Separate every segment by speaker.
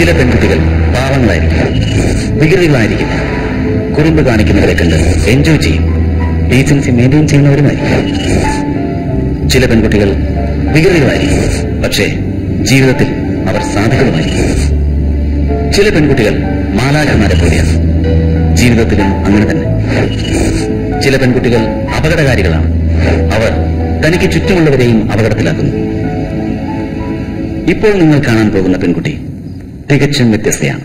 Speaker 1: ചില പെൺകുട്ടികൾ പാവങ്ങളായിരിക്കും, വികൃതികളായിരിക്കും, കുറുമ്പ് കാണിക്കുന്നവരെ കണ്ട് എൻജോയ് ചെയ്യും, ഡീസൻസി മെയിൻറ്റെയിൻ ചെയ്യുന്നവരുമായിരിക്കും. ചില പെൺകുട്ടികൾ വികൃതികളായിരിക്കും, പക്ഷേ ജീവിതത്തിൽ അവർ സാധകമായിരിക്കും. ചില പെൺകുട്ടികൾ മാലാഖമാരെ പോലെയാണ്, ജീവിതത്തിലും അങ്ങനെ തന്നെ. ചില പെൺകുട്ടികൾ അപകടകാരികളാണ്, അവർ തനിക്ക് ചുറ്റുമുള്ളവരെയും അപകടത്തിലാക്കുന്നു. ഇപ്പോൾ നിങ്ങൾ കാണാൻ പോകുന്ന പെൺകുട്ടി തികച്ചും വ്യത്യസ്തയാണ്.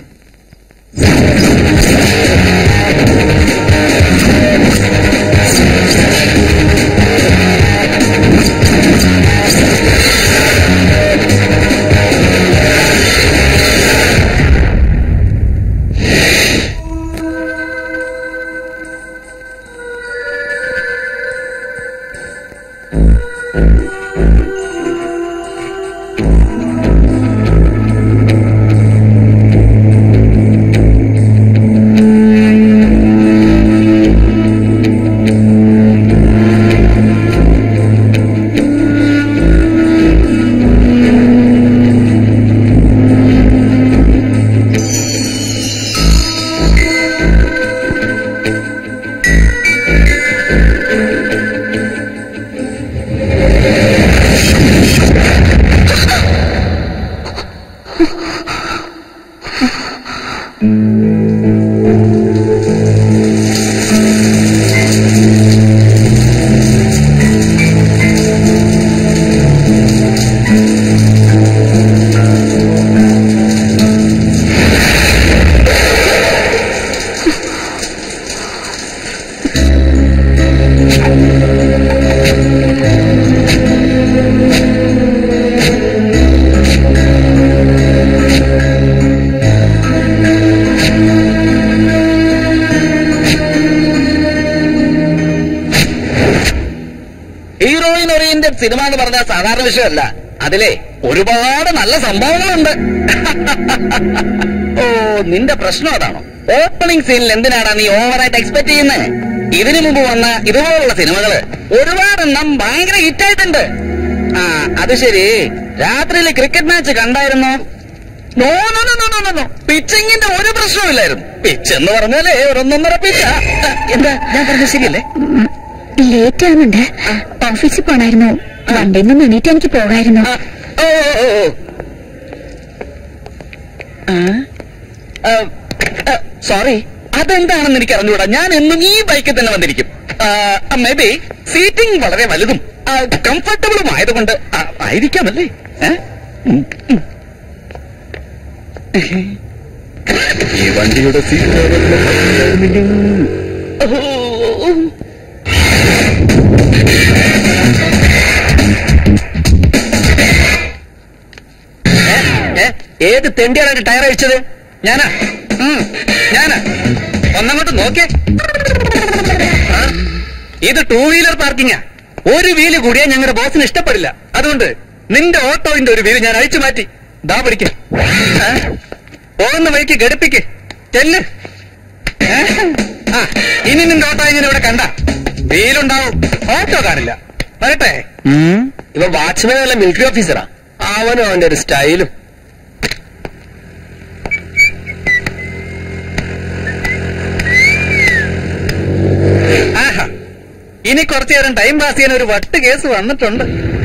Speaker 2: സിനിമ എന്ന് പറഞ്ഞാൽ സാധാരണ വിഷയമല്ല, അതിലെ ഒരുപാട് നല്ല സംഭവങ്ങളുണ്ട്. ഓ, നിന്റെ പ്രശ്നം അതാണോ? ഓപ്പണിംഗ് സീനിൽ എന്തിനാണ് നീ ഓവറായിട്ട് എക്സ്പെക്ട് ചെയ്യുന്നത്? ഇതിനു മുമ്പ് വന്ന ഇതുപോലുള്ള സിനിമകള് ഒരുപാടെണ്ണം ഭയങ്കര ഹിറ്റായിട്ടുണ്ട്. ആ, അത് ശരി. രാത്രിയിൽ ക്രിക്കറ്റ് മാച്ച് കണ്ടായിരുന്നോ? No no no no no no, പിച്ചിങ്ങിന്റെ ഒരു പ്രശ്നമില്ലായിരുന്നു. പിച്ച് എന്ന് പറഞ്ഞാലേ ഒരൊന്നൊന്നര പിച്ച. എന്താ ഞാൻ പറഞ്ഞത് ശരിയല്ലേ?
Speaker 3: ലേറ്റ് ആവുന്നുണ്ട്, ഓഫീസിൽ പോണായിരുന്നു. വണ്ടിയിൽ നിന്ന് എണീറ്റ് എനിക്ക് പോകായിരുന്നു.
Speaker 2: സോറി, അതെന്താണെന്ന് എനിക്ക് അറിഞ്ഞുകൂടാ. ഞാൻ എന്നും ഈ ബൈക്കിൽ തന്നെ വന്നിരിക്കും. മേ ബി സീറ്റിംഗ് വളരെ വലുതും കംഫർട്ടബിളും ആയതുകൊണ്ട് ആയിരിക്കാമല്ലേ?
Speaker 1: ഈ വണ്ടിയുടെ സീറ്റ്
Speaker 2: ഏത് തെണ്ടിയാണ് ടയർ അഴിച്ചത്? ഞാനാ. ഒന്നങ്ങോട്ട് നോക്കേ. ഇത് 2 വീലർ പാർക്കിങ്ങാ. ഒരു വീല് കൂടിയാ ഞങ്ങളുടെ ബോസിന് ഇഷ്ടപ്പെടില്ല. അതുകൊണ്ട് നിന്റെ ഓട്ടോന്റെ ഒരു വീല് ഞാൻ അഴിച്ചു മാറ്റി. ദാ പിടിക്ക്. പോകുന്ന വഴിക്ക് ഘടിപ്പിക്ക്. ചെല്ല്. ഇനി നിന്റെ ഓട്ടോ ഇങ്ങനെ ഇവിടെ കണ്ട വീലുണ്ടാവും, ഓട്ടോ കാണില്ല. വരട്ടെ. ഇവ വാച്ച്മാൻ അല്ല, മിലിറ്ററി ഓഫീസറാ. അവനും അവന്റെ ഒരു സ്റ്റൈലും. ആഹാ, ഇനി കുറച്ചു നേരം ടൈം പാസ് ചെയ്യാൻ ഒരു വട്ട് കേസ് വന്നിട്ടുണ്ട്.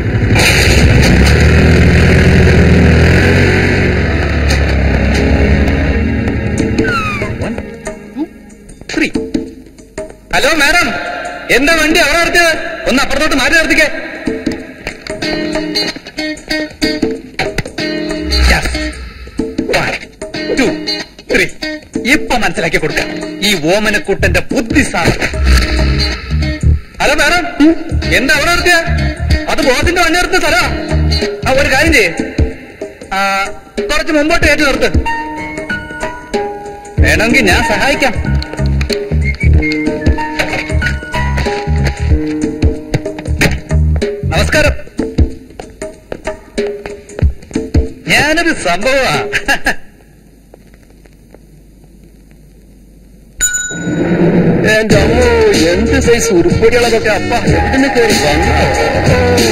Speaker 2: ഹലോ മാഡം, എന്താ വണ്ടി അവിടെ നിർത്തിയത്? ഒന്ന് അപ്പുറത്തോട്ട് മാറ്റി നിർത്തിക്കേ. ഇപ്പൊ മനസ്സിലാക്കി കൊടുക്കാം ഈ ഓമനക്കൂട്ടന്റെ ബുദ്ധിസാധനം. ഹലോ മാഡം, എന്താ അവിടെ നിർത്തിയ? അത് ബോസിന്റെ വണ്ടി നിർത്തിയ സ്ഥലമാ. ഒരു കാര്യം ചെയ്യേ, കുറച്ച് മുമ്പോട്ട് കയറ്റി നിർത്ത്. വേണമെങ്കിൽ ഞാൻ സഹായിക്കാം. നമസ്കാരം. ഞാനൊരു സംഭവമാ. എന്റെ അമ്മോ, എന്ത് സൈസ് ഉരുപ്പടികളൊക്കെ അപ്പ എന്തിനു കയറി വന്നോ?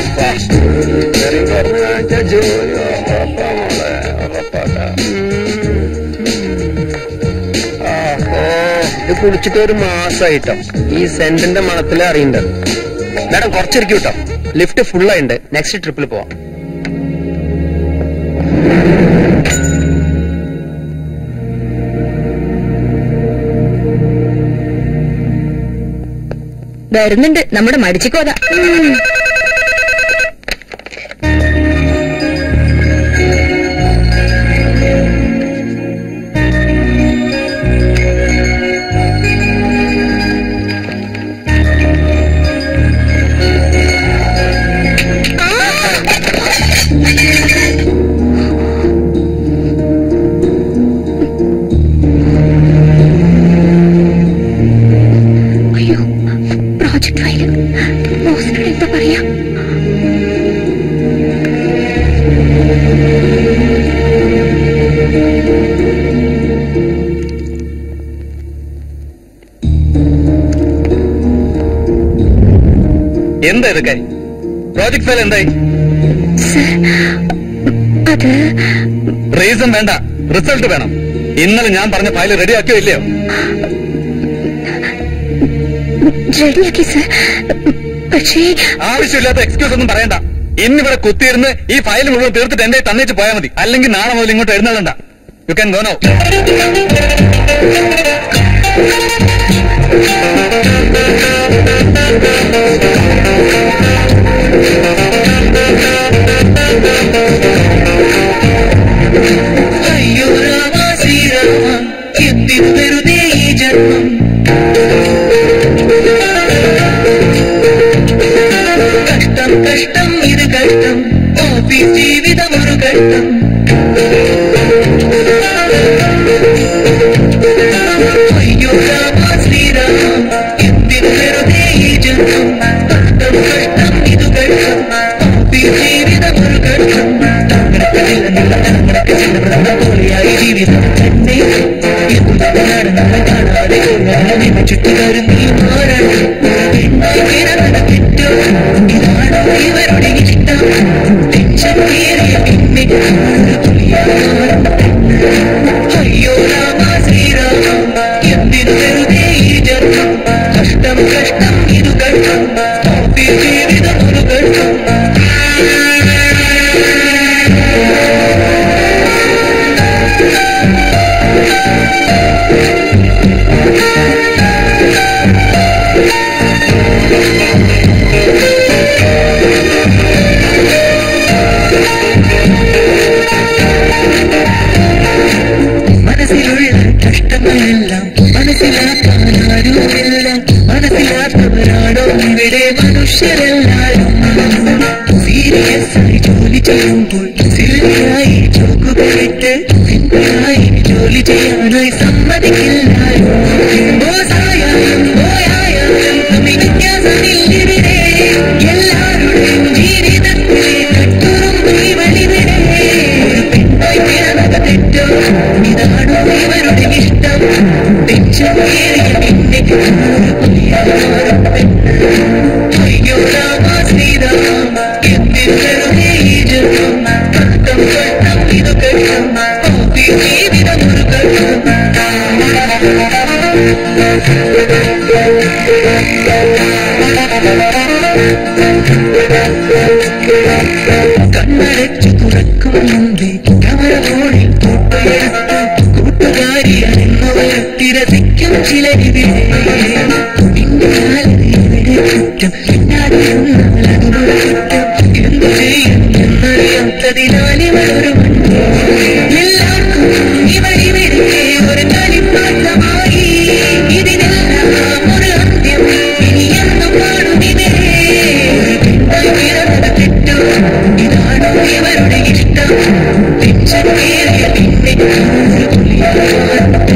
Speaker 2: ജോലി ഉറപ്പാക്കാം.
Speaker 4: കുളിച്ചിട്ട് ഒരു മാസമായിട്ടോ. ഈ സെന്റിന്റെ മണത്തില് അറിയണ്ടത്. മാഡം കുറച്ചിരിക്കും കേട്ടോ. ലിഫ്റ്റ് ഫുള്ളായിണ്ട്. നെക്സ്റ്റ് ട്രിപ്പിൽ പോവാം.
Speaker 3: വരുന്നുണ്ട് നമ്മുടെ മടിച്ചിക്കോത.
Speaker 2: എന്താ ഇതൊക്കെ? പ്രോജക്ട് ഫയൽ എന്തായി? റീസൺ വേണ്ട, റിസൾട്ട് വേണം. ഇന്നലെ ഞാൻ പറഞ്ഞ ഫയൽ റെഡിയാക്കിയോ ഇല്ലയോ?
Speaker 3: റെഡിയാക്കി സർ. പക്ഷേ
Speaker 2: ആവശ്യമില്ലാത്ത എക്സ്ക്യൂസ് ഒന്നും പറയണ്ട. ഇന്നിവിടെ കുത്തിയിരുന്ന് ഈ ഫയൽ മുഴുവൻ തീർത്തിട്ട് എന്റെ തന്നേച്ച് പോയാൽ മതി. അല്ലെങ്കിൽ നാളെ മുതൽ ഇങ്ങോട്ട് എഴുന്നേണ്ട. You can go now.
Speaker 5: അയ്യോ രാമ ശ്രീരാമ, എന്തിനു വെറുതെ ഈ ജന്മം. കഷ്ടം കഷ്ടം ഇത് കഷ്ടം, ഓഫീസ് ജീവിതം ഒരു കഷ്ടം. അയ്യോ രാമ ശ്രീരാമ, എന്തിനു വെറുതെ ഈ ജന്മം. കഷ്ടം കഷ്ടം ഇത് കഷ്ടം, ഓഫീസ് ജീവിതം ഒരു കഷ്ടം. പോലെയായി ജീവിതം തന്നെ നമ്മൾ കാണാതെ ചുറ്റുകാരും നീ മാറണം. തെറ്റോ ഇതാണോ ഇവരുടെ ഇഷ്ടം. ടെൻഷൻ കയറിയ പിന്നെ അയ്യോ രാമ ശ്രീരാമ, എന്തിനു വെറുതെ ഈ ജന്മം. കഷ്ടം കഷ്ടം ഇത് കഷ്ടം, ജീവിതം ഒരു കഷ്ടം. മനസ്സിലുള്ള കഷ്ടങ്ങളെല്ലാം മനസ്സിലാക്കാനാരുമില്ല. മനസ്സിലാത്തവരാണോ ഇവിടെ മനുഷ്യരെല്ലാരും. സീരിയസ് ആയി ജോലി ചെയ്യുമ്പോൾ സില്ലിയായി ചോക്കുകളിട്ട് സിമ്പിളായി ജോലി ചെയ്യാനായി സമ്മതിക്കില്ലാരും. ബോസായാലും ബോയായാലും വ്യത്യാസമില്ലിവിടെ. എല്ലാവരുടെയും ജീവിതത്തിലെ കട്ടുറും ജീവനിവിടെ. ഒരു പെണ്ണായി പിറന്നത് തെറ്റോ ഇതാണോ ഇവരുടെ ഇഷ്ടം. ടെൻഷൻ കയറിയ പിന്നെ അയ്യോ രാമ ശ്രീരാമ, എന്തിനു വെറുതെ ഈ ജന്മം. കഷ്ടം കഷ്ടം ഇത് കഷ്ടം, ജീവിതം ഒരു കഷ്ടം. കണ്ണടച്ചു തുറക്കും മുമ്പേ ക്യാമറ ഫോണിൽ ഫോട്ടോയെടുത്ത് കൂട്ടുകാരിയാണെന്നവർ തിരസിക്കും ചിലരിവിടെ. ഇവിടെ കുറ്റം പിന്നാലെ അതുപോലെ കുറ്റം. എന്തു ചെയ്യും എന്നറിയാത്തതിനാൽ ഇവരൊരു മണ്ണ്. എല്ലാവർക്കും ഇവരിവിടെ ഒരു കളിപ്പാട്ടമായി. ഇതിനെല്ലാം ഒരു അന്ത്യം ഇനിയെന്നും കാണുന്നിതേ. ഒരു പെണ്ണായി പിറന്നത് തെറ്റോ ഇതാണോ ഇവരുടെ ഇഷ്ടം. ടെൻഷൻ കയറിയ പിന്നെ ഒരു പുലിയാണ്.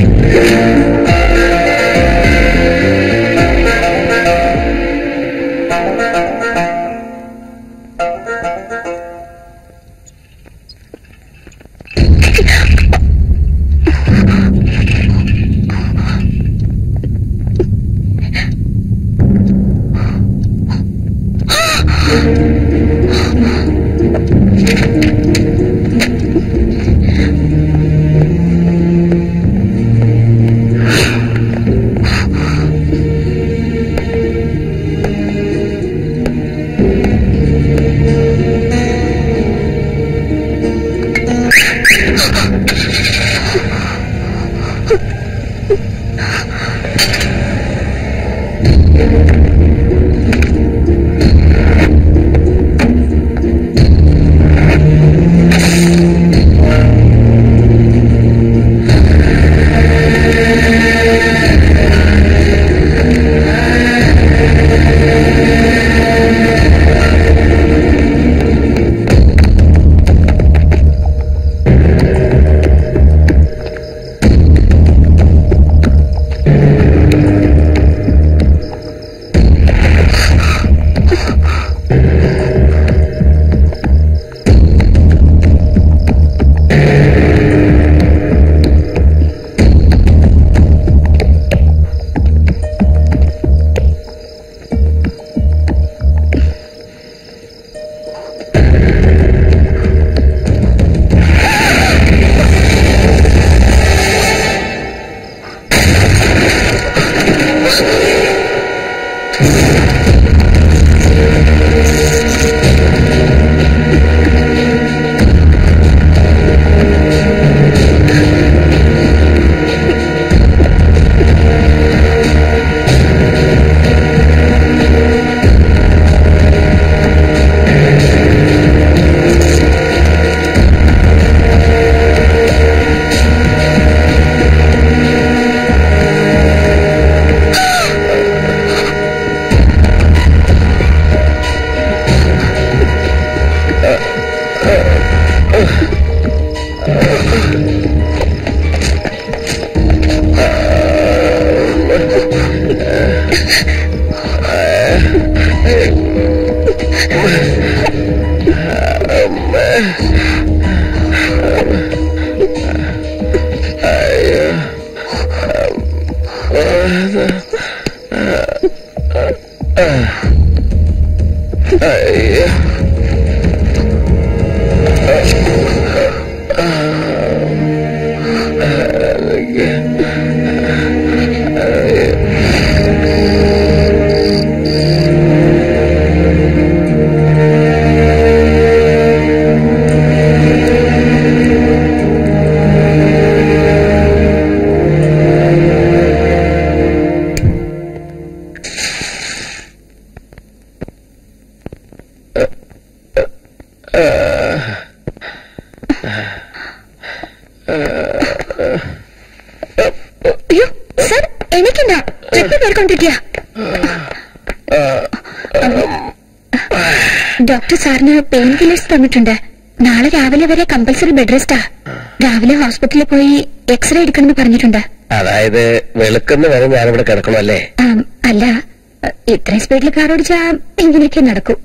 Speaker 3: ഡോക്ടർ സാറിന് പെയിൻ കില്ലേഴ്സ് തന്നിട്ടുണ്ട്. നാളെ രാവിലെ വരെ കമ്പൽസറി ബെഡ് റെസ്റ്റാ. രാവിലെ ഹോസ്പിറ്റലിൽ പോയി എക്സ്റേ എടുക്കണമെന്ന് പറഞ്ഞിട്ടുണ്ട്.
Speaker 4: അതായത് വെളുക്കുന്ന വരെ ഞാനിവിടെ കിടക്കണം അല്ലേ?
Speaker 3: അല്ല, ഇത്രയും സ്പീഡിൽ കാർ ഓടിച്ചാ ഇങ്ങനെയൊക്കെ നടക്കൂ.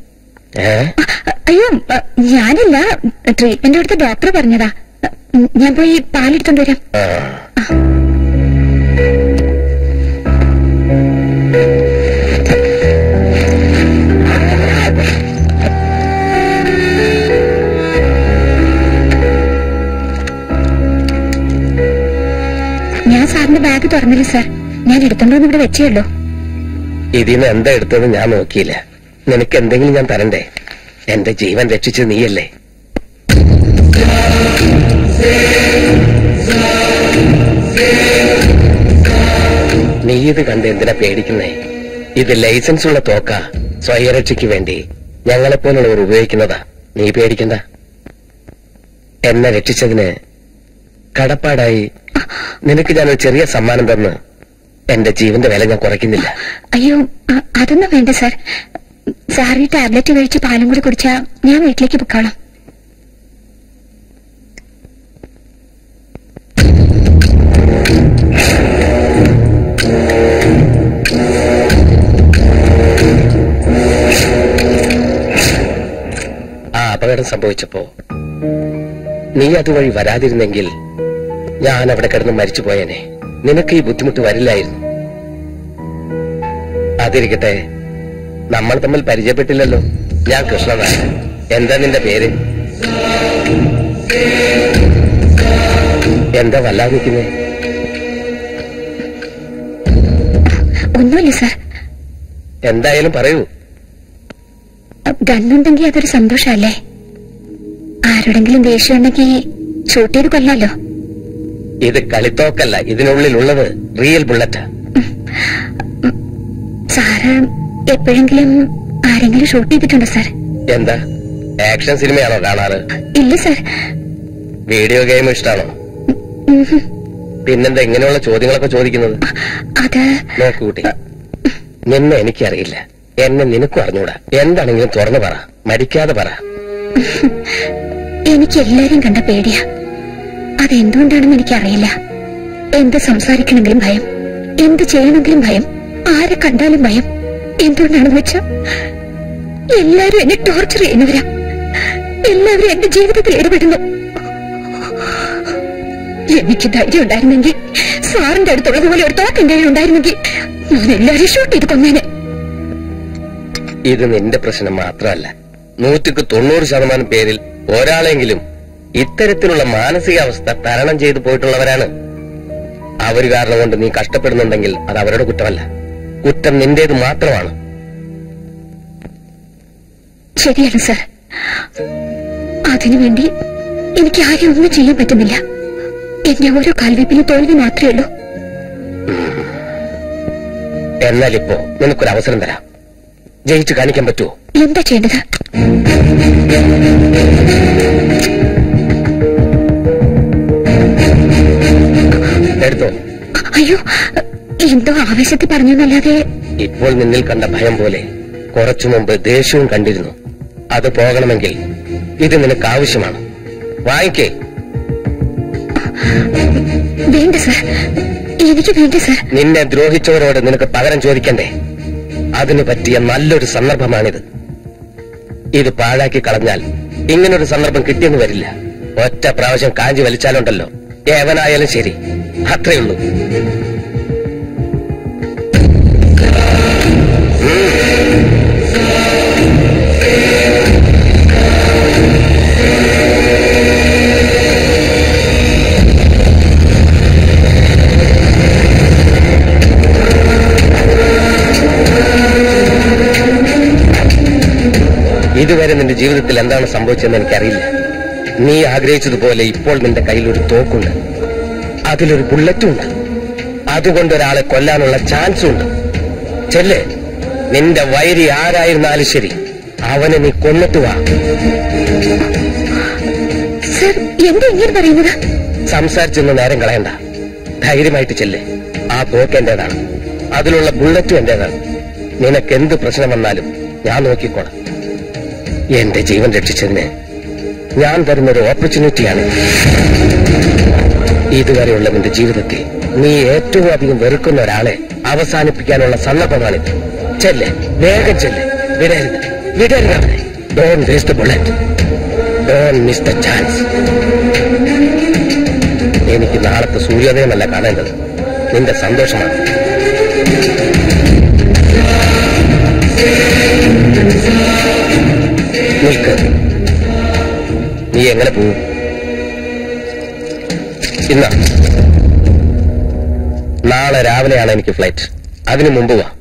Speaker 3: അയ്യോ, ഞാനല്ല, ട്രീറ്റ്മെന്റ് എടുത്ത് ഡോക്ടർ പറഞ്ഞതാ. ഞാൻ പോയി പാലെടുത്തോണ്ട് വരാം. ഞാൻ സാറിന്റെ ബാഗ് തുറന്നില്ല സാർ. ഞാൻ എടുത്തോണ്ടോന്ന് ഇവിടെ വെച്ചേയുള്ളൂ.
Speaker 4: ഇതിന്ന് എന്താ എടുത്തത് ഞാൻ നോക്കിയില്ല. നിനക്ക് എന്തെങ്കിലും ഞാൻ തരണ്ടേ? എന്റെ ജീവൻ രക്ഷിച്ചത് നീയല്ലേ? നീ ഇത് കണ്ട് എന്തിനാ പേടിക്കുന്നേ? ഇത് ലൈസൻസ് ഉള്ള തോക്ക. സ്വയരക്ഷയ്ക്ക് വേണ്ടി ഞങ്ങളെപ്പോലുള്ളവർ ഉപയോഗിക്കുന്നതാ. നീ പേടിക്കണ്ട. എന്നെ രക്ഷിച്ചതിന് കടപ്പാടായി നിനക്ക് ഞാനൊരു ചെറിയ സമ്മാനം തന്ന് എന്റെ ജീവന്റെ വില ഞാൻ കുറയ്ക്കുന്നില്ല.
Speaker 3: അയ്യോ, അതൊന്നും വേണ്ട സാർ. സാർ ഈ ടാബ്ലറ്റ് കഴിച്ച് പാലും കൂടി കുടിച്ചാ ഞാൻ വീട്ടിലേക്ക് പൊക്കോളാം.
Speaker 4: ആ അപകടം സംഭവിച്ചപ്പോ നീ അതുവഴി വരാതിരുന്നെങ്കിൽ ഞാൻ അവിടെ കിടന്ന് മരിച്ചു പോയേനെ. നിനക്ക് ഈ ബുദ്ധിമുട്ട് വരില്ലായിരുന്നു. അതിരിക്കട്ടെ, നമ്മൾ തമ്മിൽ പരിചയപ്പെട്ടില്ലല്ലോ. ഞാൻ കൃഷ്ണനാണ്. എന്താ നിന്റെ പേര്? എന്താ വല്ലാതെ നിൽക്കുന്നേ?
Speaker 3: ഒന്നുമില്ല സാർ.
Speaker 4: എന്തായാലും പറയൂ.
Speaker 3: ഗണ്ണുണ്ടെങ്കിൽ അതൊരു സന്തോഷല്ലേ. ആരോടെങ്കിലും ദേഷ്യം ഉണ്ടെങ്കിൽ ഷൂട്ട് ചെയ്ത് കൊല്ലാലോ.
Speaker 4: ഇത് കളിത്തോക്കല്ല, ഇതിനുള്ളിലുള്ളത് റിയൽ ബുള്ളറ്റാ.
Speaker 3: സാറ് എപ്പോഴെങ്കിലും ആരെങ്കിലും ഷൂട്ട് ചെയ്തിട്ടുണ്ടോ സാർ?
Speaker 4: എന്താ, ആക്ഷൻ സിനിമയാണോ കാണാറ്?
Speaker 3: ഇല്ല സാർ.
Speaker 4: വീഡിയോ ഗെയിം ഇഷ്ടാണോ? പിന്നെന്താ ഇങ്ങനെയുള്ള ചോദ്യങ്ങളൊക്കെ ചോദിക്കുന്നത്?
Speaker 3: അത്
Speaker 4: നോക്കൂ കുട്ടി, നിന്നെ എനിക്കറിയില്ല, എന്നെ നിനക്കും അറിഞ്ഞൂടാ. എന്താണെങ്കിലും തുറന്നു പറ, മടിക്കാതെ പറ.
Speaker 3: എനിക്ക് എല്ലാരെയും കണ്ട പേടിയാ. അതെന്തുകൊണ്ടാണെന്ന് എനിക്കറിയില്ല. എന്ത് സംസാരിക്കണമെങ്കിലും ഭയം, എന്ത് ചെയ്യണമെങ്കിലും ഭയം, ആരെ കണ്ടാലും ഭയം. എന്തുകൊണ്ടാണെന്ന് വെച്ചാ എല്ലാരും എന്നെ ടോർച്ചർ ചെയ്യുന്നവരാ. എല്ലാവരും എന്റെ ജീവിതത്തിൽ ഇടപെടുന്നു. എനിക്ക് ധൈര്യം ഉണ്ടായിരുന്നെങ്കിൽ, സാറിന്റെ അടുത്തുള്ളതുപോലെ ഒരു തോക്ക് എന്റെ ഉണ്ടായിരുന്നെങ്കിൽ ഞാൻ എല്ലാവരും ഷൂട്ട് ചെയ്ത് കൊന്നേനെ.
Speaker 4: ഇത് നിന്റെ പ്രശ്നം മാത്രമല്ല, 190% പേരിൽ ഒരാളെങ്കിലും ഇത്തരത്തിലുള്ള മാനസികാവസ്ഥ തരണം ചെയ്തു പോയിട്ടുള്ളവരാണ്. അവർ കാരണം കൊണ്ട് നീ കഷ്ടപ്പെടുന്നുണ്ടെങ്കിൽ അത് അവരുടെ കുറ്റമല്ല, കുറ്റം നിന്റേത് മാത്രമാണ്.
Speaker 3: ശരിയാണ് സർ. അതിനുവേണ്ടി എനിക്ക് ആരും ഒന്നും ചെയ്യാൻ പറ്റുന്നില്ല. എന്റെ ഓരോ കാൽവെപ്പിന് തോൽവി മാത്രമേ ഉള്ളൂ.
Speaker 4: എന്നാലിപ്പോ നിനക്കൊരു അവസരം തരാം. ജയിച്ചു കാണിക്കാൻ പറ്റുമോ?
Speaker 3: എന്താ ചെയ്യേണ്ടത്?
Speaker 4: എടുത്തോ.
Speaker 3: അയ്യോ, എന്തോ ആവേശത്തിൽ പറഞ്ഞെന്നല്ലാതെ.
Speaker 4: ഇപ്പോൾ നിന്നിൽ കണ്ട ഭയം പോലെ കുറച്ചു മുമ്പ് ദേഷ്യവും കണ്ടിരുന്നു. അത് പോകണമെങ്കിൽ ഇത് നിനക്ക് ആവശ്യമാണ്. വാങ്ങിക്കേ.
Speaker 3: വേണ്ട സർ, എനിക്ക് വേണ്ട സർ.
Speaker 4: നിന്നെ ദ്രോഹിച്ചവരോട് നിനക്ക് പകരം ചോദിക്കണ്ടേ? അതിനു പറ്റിയ നല്ലൊരു സന്ദർഭമാണിത്. ഇത് പാഴാക്കി കളഞ്ഞാൽ ഇങ്ങനൊരു സന്ദർഭം കിട്ടിയെന്ന് വരില്ല. ഒറ്റ പ്രാവശ്യം കാഞ്ചി വലിച്ചാലുണ്ടല്ലോ, ഏവനായാലും ശരി, അത്രയുള്ളൂ. ഇതുവരെ നിന്റെ ജീവിതത്തിൽ എന്താണ് സംഭവിച്ചതെന്ന് എനിക്കറിയില്ല. നീ ആഗ്രഹിച്ചതുപോലെ ഇപ്പോൾ നിന്റെ കയ്യിലൊരു തോക്കുണ്ട്, അതിലൊരു ബുള്ളറ്റും ഉണ്ട്. അതുകൊണ്ട് ഒരാളെ കൊല്ലാനുള്ള ചാൻസും ഉണ്ട്. ചെല്ലേ, നിന്റെ വൈരി ആരായിരുന്നാലും ശരി, അവനെ നീ കൊന്നിട്ട് വാ.
Speaker 3: സർ, എന്താ ഇങ്ങനെ പറയുന്നത്?
Speaker 4: സംസാരിച്ചൊന്നും നേരം കളയണ്ട. ധൈര്യമായിട്ട് ചെല്ലേ. ആ തോക്ക് എന്റേതാണ്, അതിലുള്ള ബുള്ളറ്റും എന്റേതാണ്. നിനക്കെന്ത് പ്രശ്നം വന്നാലും ഞാൻ നോക്കിക്കോളാം. എന്റെ ജീവൻ രക്ഷിച്ചതിന് ഞാൻ തരുന്നൊരു ഓപ്പർച്യൂണിറ്റിയാണ്. ഇതുവരെയുള്ള നിന്റെ ജീവിതത്തിൽ നീ ഏറ്റവും അധികം വെറുക്കുന്ന ഒരാളെ അവസാനിപ്പിക്കാനുള്ള സന്ദർഭമാണിത്. ചെല്ലെ, വേഗം ചെല്ലെ. വിടരുത്, വിടരുത് അവനെ. Don't waste the bullet, don't miss the chance. എനിക്ക് നാളത്തെ സൂര്യോദയമല്ല കാണേണ്ടത്, നിന്റെ സന്തോഷമാണ്. നിൽക്ക്. നീ എങ്ങനെ പോകും? ഇന്ന നാളെ രാവിലെയാണ് എനിക്ക് ഫ്ലൈറ്റ്. അതിനു മുമ്പ് വാ.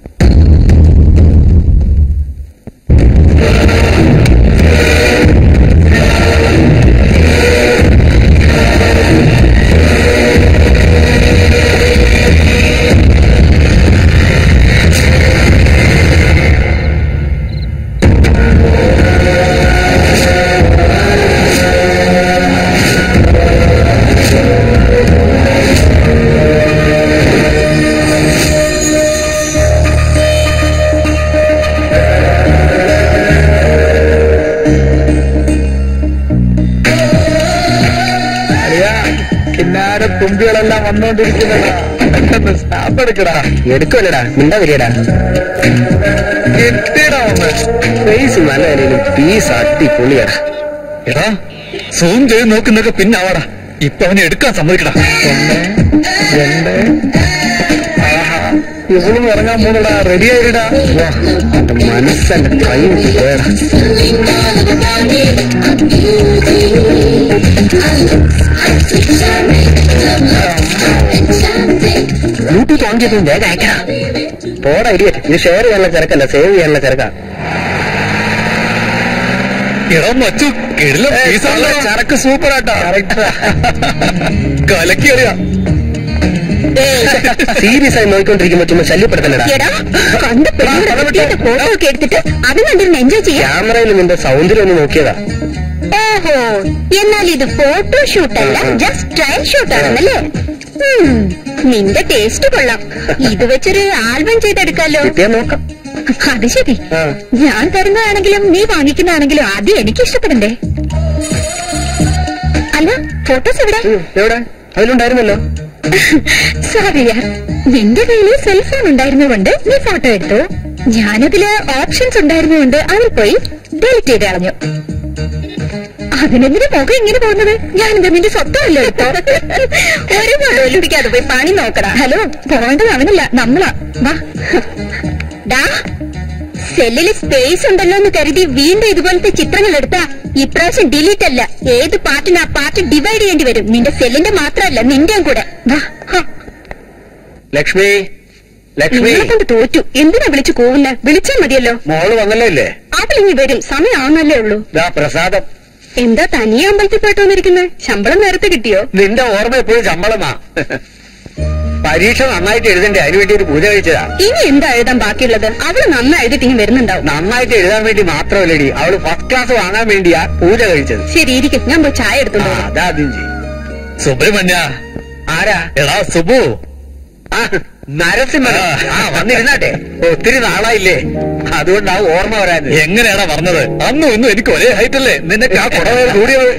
Speaker 2: തുമ്പികളെല്ലാം വന്നോണ്ടിരിക്കുന്നടാ. പെട്ടെന്ന് സ്റ്റാമ്പ് എടുക്കടാ.
Speaker 4: എടുക്കുമല്ലടാ, മിണ്ടാ വരികടാ.
Speaker 2: കിട്ടിയടാ ഒന്ന്.
Speaker 4: ഫേസ് നല്ല നിലയിലും പീസ് അടിപൊളിയടാ.
Speaker 2: എടാ, സൂം ചെയ്ത് നോക്കുന്നൊക്കെ പിന്നാവാടാ. ഇപ്പൊ അവനെ എടുക്കാൻ സമ്മതിക്കടാ. 1, 2. ഇവളും ഇറങ്ങാൻ പോകടാ. റെഡി ആയിടാ.
Speaker 4: എന്റെ മനസ്സെന്റെ കൈ വിട്ട് പോയടാ. ബ്ലൂടൂത്ത് ഓൺ ചെയ്ത് വേഗം അയക്കടാ. പോടാ ഇടിയറ്റ്. ഇത് ഷെയർ ചെയ്യാനുള്ള ചരക്കല്ല, സേവ് ചെയ്യാനുള്ള ചരക്കാ.
Speaker 2: എടാ മച്ചു, കിടിലം പീസാണല്ലോ.
Speaker 4: ചരക്ക് സൂപ്പറാട്ടാ.
Speaker 2: കലക്കിയറിയാ.
Speaker 4: സീരിയസ് ആയി നോക്കിക്കൊണ്ടിരിക്കുമ്പോ ചുമ്മാ ശല്യപ്പെടുത്തലടാ.
Speaker 3: കണ്ട പെണ്ണിന്റെ ഫോട്ടോ ഒക്കെ എടുത്തിട്ട് അത് കണ്ടിരുന്ന് എൻജോയ് ചെയ്യാം.
Speaker 4: ക്യാമറയിൽ നിന്റെ സൗന്ദര്യം ഒന്ന് നോക്കിയതാ.
Speaker 3: ഓഹോ, എന്നാൽ ഇത് ഫോട്ടോ ഷൂട്ടല്ല, ജസ്റ്റ് ട്രയൽ ഷൂട്ടാണെന്നല്ലേ? നിന്റെ ടേസ്റ്റ് കൊള്ളാം. ഇത് വെച്ചൊരു ആൽബം ചെയ്തെടുക്കാലോ.
Speaker 4: കിട്ടിയാ നോക്കാം.
Speaker 3: അത് ശരി. ഞാൻ തരുന്നതാണെങ്കിലും നീ വാങ്ങിക്കുന്നതാണെങ്കിലും ആദ്യം എനിക്ക് ഇഷ്ടപ്പെടണ്ടേ? അല്ല, ഫോട്ടോസ് എവിടെ?
Speaker 4: എവിടെ? അതിലുണ്ടായിരുന്നല്ലോ.
Speaker 3: സോറി യാർ, നിന്റെ കയ്യിൽ സെൽഫോൺ ഉണ്ടായിരുന്നുകൊണ്ട് നീ ഫോട്ടോ എടുത്തു. ഞാനതില് ഓപ്ഷൻസ് ഉണ്ടായിരുന്നുകൊണ്ട് അതിൽ പോയി ഡിലീറ്റ് ചെയ്ത് കളഞ്ഞു. അതിനെന്തിന് മുഖം ഇങ്ങനെ പോകുന്നത്? ഞാനെന്താ നിന്റെ സ്വത്തമല്ലോ ഇപ്പൊ? ഒരു മുഴുവൻ പിടിക്കാതെ പോയി പണി നോക്കടാ. ഹലോ, പോകേണ്ടത് അവനല്ല, നമ്മളാ. വാ ഡാ, സെല്ലിൽ സ്പേസ് ഉണ്ടല്ലോ എന്ന് കരുതി വീണ്ടും ഇതുപോലത്തെ ചിത്രങ്ങൾ എടുത്താ ഇപ്രാവശ്യം ഡിലീറ്റ് അല്ല, ഏത് പാർട്ടിന് ആ പാർട്ട് ഡിവൈഡ് ചെയ്യേണ്ടി വരും. നിന്റെ സെല്ലിന്റെ മാത്രമല്ല നിന്റെയും കൂടെ.
Speaker 4: ലക്ഷ്മി, ലക്ഷ്മി
Speaker 3: നിങ്ങളെ കൊണ്ട് തോറ്റു. എന്തിനാ വിളിച്ചു പോവുന്ന? വിളിച്ചാൽ മതിയല്ലോ.
Speaker 4: മോള് വന്നല്ലേ?
Speaker 3: അതിലിങ്ങി വരും, സമയമാവുന്നല്ലേ ഉള്ളൂ.
Speaker 4: പ്രസാദം.
Speaker 3: എന്താ തനിയെ അമ്പലത്തിൽ പോയിട്ട് വന്നിരിക്കുന്നത്? ശമ്പളം നേരത്തെ കിട്ടിയോ?
Speaker 4: നിന്റെ ഓർമ്മ എപ്പോഴും ശമ്പളമാ. പരീക്ഷ നന്നായിട്ട് എഴുതണ്ടേ, അതിനുവേണ്ടി ഒരു പൂജ കഴിച്ചതാ.
Speaker 3: ഇനി എന്താ എഴുതാൻ ബാക്കിയുള്ളത്? അവള് നന്നായി എഴുതിട്ട് ഇനി വരുന്നുണ്ടാവും.
Speaker 4: നന്നായിട്ട് എഴുതാൻ വേണ്ടി മാത്രമല്ലടി, അവള് ഫസ്റ്റ് ക്ലാസ് വാങ്ങാൻ വേണ്ടിയാ പൂജ കഴിച്ചത്.
Speaker 3: ശരി ഇരിക്കും, ഞാൻ പോയി ചായ എടുത്തോണ്ട് വരാം.
Speaker 4: അതാദ്യം ചെയ്യും.
Speaker 2: സുബ്രഹ്മണ്യ.
Speaker 4: ആരാ?
Speaker 2: എടാ സുബു.
Speaker 4: നരസിംഹൻ. വന്നിരുന്നാട്ടെ, ഒത്തിരി നാളായില്ലേ, അതുകൊണ്ടാ ഓർമ്മ വരാൻ.
Speaker 2: എങ്ങനെയാടാ പറഞ്ഞത്? അന്നും ഇന്നും എനിക്ക് ഒരേ ഹൈറ്റ് അല്ലേ? നിനക്ക് ആ കുടവേ കൂടിയത്.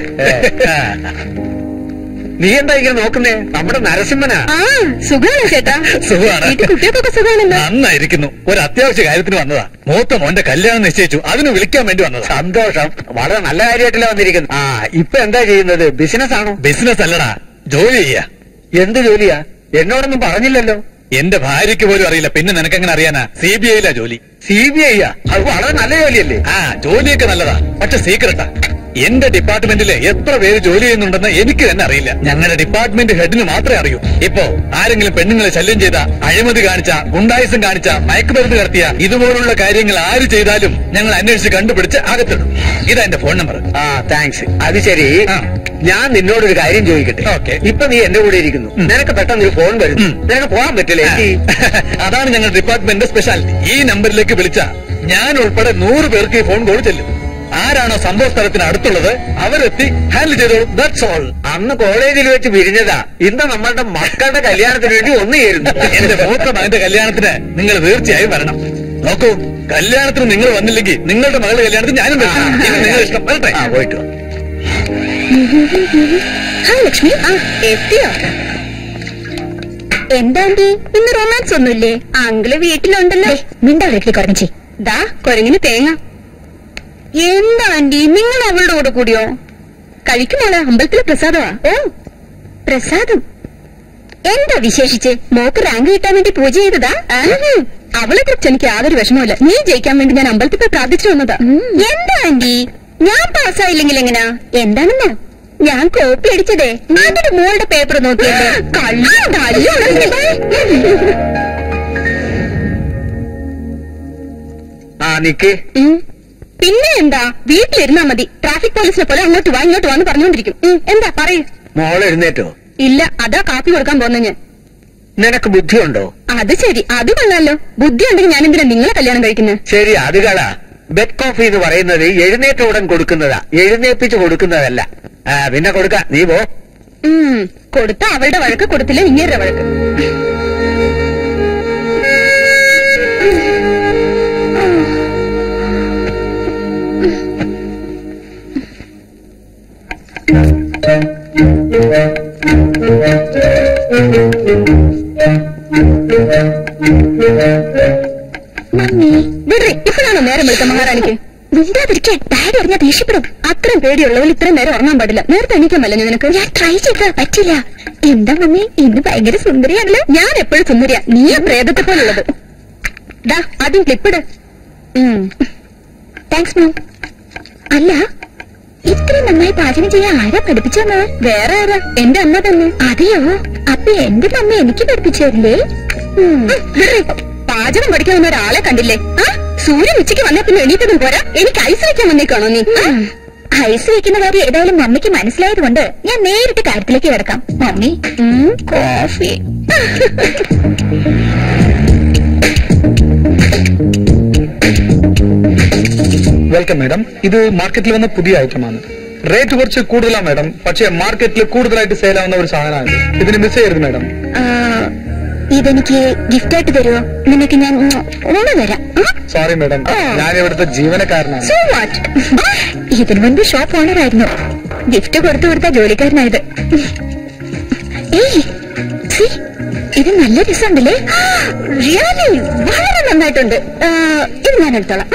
Speaker 4: നീ എന്താ ഇങ്ങനെ നോക്കുന്നേ? നമ്മുടെ നരസിംഹനാ.
Speaker 3: സുഖാണോ ചേട്ടാ?
Speaker 2: സുഖമാണ്.
Speaker 3: കുട്ടികൾക്കൊക്കെ സുഖാണല്ലോ.
Speaker 2: നന്നായിരിക്കുന്നു. ഒരു അത്യാവശ്യ കാര്യത്തിന് വന്നതാ. മൂത്ത മോന്റെ കല്യാണം നിശ്ചയിച്ചു, അതിന് വിളിക്കാൻ വേണ്ടി വന്നതാ.
Speaker 4: സന്തോഷം, വളരെ നല്ല കാര്യമായിട്ടല്ല വന്നിരിക്കുന്നത്. ഇപ്പൊ എന്താ ചെയ്യുന്നത്? ബിസിനസ് ആണോ?
Speaker 2: ബിസിനസ് അല്ലടാ, ജോലി ചെയ്യാ.
Speaker 4: എന്ത് ജോലിയാ? എന്നോടൊന്നും പറഞ്ഞില്ലല്ലോ.
Speaker 2: എന്റെ ഭാര്യയ്ക്ക് പോലും അറിയില്ല, പിന്നെ നിനക്കെങ്ങനെ അറിയാനാ? CBI ജോലി.
Speaker 4: CBI? അത് വളരെ നല്ല ജോലിയല്ലേ?
Speaker 2: ജോലിയൊക്കെ നല്ലതാ, പക്ഷെ സീക്രട്ടാ. എന്റെ ഡിപ്പാർട്ട്മെന്റിൽ എത്ര പേര് ജോലി ചെയ്യുന്നുണ്ടെന്ന് എനിക്ക് തന്നെ അറിയില്ല. ഞങ്ങളുടെ ഡിപ്പാർട്ട്മെന്റ് ഹെഡിന് മാത്രമേ അറിയൂ. ഇപ്പോ ആരെങ്കിലും പെണ്ണുങ്ങളെ ശല്യം ചെയ്ത, അഴിമതി കാണിച്ച, ഗുണ്ടായിസം കാണിച്ച, മയക്കുമരുന്ന് കടത്തിയ, ഇതുപോലുള്ള കാര്യങ്ങൾ ആര് ചെയ്താലും ഞങ്ങൾ അന്വേഷിച്ച് കണ്ടുപിടിച്ച് അകത്തിടും. ഇതാ എന്റെ ഫോൺ നമ്പർ.
Speaker 4: താങ്ക്സ്. അത് ശരി, ഞാൻ നിന്നോടൊരു കാര്യം ചോദിക്കട്ടെ?
Speaker 2: ഓക്കെ.
Speaker 4: ഇപ്പൊ നീ എന്റെ കൂടെ ഇരിക്കുന്നു, നിനക്ക് പെട്ടെന്ന് ഒരു ഫോൺ വരുന്നു, നിനക്ക് പോകാൻ പറ്റില്ലേ?
Speaker 2: അതാണ് ഞങ്ങളുടെ ഡിപ്പാർട്ട്മെന്റിന്റെ സ്പെഷ്യാലിറ്റി. ഈ നമ്പറിലേക്ക് വിളിച്ച ഞാൻ ഉൾപ്പെടെ 100 പേർക്ക് ഈ ഫോൺ കോൾ ചെല്ലും. ആരാണോ സംഭവ സ്ഥലത്തിന് അടുത്തുള്ളത് അവരെത്തി ഹാൻഡിൽ ചെയ്തോളൂ. That's all.
Speaker 4: അന്ന് കോളേജിൽ വെച്ച് പിരിഞ്ഞതാ, ഇന്ന് നമ്മളുടെ മക്കളുടെ കല്യാണത്തിന് വേണ്ടി ഒന്നു ചേരുന്നു.
Speaker 2: എന്റെ മൂത്ത മകന്റെ കല്യാണത്തിന് നിങ്ങൾ തീർച്ചയായും വരണം. നോക്കൂ, കല്യാണത്തിന് നിങ്ങൾ വന്നില്ലെങ്കിൽ നിങ്ങളുടെ മകളുടെ കല്യാണത്തിന് ഞാനും വരണം. നിങ്ങൾ ഇഷ്ടം. വരട്ടെ.
Speaker 4: പോയിട്ട്
Speaker 3: ലക്ഷ്മി എത്തിയോ? എന്താ ഇന്ന് റൊമാൻസ് ഒന്നുമില്ലേ? അങ്കിള് വീട്ടിലുണ്ടല്ലോ. മിണ്ടാ വീട്ടിൽ കുറഞ്ഞി. ദാ കൊരങ്ങിന് തേങ്ങ. എന്താ ആന്റി, നിങ്ങൾ അവളുടെ കൂടെ കൂടിയോ? കഴിക്കുമോളെ, അമ്പലത്തിലെ പ്രസാദമാ. ഓ, പ്രസാദം. എന്താ വിശേഷിച്ച്? മോക്ക് റാങ്ക് കിട്ടാൻ വേണ്ടി പൂജ ചെയ്തതാ? അവളെ കുറിച്ച് എനിക്ക് യാതൊരു വിഷമമില്ല. നീ ജയിക്കാൻ വേണ്ടി ഞാൻ അമ്പലത്തിൽ പോയി പ്രാർത്ഥിച്ചു വന്നതാ. എന്താ ആന്റി, ഞാൻ പാസ്സായില്ലെങ്കിൽ എങ്ങനാ? എന്താണെന്നോ, ഞാൻ കോപ്പി അടിച്ചതേ അതിന്റെ മോളുടെ പേപ്പർ നോക്കിയല്ലേ.
Speaker 4: നിക്ക്.
Speaker 3: പിന്നെ എന്താ, വീട്ടിലിരുന്നാ മതി. ട്രാഫിക് പോലീസിനെ പോലെ അങ്ങോട്ട് വാ ഇങ്ങോട്ട് വാന്ന് പറഞ്ഞോണ്ടിരിക്കും. എന്താ പറയൂ.
Speaker 4: മോള് എഴുന്നേറ്റോ?
Speaker 3: ഇല്ല, അതാ കാപ്പി കൊടുക്കാൻ പോന്ന ഞാൻ.
Speaker 4: നിനക്ക് ബുദ്ധിയുണ്ടോ?
Speaker 3: അത് ശരി, അത് കൊള്ളാലോ. ബുദ്ധി ഉണ്ടെങ്കിൽ ഞാൻ എന്തിനാ നിങ്ങളെ കല്യാണം കഴിക്കുന്നത്?
Speaker 4: ശരി, അത് കള. ബെഡ് കോഫി എന്ന് പറയുന്നത് എഴുന്നേറ്റ ഉടൻ കൊടുക്കുന്നതാ, എഴുന്നേപ്പിച്ച് കൊടുക്കുന്നതല്ല. പിന്നെ കൊടുക്ക, നീ പോ.
Speaker 3: കൊടുത്ത അവളുടെ വഴക്ക്, കൊടുത്തില്ല ഇങ്ങേരുടെ വഴക്ക്. ഇപ്പോഴാണോ നേരം വിളിച്ച മഹാറാണിക്ക്? മിണ്ടാതിരിക്കാൻ, ഡാഡി അറിഞ്ഞാൽ ദേഷ്യപ്പെടും. അത്രയും പേടിയുള്ളവൾ ഇത്രയും നേരം ഉറങ്ങാൻ പാടില്ല. നേരത്തെ എണീക്കാൻ പറ്റില്ല നിനക്ക്? ഞാൻ ട്രൈ ചെയ്താ പറ്റില്ല. എന്താ മമ്മി, ഇന്ന് ഭയങ്കര സുന്ദരിയാണല്ലോ. ഞാൻ എപ്പോഴും സുന്ദരിയാ, നീ പ്രേതത്തെ പോലുള്ളത്. ദാ ആദ്യം ക്ലിപ്പിട്. Thanks ma'am. അല്ല, ഇത്രയും നന്നായി പാചകം ചെയ്യാൻ ആരാ പഠിപ്പിച്ചെന്ന്? വേറെ ആരാ? എന്റെ അമ്മ തന്നെ. അതെയോ? അപ്പൊ എന്റെ മമ്മ എനിക്ക് പഠിപ്പിച്ചു തരില്ലേ? പാചകം പഠിക്കാൻ ഒരാളെ കണ്ടില്ലേ? സൂര്യൻ ഉച്ചയ്ക്ക് വന്നാൽ പിന്നെ എണീറ്റതും പോരാ, എനിക്ക് ഐസ് വയ്ക്കാൻ വന്നേക്കാണോ നീ? ഐസ് വയ്ക്കുന്ന കാര്യം ഏതായാലും മമ്മിക്ക് മനസ്സിലായത് കൊണ്ട് ഞാൻ നേരിട്ട് കാര്യത്തിലേക്ക് കിടക്കാം. Mummy coffee.
Speaker 6: Welcome madam. ഇത് മാർക്കറ്റിൽ വന്ന പുതിയ ഐറ്റമാണ്. റേറ്റ് കുറച്ച് കൂടുതലാണ് മാഡം, പക്ഷേ മാർക്കറ്റിൽ കൂടുതലായിട്ട് സെയിലാവുന്ന ഒരു സാധനമാണ്. ഇതിന് മിസ് ചെയ്യരുത് മാഡം.
Speaker 3: ഇതെനിക്ക് ഗിഫ്റ്റ് ആയിട്ട് തരുമോ? നിനക്ക് ഞാൻ ഓണം തരാം.
Speaker 6: സോറി മാഡം, ഞാൻ ഇവിടുത്തെ ജീവനക്കാരനാണ്.
Speaker 3: ഇതിനു മുൻപ് ഷോപ്പ് ഓണറായിരുന്നു. ഗിഫ്റ്റ് കൊടുത്ത ജോലിക്കാരനായത്. ഇത് നല്ല രസമുണ്ടല്ലേ? റിയലി വളരെ നന്നായിട്ടുണ്ട്. ഇത് ഞാൻ എടുത്തോളാം.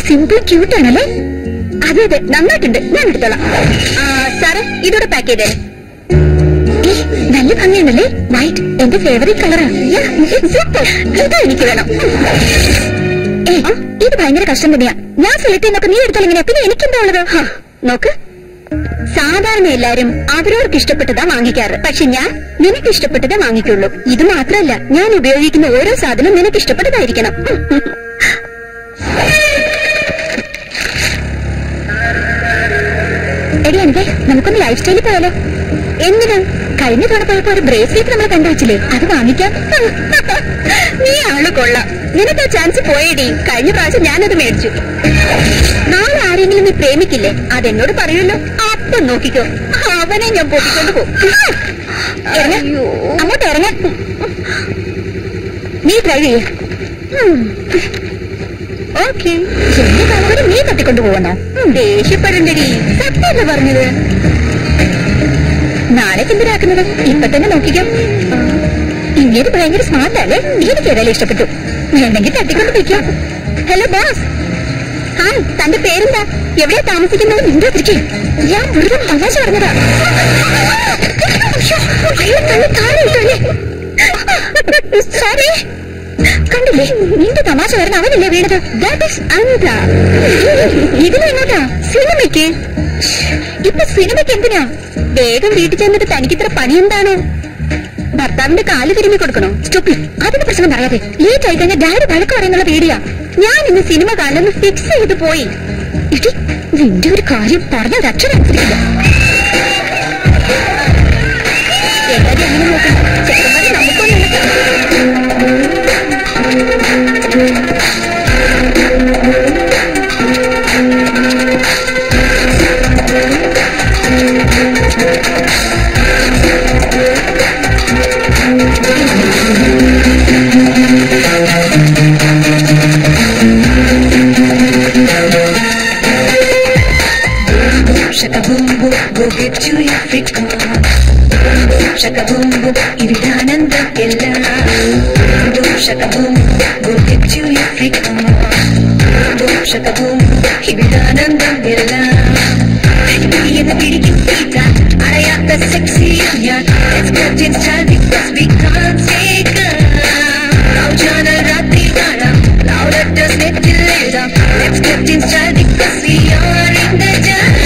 Speaker 3: സിമ്പിൾ ക്യൂട്ട് ആണല്ലേ? അതെ അതെ, നന്നായിട്ടുണ്ട്. ഞാൻ എടുത്തോളാം. സാറ് ഇതോടെ പാക്ക് ചെയ്തേ. നല്ല ഭംഗിയുണ്ടല്ലേ? വൈറ്റ് എന്റെ ഫേവറേറ്റ് കളറാണ്. ഇത് എനിക്ക് വേണം. ഇത് ഭയങ്കര കഷ്ടം തന്നെയാ. ഞാൻ സെലക്ട് ചെയ്യുന്നൊക്കെ നീ എടുത്താൽ എങ്ങനെയാ? പിന്നെ എനിക്കെന്താ ഉള്ളത്? നോക്ക്, സാധാരണ എല്ലാരും അവരവർക്ക് ഇഷ്ടപ്പെട്ടതാ വാങ്ങിക്കാറ്. പക്ഷെ ഞാൻ നിനക്ക് ഇഷ്ടപ്പെട്ടതേ വാങ്ങിക്കുള്ളൂ. ഇത് മാത്രമല്ല, ഞാൻ ഉപയോഗിക്കുന്ന ഓരോ സാധനവും നിനക്ക് ഇഷ്ടപ്പെട്ടതായിരിക്കണം. എടി അനന്തേ, നമുക്കൊന്ന് ലൈഫ് സ്റ്റൈലിൽ പോയാലോ? എന്തിനാ? കഴിഞ്ഞ തവണ പോയപ്പോ ഒരു ബ്രേസ്ലെറ്റ് നമ്മൾ കണ്ടുവച്ചില്ലേ, അത് വാങ്ങിക്കാം. നീ ആള് കൊള്ളാം. നിനക്ക് ആ ചാൻസ് പോയേടി. കഴിഞ്ഞ പ്രാവശ്യം ഞാനത് മേടിച്ചു. നാളെ ആരെങ്കിലും നീ പ്രേമിക്കില്ലേ, അതെന്നോട് പറയുമല്ലോ. അപ്പം നോക്കിക്കോ, അവനെ ഞാൻ പൊട്ടിക്കൊണ്ട് പോകും. അങ്ങോട്ട് ഇറങ്ങാൻ. നീ ഡ്രൈവ് ചെയ്യ. ഓക്കെ. എന്റെ കണവര് നീ തട്ടിക്കൊണ്ടു പോകണോ? ദേഷ്യപ്പെടണ്ടടി. സത്യമല്ല പറഞ്ഞത്. നാളെ എന്തിനാക്കുന്നത്? ഇപ്പൊ തന്നെ നോക്കിക്കാം. ഇങ്ങനെ ഭയങ്കര സ്മാർട്ടല്ലേ? എനിക്ക് ഏതായാലും ഇഷ്ടപ്പെട്ടു. വേണമെങ്കിൽ തട്ടിക്കൊണ്ട് പോയിക്കോ. Hello boss. ഹായ്, തന്റെ പേരെന്താ? എവിടെയാ താമസിക്കുന്നത്? നിന്റെ തിരിച്ചു. ഞാൻ മുഴുവൻ തമാശ പറഞ്ഞതാ. സോറി. കണ്ടില്ലേ, നിന്റെ തമാശ വരുന്ന അവനല്ലേ വീണത്? That is Anitha. ഇതിലെങ്ങോട്ടാ? സിനിമയ്ക്ക്. ഇപ്പൊ സിനിമയ്ക്ക് എന്തിനാ? വേഗം വീട്ടിൽ ചെന്നിട്ട് തനിക്കിത്ര പണിയെന്താണ്? ഭർത്താവിന്റെ കാല് തിരുമ്മി കൊടുക്കണോ? സ്റ്റോപ്പിൽ. അതിന് പ്രശ്നം പറയാതെ. ലേറ്റ് ആയി കഴിഞ്ഞാൽ ഡാഡി വഴക്ക് പറയുന്നുള്ള പേടിയാ. ഞാൻ ഇന്ന് സിനിമ കാണുന്ന ഫിക്സ് ചെയ്ത് പോയി. ഇടി, നിന്റെ ഒരു കാര്യം പറഞ്ഞ ഒരു അക്ഷരം അനുസരിക്കില്ല. എല്ലാരും അങ്ങനെ നോക്കണം. ചെറുപ്പമാരെ നമുക്കൊന്നും
Speaker 5: Shaka boom boom, go get you your freak on. Shaka boom boom, ividananda ella. Shaka boom boom, go get you your freak on. Shaka boom boom, ividananda ella. Iyana pidikkitta, arayatha sexy ya. Let's get in style because we can't take her. Raujana rati vada, now let us get till later. Let's get in style because we are in the jungle.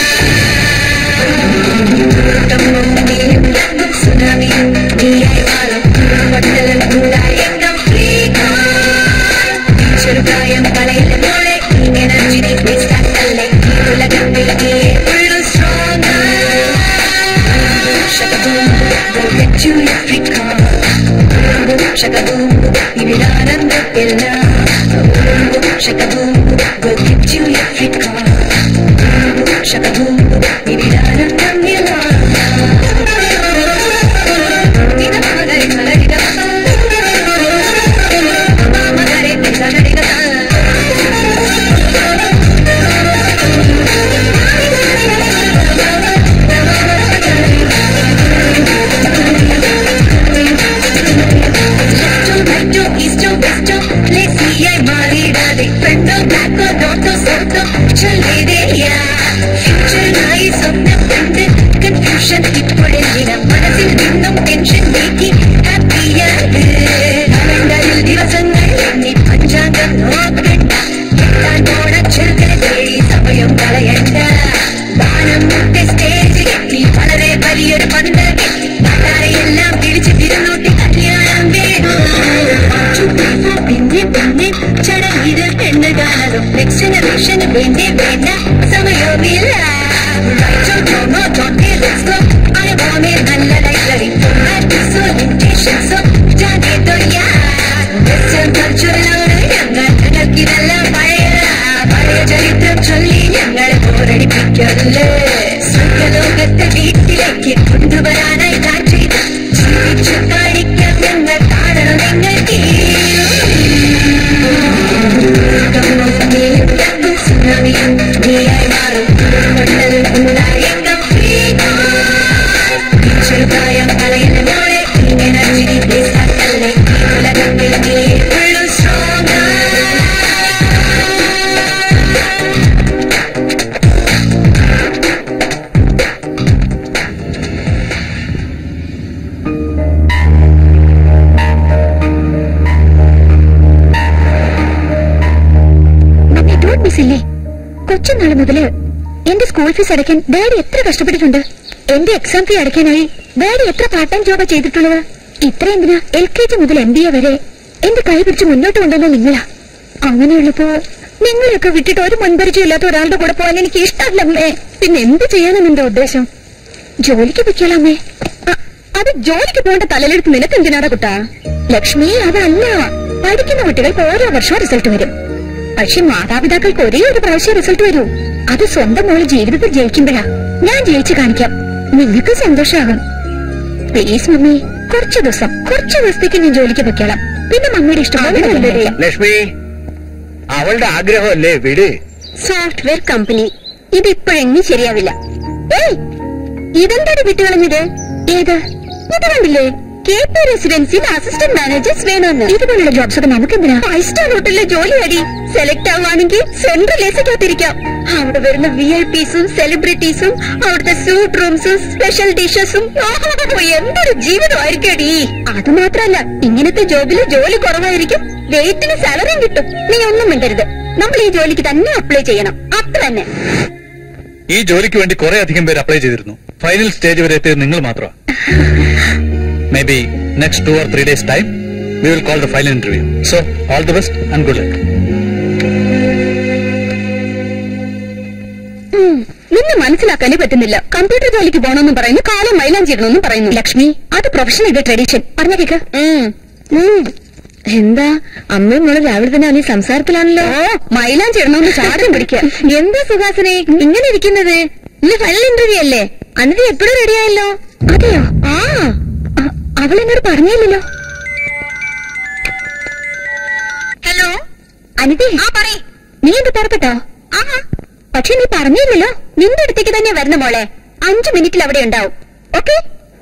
Speaker 5: Tsunami, niyai valam, vattalam kundayengam freaka. Chirukayam kalayila mole, in energy ni waste-attalle, ulagathil neeye fullu stronger. Shaka boom boom, go get you your freaka. Shaka boom boom, ividananda ella. Shaka boom boom, go get you your freaka. Shaka boom boom, ividananda ella. മനസ്സിൽ നിന്നും tension നീക്കി ഹാപ്പിയാത് കലണ്ടറിൽ ദിവസങ്ങൾ എണ്ണി പഞ്ചാംഗം നോക്കണ്ട എത്താൻ പോണ ചെറുക്കനെ തേടി സമയം കളയണ്ട ദാനം മുട്ട സ്റ്റേജ് കെട്ടി വളരെ വലിയൊരു പന്തൽ കെട്ടി നാട്ടാരെയെല്ലാം പിടിച്ച് തിരുന്നോട്ടി കല്യാണം വേണം പിന്നെ പിന്നെ ചടങ്ങിത് പെണ്ണ് കാണലും നെക്സ്റ്റ് ജനറേഷന് വേണ്ടി വേണ്ട സമയമില്ല നല്ല ലൈബ്രറി ഞങ്ങൾക്കിതെല്ലാം പഴയ ചരിത്രം ചൊല്ലി ഞങ്ങളെ പോരടിപ്പിക്കല്ലേ സ്വർഗലോകത്തെ വീട്ടിലേക്ക് കൊണ്ടുവരാനായി ഞാൻ ചെയ്ത് ജീവിച്ചു കാണിക്കാം ഞങ്ങൾ കാണണം നിങ്ങൾക്ക് നീയായി മാറും ഉണ്ടായെങ്കം ചെറുതായം കളയിലെ മോളെ എനർജി അല്ലേ ഉലകത്തിൽ നീ ഫുള്ളു സ്ട്രോങ്
Speaker 3: കൊച്ചുനാൾ മുതല് എന്റെ സ്കൂൾ ഫീസ് അടയ്ക്കാൻ ഡാഡി എത്ര കഷ്ടപ്പെട്ടിട്ടുണ്ട്. എന്റെ എക്സാം ഫീ അടയ്ക്കാനായി ഡാഡി എത്ര പാർട്ട് ടൈം ജോബാ ചെയ്തിട്ടുള്ളത്. ഇത്ര എന്തിനാ LKG മുതൽ MBA വരെ എന്റെ കൈ പിടിച്ച് മുന്നോട്ട് കൊണ്ടുവന്ന നിങ്ങളാ. അങ്ങനെയുള്ളപ്പോ നിങ്ങളെയൊക്കെ വിട്ടിട്ട് ഒരു മുൻപരിചയമില്ലാത്ത ഒരാളുടെ കൂടെ പോകാൻ എനിക്ക് ഇഷ്ടമല്ലേ. പിന്നെ എന്ത് ചെയ്യാനാണ് നിന്റെ ഉദ്ദേശം? ജോലിക്ക് പൊയ്ക്കോളാമേ. അത് ജോലിക്ക് പോകേണ്ട തലയിലെടുത്ത് നിനക്ക് എന്തിനാടാ കുട്ടാ? ലക്ഷ്മി, അതല്ല. പഠിക്കുന്ന കുട്ടികൾക്ക് ഓരോ വർഷവും റിസൾട്ട് വരും. പക്ഷെ മാതാപിതാക്കൾക്ക് ഒരേ ഒരു പ്രാവശ്യം റിസൾട്ട് വരൂ. അത് സ്വന്തം മോള് ജീവിതത്തിൽ ജയിക്കുമ്പോഴാ. ഞാൻ ജയിച്ചു കാണിക്കാം, നിങ്ങൾക്ക് സന്തോഷമാകും. പ്ലീസ് മമ്മി, കുറച്ചു ദിവസത്തേക്ക് ഞാൻ ജോലിക്ക് പൊയ്ക്കോളാം. പിന്നെ മമ്മിയുടെ ഇഷ്ടം.
Speaker 4: ലക്ഷ്മി, അവളുടെ ആഗ്രഹമല്ലേ വീട്.
Speaker 3: സോഫ്റ്റ്വെയർ കമ്പനി ഇതിപ്പോഴെങ്ങും ശരിയാവില്ല. ഇതെന്താണ് വിട്ടുകളഞ്ഞത്? ഏത്? ഇത് കണ്ടില്ലേ, KP റെസിഡൻസിയിൽ അസിസ്റ്റന്റ് മാനേജേഴ്സ് വേണമെന്ന്. ഇതുപോലുള്ള ജോബ്സ് ഒക്കെ നമുക്ക് എന്തിനാ? 5 സ്റ്റാർ ഹോട്ടലിലെ ജോലി അടി. സെലക്ട് ആവുകയാണെങ്കിൽ സെൻട്രൽ എസിക്കാത്തിരിക്കാം. അവിടെ വരുന്ന VIPസും സെലിബ്രിറ്റീസും അവിടുത്തെ സ്യൂട്ട് റൂംസും സ്പെഷ്യൽ ഡിഷസും എന്തൊരു ജീവിതമായിരിക്കും അടി. അത് മാത്രല്ല, ഇങ്ങനത്തെ ജോബില് ജോലി കുറവായിരിക്കും, വെയിറ്റിന് സാലറിയും കിട്ടും. നീ ഒന്നും മിണ്ടരുത്. നമ്മൾ ഈ ജോലിക്ക് തന്നെ അപ്ലൈ ചെയ്യണം, അത്ര തന്നെ.
Speaker 6: ഈ ജോലിക്ക് വേണ്ടി കുറെ അധികം പേര് അപ്ലൈ ചെയ്തിരുന്നു. ഫൈനൽ സ്റ്റേജ് വരെ എത്തിയത് നിങ്ങൾ മാത്രമാണ്. Maybe next 2 or 3 days time, we will call the final interview. So, all the best and good luck.
Speaker 3: നിന്നെ മനസ്സിലാക്കാനേ പറ്റുന്നില്ല. കമ്പ്യൂട്ടർ ജോലിക്ക് പോകണമെന്നും പറയുന്നു, കാലം മൈലാഞ്ചി ഇടണമെന്നും പറയുന്നു. ലക്ഷ്മി, അത് പ്രൊഫഷണൽ ട്രഡീഷൻ. പറഞ്ഞ കേക്ക്. എന്താ അമ്മയും മോള് രാവിലെ തന്നെ അവന് സംസാരത്തിലാണല്ലോ. മൈലാഞ്ചി ഇടണമെന്ന് ചാടം പിടിക്കുക. എന്താ സുഹാസിനെ ഇങ്ങനെ ഇരിക്കുന്നത്? ഇന്ന് ഫൈനൽ ഇന്റർവ്യൂ അല്ലേ? അനിത എപ്പോഴും റെഡിയായല്ലോ. അതെയോ? അവളെന്നോട് പറഞ്ഞില്ലല്ലോ. ഹലോ അനിതേ, നീ എന്ത് പുറപ്പെട്ടോ? പക്ഷെ നീ പറഞ്ഞില്ലല്ലോ. നിന്റെ അടുത്തേക്ക് തന്നെ വരുന്ന മോളെ. 5 മിനിറ്റിൽ അവിടെ ഉണ്ടാവും. ഓക്കെ?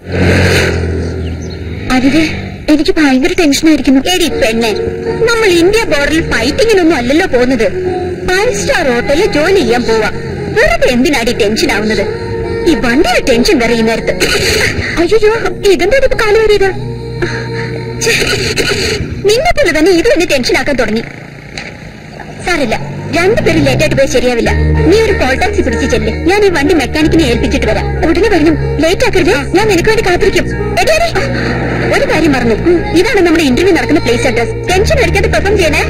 Speaker 3: അനിതേ, എനിക്ക് ഭയങ്കര ടെൻഷനായിരിക്കുന്നു. എടി പെണ്ണെ, നമ്മൾ ഇന്ത്യ ബോർഡറിൽ ഫൈറ്റിങ്ങിനൊന്നും അല്ലല്ലോ പോകുന്നത്. 5 സ്റ്റാർ ഹോട്ടലിൽ ജോലി ചെയ്യാൻ പോവാ. വെറുതെ എന്തിനാടി ടെൻഷൻ ആവുന്നത്? ഈ വണ്ടിയുടെ ടെൻഷൻ വരെ ഈ നേരത്ത്. അയ്യോ, ഇതെന്താ ഇപ്പൊ കാലം വരിയത്? നിന്നെ പോലെ തന്നെ ഇത് തന്നെ ടെൻഷൻ ആക്കാൻ തുടങ്ങി. സാരില്ല, 2 പേരും ലേറ്റായിട്ട് പോയി ശരിയാവില്ല. നീ ഒരു കോൾ ടാക്സി പിടിച്ച് ചെല്ല്. ഞാൻ ഈ വണ്ടി മെക്കാനിക്കിനെ ഏൽപ്പിച്ചിട്ട് വരാം. ഉടനെ വരണം. ലേറ്റ് ആക്കരുത്. ഞാൻ നിനക്ക് വേണ്ടി കാത്തിരിക്കും. ഒരു കാര്യം മറന്നു. ഇതാണ് നമ്മുടെ ഇന്റർവ്യൂ നടക്കുന്ന പ്ലേസ് അഡ്രസ്. ടെൻഷൻ അടിക്കാതെ പെർഫോം ചെയ്യണേ.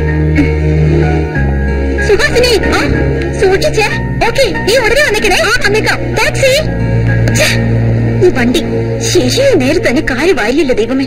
Speaker 3: സുഹാസിനി, സൂക്ഷിച്ചേ. ഓക്കെ, നീ ഉടനെ വന്നേക്കണേ. വന്നേക്കാം. ടാക്സി. ഈ വണ്ടി ശരിയായ നേരത്തെ തന്നെ കാര്യമായില്ലല്ലോ ദൈവമേ.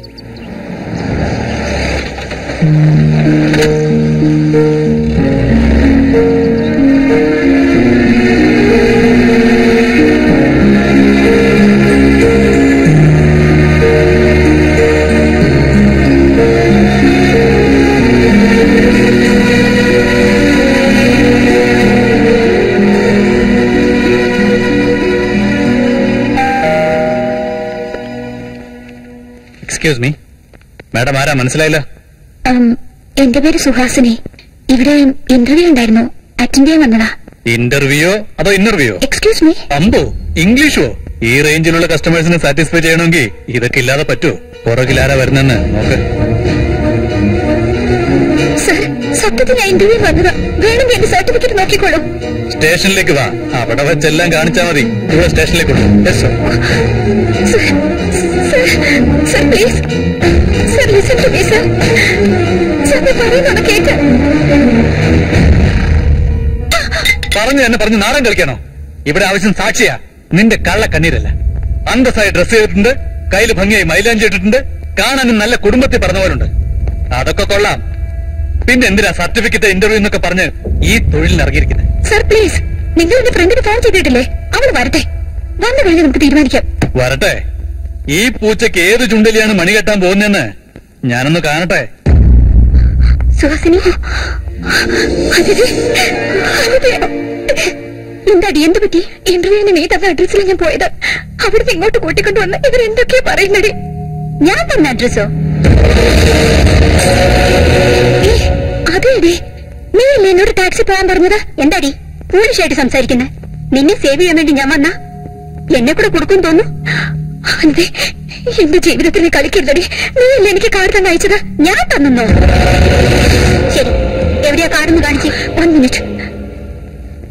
Speaker 6: എക്സ്ക്യൂസ് മീ മാഡം, ആരാ മനസ്സിലായില്ല?
Speaker 3: എന്റെ പേര് സുഹാസിനി. ഇവിടെ ഇന്റർവ്യൂ ഉണ്ടായിരുന്നു, അറ്റൻഡ് ചെയ്യാൻ വന്നതാ.
Speaker 6: ഇന്റർവ്യൂയോ അതോ ഇന്റർവ്യൂയോ?
Speaker 3: Excuse me.
Speaker 6: അമ്പോ, ഇംഗ്ലീഷോ? ഈ റേഞ്ചിലുള്ള കസ്റ്റമേഴ്സിനെ സാറ്റിസ്ഫൈ ചെയ്യണമെങ്കിൽ ഇതൊക്കെ ഇല്ലാതെ പറ്റുമോ? പുറകിലാരാ വരുന്നെന്ന് നോക്ക്.
Speaker 3: സർ, സത്യത്തിൽ ഞാൻ ഇന്റർവ്യൂ വന്നതാ. വേണമെങ്കിൽ എന്റെ സർട്ടിഫിക്കറ്റ് നോക്കിക്കോളൂ.
Speaker 6: സ്റ്റേഷനിലേക്ക് വാ, അവിടെ വെച്ചെല്ലാം കാണിച്ചാൽ മതി. ഇവിടെ സ്റ്റേഷനിലേക്ക് വിടും. Yes sir.
Speaker 3: Sir please, sir listen to me sir. Sir പറയുന്നത് കേക്ക്.
Speaker 6: പറഞ്ഞു തന്നെ പറഞ്ഞ് നാടൻ കളിക്കാനോ? ഇവിടെ ആവശ്യം സാക്ഷിയാ, നിന്റെ കള്ള കണ്ണീരല്ല. അന്തസ്സായി ഡ്രസ് ചെയ്തിട്ടുണ്ട്, കയ്യിൽ ഭംഗിയായി മൈലാഞ്ചി ഇട്ടിട്ടുണ്ട്, കാണാനും നല്ല കുടുംബത്തിൽ പറഞ്ഞ പോലുണ്ട്. അതൊക്കെ കൊള്ളാം. പിന്നെ എന്തിനാ സർട്ടിഫിക്കറ്റ് ഇന്റർവ്യൂ എന്നൊക്കെ പറഞ്ഞ് ഈ തൊഴിലിന് ഇറങ്ങിയിരിക്കുന്നത്?
Speaker 3: സർ പ്ലീസ്, നിങ്ങൾ എന്റെ ഫ്രണ്ടിന് ഫോൺ ചെയ്തിട്ടില്ലേ? അവൾ വരട്ടെ, വന്നു കഴിഞ്ഞ് നമുക്ക് തീരുമാനിക്കാം.
Speaker 6: വരട്ടെ. ഈ പൂച്ചയ്ക്ക് ഏത് ചുണ്ടലിയാണ് മണി കെട്ടാൻ പോകുന്നതെന്ന് ഞാനൊന്ന് കാണട്ടെ.
Speaker 3: സുഹാസിനി, എന്താടി, എന്ത് പറ്റി? ഇന്റർവ്യൂവിന് നീ തന്ന അഡ്രസ്സിൽ ഞാൻ പോയത്. അവിടുന്ന് ഇങ്ങോട്ട് കൂട്ടിക്കൊണ്ടുവന്ന് ഇവരെന്തൊക്കെയാ പറയുന്നത്? ഞാൻ തന്ന അഡ്രസ്സോ? അതെടി, നീ അല്ലേ എന്നോട് ടാക്സി പോകാൻ പറഞ്ഞത്? എന്താടി പോലീഷായിട്ട് സംസാരിക്കുന്നത്? നിന്നെ സേവ് ചെയ്യാൻ വേണ്ടി ഞാൻ വന്ന എന്നെ കൂടെ കൊടുക്കും തോന്നുന്നു. അതെ, എന്റെ ജീവിതത്തിൽ നീ കളിക്കരുതടി. നീ അല്ലേ എനിക്ക് കാർഡ് തന്നെ അയച്ചത്? ഞാൻ തന്നോ? ശരി, എവിടെയാ കാർഡെന്ന് കാണിച്ച്? 1 മിനിറ്റ്.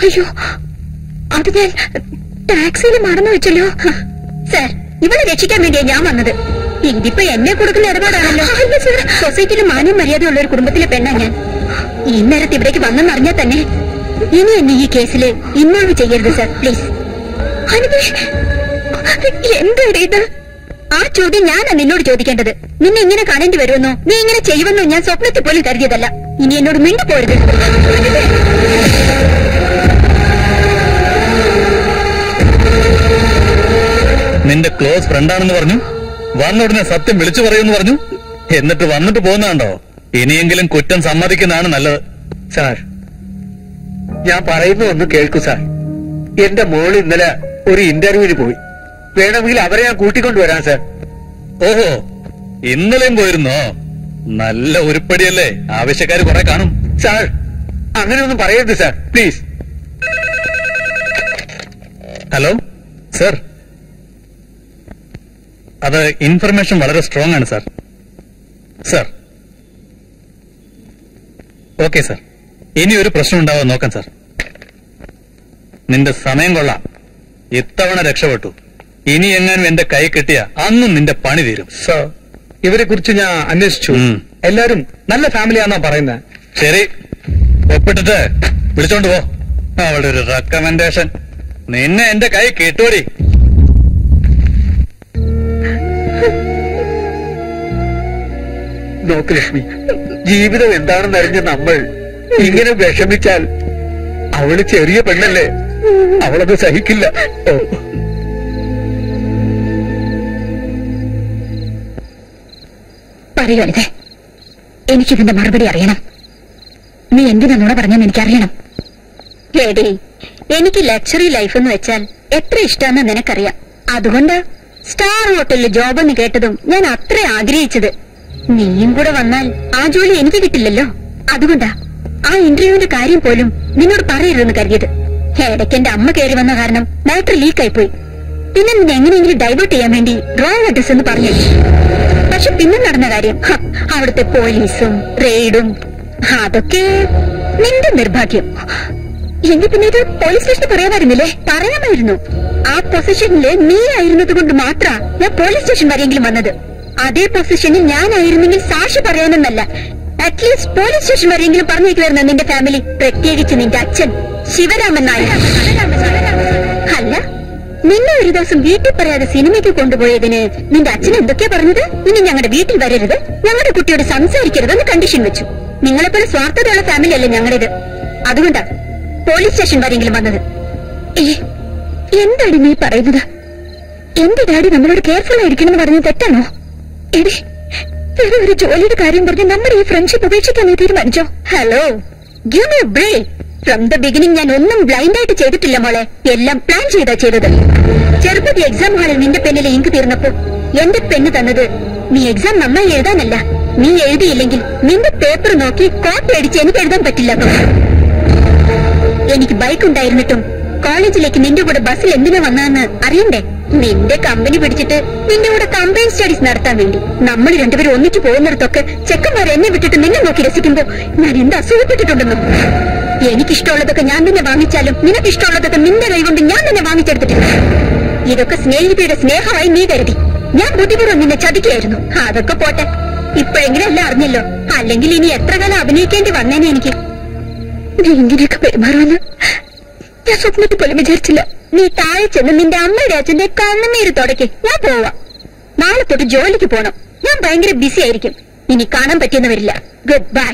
Speaker 3: അയ്യോ, അത് ഞാൻ ടാക്സിയിൽ മറന്നു വെച്ചല്ലോ. സാർ, ഇവളെ രക്ഷിക്കാൻ വേണ്ടിയാ ഞാൻ വന്നത്. ഇതിപ്പോ എന്നെ കൊടുക്കുന്ന ഇടപാടാണല്ലോ. സൊസൈറ്റിയിൽ മാന്യം മര്യാദയുള്ള ഒരു കുടുംബത്തിലെ പെണ്ണാ ഞാൻ. ഈ നേരത്തെ ഇവിടേക്ക് വന്നെന്നറിഞ്ഞാൽ തന്നെ ഇനി എന്നെ ഈ കേസിൽ ഇൻവോൾവ് ചെയ്യരുത് സാർ, പ്ലീസ്. എന്താണ് ഇത്? ആ ചോദ്യം ഞാനാ നിന്നോട് ചോദിക്കേണ്ടത്. നിന്നെ ഇങ്ങനെ കാണേണ്ടി വരുമെന്നോ നീ ഇങ്ങനെ ചെയ്യുമെന്നോ ഞാൻ സ്വപ്നത്തിൽ പോലും കരുതിയതല്ല. ഇനി എന്നോട് മിണ്ടി പോരുത്.
Speaker 6: നിന്റെ ക്ലോസ് ഫ്രണ്ടാണെന്ന് പറഞ്ഞു, വന്ന ഉടനെ സത്യം വിളിച്ചു പറയുമെന്ന് പറഞ്ഞു, എന്നിട്ട് വന്നിട്ട് പോകുന്നുണ്ടോ? ഇനിയെങ്കിലും കുറ്റം സമ്മതിക്കുന്നതാണ് നല്ലത്.
Speaker 7: സാർ, ഞാൻ പറയുന്ന ഒന്ന് കേൾക്കൂ സാർ. എന്റെ മോള് ഇന്നലെ ഒരു ഇന്റർവ്യൂവിന് പോയി. വേണമെങ്കിൽ അവരെ ഞാൻ കൂട്ടിക്കൊണ്ടുവരാം സാർ.
Speaker 6: ഓഹോ, ഇന്നലെയും പോയിരുന്നോ? നല്ല ഉരുപ്പടിയല്ലേ, ആവശ്യക്കാര് കുറെ കാണും.
Speaker 7: സാർ, അങ്ങനെയൊന്നും പറയരുത് സാർ, പ്ലീസ്.
Speaker 6: ഹലോ സർ, അത് ഇൻഫർമേഷൻ വളരെ സ്ട്രോങ് ആണ് സാർ. സാർ, ഓക്കെ സാർ, ഇനി ഒരു പ്രശ്നം ഉണ്ടാവാൻ നോക്കാം സാർ. നിന്റെ സമയം കൊള്ളാം, ഇത്തവണ രക്ഷപ്പെട്ടു. ഇനി എങ്ങാനും എന്റെ കൈ കിട്ടിയ അന്നും നിന്റെ പണി തീരും.
Speaker 7: സാർ, ഇവരെ കുറിച്ച് ഞാൻ അന്വേഷിച്ചു. എല്ലാരും നല്ല ഫാമിലിയാണെന്നാ പറയുന്നത്.
Speaker 6: ശരി, ഒപ്പിട്ടിട്ട് വിളിച്ചോണ്ട് പോ. അവളുടെ ഒരു റെക്കമെൻഡേഷൻ. നിന്നെ എന്റെ കൈ കിട്ടോടി.
Speaker 7: നോക്ക് ലക്ഷ്മി, ജീവിതം എന്താണെന്ന് അറിഞ്ഞ നമ്മൾ ഇങ്ങനെ വിഷമിച്ചാൽ അവള് ചെറിയ പെണ്ണല്ലേ, അവളത് സഹിക്കില്ല.
Speaker 3: പറയുവരുതേ, എനിക്കിതിന്റെ മറുപടി അറിയണം. നീ എന്തിനാ നുണ പറഞ്ഞെന്ന് എനിക്കറിയണം. ഏടേ, എനിക്ക് ലക്ഷറി ലൈഫ് എന്ന് വെച്ചാൽ എത്ര ഇഷ്ടമെന്ന് നിനക്കറിയാം. അതുകൊണ്ട് സ്റ്റാർ ഹോട്ടലിൽ ജോബെന്ന് കേട്ടതും ഞാൻ അത്ര ആഗ്രഹിച്ചത്. നീയും കൂടെ വന്നാൽ ആ ജോലി എനിക്ക് കിട്ടില്ലല്ലോ. അതുകൊണ്ടാ ആ ഇന്റർവ്യൂവിന്റെ കാര്യം പോലും നിന്നോട് പറയരുതെന്ന് കരുതിയത്. ഇടയ്ക്ക് എന്റെ അമ്മ കയറി വന്ന കാരണം മാറ്റർ ലീക്കായി പോയി. പിന്നെ നിന്നെ എങ്ങനെയെങ്കിലും ഡൈവേർട്ട് ചെയ്യാൻ വേണ്ടി റോങ് അഡ്രസ് എന്ന് പറഞ്ഞു. പക്ഷെ പിന്നെ നടന്ന കാര്യം അവിടുത്തെ പോലീസും റെയ്ഡും, അതൊക്കെ നിന്റെ നിർഭാഗ്യം. എങ്കിൽ പിന്നെ ഇത് പോലീസ് സ്റ്റേഷനിൽ പറയാമായിരുന്നില്ലേ? പറയാമായിരുന്നു. ആ പൊസിഷനില് നീ ആയിരുന്നത് കൊണ്ട് മാത്രാ ഞാൻ പോലീസ് സ്റ്റേഷൻ വരെയെങ്കിലും വന്നത്. അതേ പൊസിഷനിൽ ഞാനായിരുന്നെങ്കിൽ സാക്ഷി പറയാനെന്നല്ല, അറ്റ്ലീസ്റ്റ് പോലീസ് സ്റ്റേഷൻ വരെയെങ്കിലും പറഞ്ഞേക്കുവായിരുന്നു നിന്റെ ഫാമിലി, പ്രത്യേകിച്ച് നിന്റെ അച്ഛൻ ശിവരാമൻ നായർ. അല്ല, നിന്നെ ഒരു ദിവസം വീട്ടിൽ പറയാതെ സിനിമയ്ക്ക് കൊണ്ടുപോയതിന് നിന്റെ അച്ഛൻ എന്തൊക്കെയാ പറഞ്ഞത്? ഇനി ഞങ്ങളുടെ വീട്ടിൽ വരരുത്, ഞങ്ങളുടെ കുട്ടിയോട് സംസാരിക്കരുതെന്ന് കണ്ടീഷൻ വെച്ചു. നിങ്ങളെപ്പോലെ സ്വാർത്ഥതയുള്ള ഫാമിലി അല്ലേ ഞങ്ങളുടേത്. അതുകൊണ്ടാ പോലീസ് സ്റ്റേഷൻ വരെയെങ്കിലും വന്നത്. എന്താണ് നീ പറയുന്നത്? എന്റെ ഡാഡി നമ്മളോട് കെയർഫുൾ ആയിരിക്കണം എന്ന് പറഞ്ഞത് തെറ്റാണോ? എടി, വേറെ ഒരു ജോലിയുടെ കാര്യം പറഞ്ഞ് നമ്മുടെ ഈ ഫ്രണ്ട്ഷിപ്പ് ഉപേക്ഷിക്കാൻ നീ തീരുമാനിച്ചോ? Hello, give me a break. From the beginning ഞാൻ ഒന്നും ബ്ലൈൻഡ് ആയിട്ട് ചെയ്തിട്ടില്ല മോളെ, എല്ലാം പ്ലാൻ ചെയ്താ ചെയ്തത്. ചെറുപ്പത്തി എക്സാം ഹാളിൽ നിന്റെ പെന്നിലെ ഇങ്ക് തീർന്നപ്പോ എന്റെ പെണ്ണ് തന്നത് നീ എക്സാം നന്നായി എഴുതാനല്ല, നീ എഴുതിയില്ലെങ്കിൽ നിന്റെ പേപ്പർ നോക്കി കോപ്പി അടിച്ച് എനിക്ക് എഴുതാൻ പറ്റില്ല. എനിക്ക് ബൈക്ക് ഉണ്ടായിരുന്നിട്ടും കോളേജിലേക്ക് നിന്റെ കൂടെ ബസ്സിൽ എന്തിനാ വന്നതെന്ന് അറിയണ്ടേ? നിന്റെ കമ്പനി പിടിച്ചിട്ട് നിന്റെ കൂടെ കമ്പൈൻ സ്റ്റഡീസ് നടത്താൻ വേണ്ടി നമ്മൾ രണ്ടുപേരും ഒന്നിച്ചു പോകുന്നിടത്തൊക്കെ ചെക്കന്മാർ എന്നെ വിട്ടിട്ട് നിന്നെ നോക്കി രസിക്കുമ്പോ ഞാൻ എന്താ അസൂയപ്പെട്ടിട്ടുണ്ടെന്നും. എനിക്കിഷ്ടമുള്ളതൊക്കെ ഞാൻ തന്നെ വാങ്ങിച്ചാലും നിനക്കിഷ്ടമുള്ളതൊക്കെ നിന്റെ കൈ കൊണ്ട് ഞാൻ തന്നെ വാങ്ങിച്ചെടുത്തിട്ടില്ല. ഇതൊക്കെ സ്നേഹിതയുടെ സ്നേഹമായി നീ കരുതി. ഞാൻ ബുദ്ധിപൂർവ്വം നിന്നെ ചതിക്കുകയായിരുന്നു. അതൊക്കെ പോട്ടെ, ഇപ്പോഴെങ്കിലും എല്ലാം അറിഞ്ഞല്ലോ. അല്ലെങ്കിൽ ഇനി എത്ര കാലം അഭിനയിക്കേണ്ടി വന്നേനെ എനിക്ക്. നീ ഇങ്ങനെയൊക്കെ പെരുമാറുമെന്ന് ഞാൻ സ്വപ്നത്തിൽ പോലും വിചാരിച്ചില്ല. നീ താഴെ ചെന്ന് നിന്റെ അമ്മയുടെ അച്ഛന്റെ കണ്ണുനീര് തുടക്കി. ഞാൻ പോവാ. നാളെ തൊട്ട് ജോലിക്ക് പോണം. ഞാൻ ഭയങ്കര ബിസി ആയിരിക്കും. ഇനി കാണാൻ പറ്റിയെന്ന് വരില്ല. Good bye.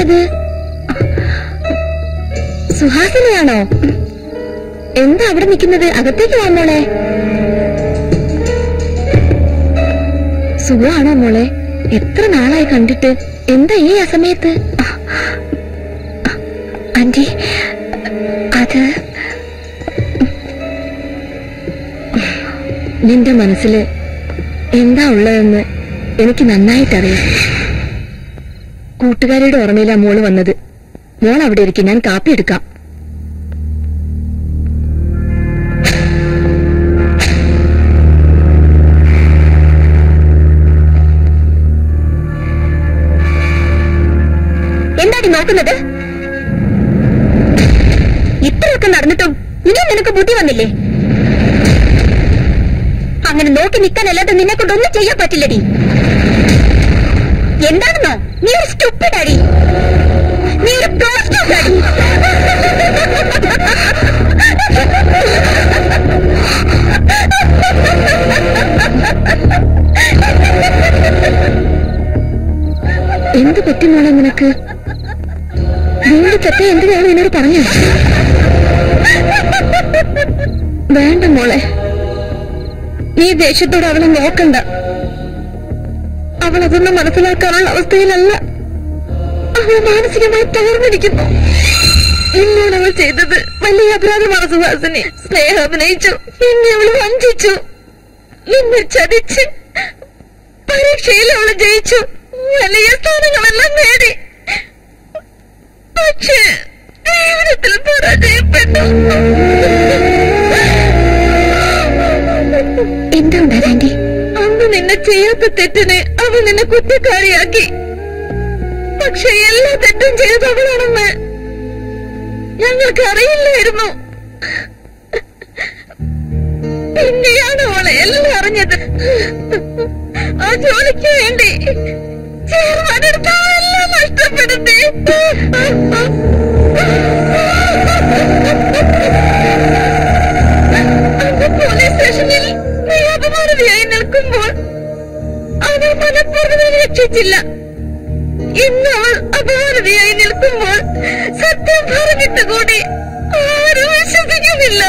Speaker 3: ഇത്? സുഹാസിനിയാണോ? എന്താ അവിടെ നിൽക്കുന്നത്? അകത്തേക്ക് വാ മോളെ. സുഖമാണോ മോളെ? എത്ര നാളായി കണ്ടിട്ട്. എന്താ ഈ അസമയത്ത്? ആന്റി, അത് നിന്റെ മനസ്സിൽ എന്താ ഉള്ളതെന്ന് എനിക്ക് നന്നായിട്ടറിയാം. കൂട്ടുകാരുടെ ഓർമ്മയിലാ മോള് വന്നത്. മോൾ അവിടെ ഇരിക്കും, ഞാൻ കാപ്പി എടുക്കാം. എന്താണ് നോക്കുന്നത്? ഇത്രയൊക്കെ നടന്നിട്ടും ഇനിയും നിനക്ക് ബുദ്ധി വന്നില്ലേ? അങ്ങനെ നോക്കി നിൽക്കാനല്ലാതെ നിന്നെ കൊണ്ടൊന്നും ചെയ്യാൻ പറ്റില്ലടി. എന്താണെന്നോ? നീ ഒരു സ്റ്റുപ്പിഡ് അടി. നീ ഒരു പ്രോസ്റ്റിറ്റ്യൂട്ട് അടി. എന്ത് പറ്റി മോളെ നിനക്ക്? വീണ്ടും തെറ്റ എന്തിനാണ് എന്നോട് പറഞ്ഞു? വേണ്ട മോളെ, നീ ദേഷ്യത്തോട് അവളെ നോക്കണ്ട. അവൾ അതൊന്നും മനസ്സിലാക്കാനുള്ള അവസ്ഥയിലല്ല. അവൾ മാനസികമായി തകർന്നിരിക്കുന്നു. എന്നോട് അവൾ ചെയ്തത് വലിയ അപരാധമാണ് സുഹാസിനി. സ്നേഹം അഭിനയിച്ചു, എന്നെ അവൾ വഞ്ചിച്ചു, എന്നെ ചതിച്ച്. പരീക്ഷയിൽ അവൾ ജയിച്ചു, വലിയ സ്ഥാനങ്ങളെല്ലാം നേടി. പക്ഷേ ജീവിതത്തിൽ പരാജയപ്പെട്ടു. എന്താ ഉണ്ടാകാൻഡി? അന്ന് നിന്നെ ചെയ്യാത്ത തെറ്റിന് അവൾ നിന്നെ കുറ്റക്കാരിയാക്കി. പക്ഷെ എല്ലാ തെറ്റും ചെയ്ത് അവളാണെന്ന് ഞങ്ങൾക്ക് അറിയില്ലായിരുന്നു. പിന്നെയാണ് അവളെ എല്ലാം അറിഞ്ഞത്. ആ ജോലിക്ക് വേണ്ടി ചേർന്നെടുത്തെല്ലാം നഷ്ടപ്പെടുത്തി. പോലീസ് സ്റ്റേഷനിൽ നീ അപമാനതയായി നിൽക്കുമ്പോൾ അവൾ മനഃപൂർവ്വം രക്ഷിച്ചില്ല. ഇന്ന് അവൾ അപമാനതയായി നിൽക്കുമ്പോൾ സത്യം പറഞ്ഞിട്ട് കൂടി ആരും വിശ്വസിക്കുന്നില്ല.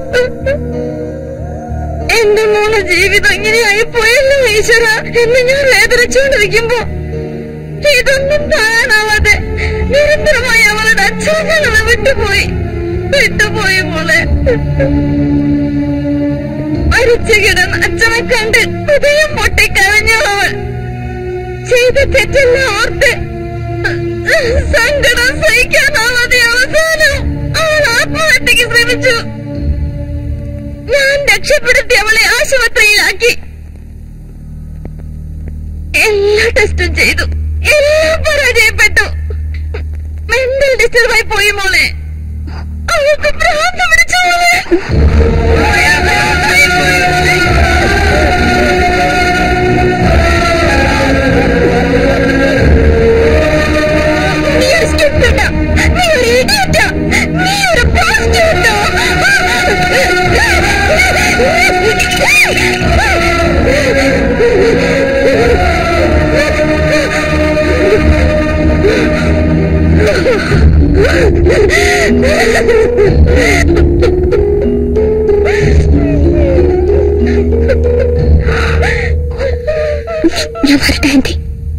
Speaker 3: എന്റെ മോളെ ജീവിതം ഇങ്ങനെയായി പോയല്ലോ ഈശ്വര എന്ന് ഞാൻ വേദനിച്ചുകൊണ്ടിരിക്കുമ്പോ ഇതൊന്നും താനാവാതെ നിരന്തരമായി അവളുടെ അച്ഛൻ ഞങ്ങളെ വിട്ടുപോയി മോളെ. മരിച്ചു കിടന്ന് അച്ഛനെ കണ്ട് ഹൃദയം പൊട്ടിക്കരഞ്ഞു അവൾ. ചെയ്ത തെറ്റെല്ലാം ഓർത്ത് സങ്കടം സഹിക്കാനാവാതെ അവസാനം അവൾ ആത്മഹത്യക്ക് ശ്രമിച്ചു. ഞാൻ രക്ഷപ്പെടുത്തി അവളെ ആശുപത്രിയിലാക്കി. എല്ലാ ടെസ്റ്റും ചെയ്തു, എല്ലാം പരാജയപ്പെട്ടു. മെന്റൽ ഡിസ്റ്റർബായി പോയി മോളെ. അവൾക്ക് ഭ്രാന്ത് പിടിച്ചു മോളെ. നീ ഒരു സ്റ്റുപ്പിഡാ, നീ ഒരു ഇഡിയറ്റാ, നീ ഒരു പ്രോസ്റ്റിറ്റ്യൂട്ടാ. ഞാൻ വരട്ടെ ആന്റി.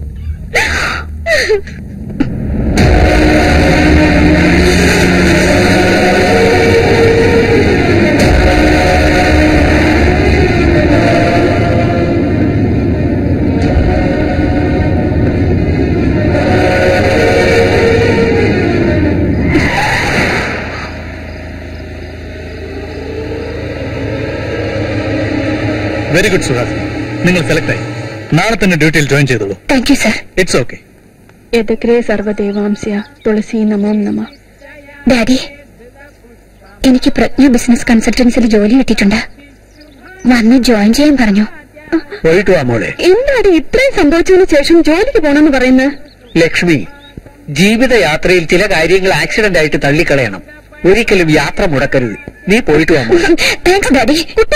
Speaker 6: വെരി ഗുഡ് സുഹാസ്, നിങ്ങൾ സെലക്ട് ആയി. നാളെ തന്നെ ഡ്യൂട്ടിയിൽ ജോയിൻ ചെയ്തോളൂ.
Speaker 3: Thank you sir.
Speaker 6: It's okay.
Speaker 8: യദഗ്രേ സർവദേവാംസ്യ തുളസി നമോ നമ.
Speaker 3: ഡാഡി, എനിക്ക് പ്രജ്ഞ ബിസിനസ് കൺസൾട്ടൻസിൽ ജോലി കിട്ടിയിട്ടുണ്ട്. വന്ന് ജോയിൻ ചെയ്യാൻ പറഞ്ഞു.
Speaker 7: പോയിട്ട് വാ മോളെ.
Speaker 8: എന്താണ് ഇത്രയും സംഭവിച്ചതിന് ശേഷം ജോലിക്ക് പോണെന്ന് പറയുന്നത്?
Speaker 7: ലക്ഷ്മി, ജീവിതയാത്രയിൽ ചില കാര്യങ്ങൾ ആക്സിഡന്റ് ആയിട്ട് തള്ളിക്കളയണം. ഒരിക്കലും യാത്ര മുടക്കരുത്. നീ പോയിട്ട് വാ മോളെ.
Speaker 3: Thanks daddy.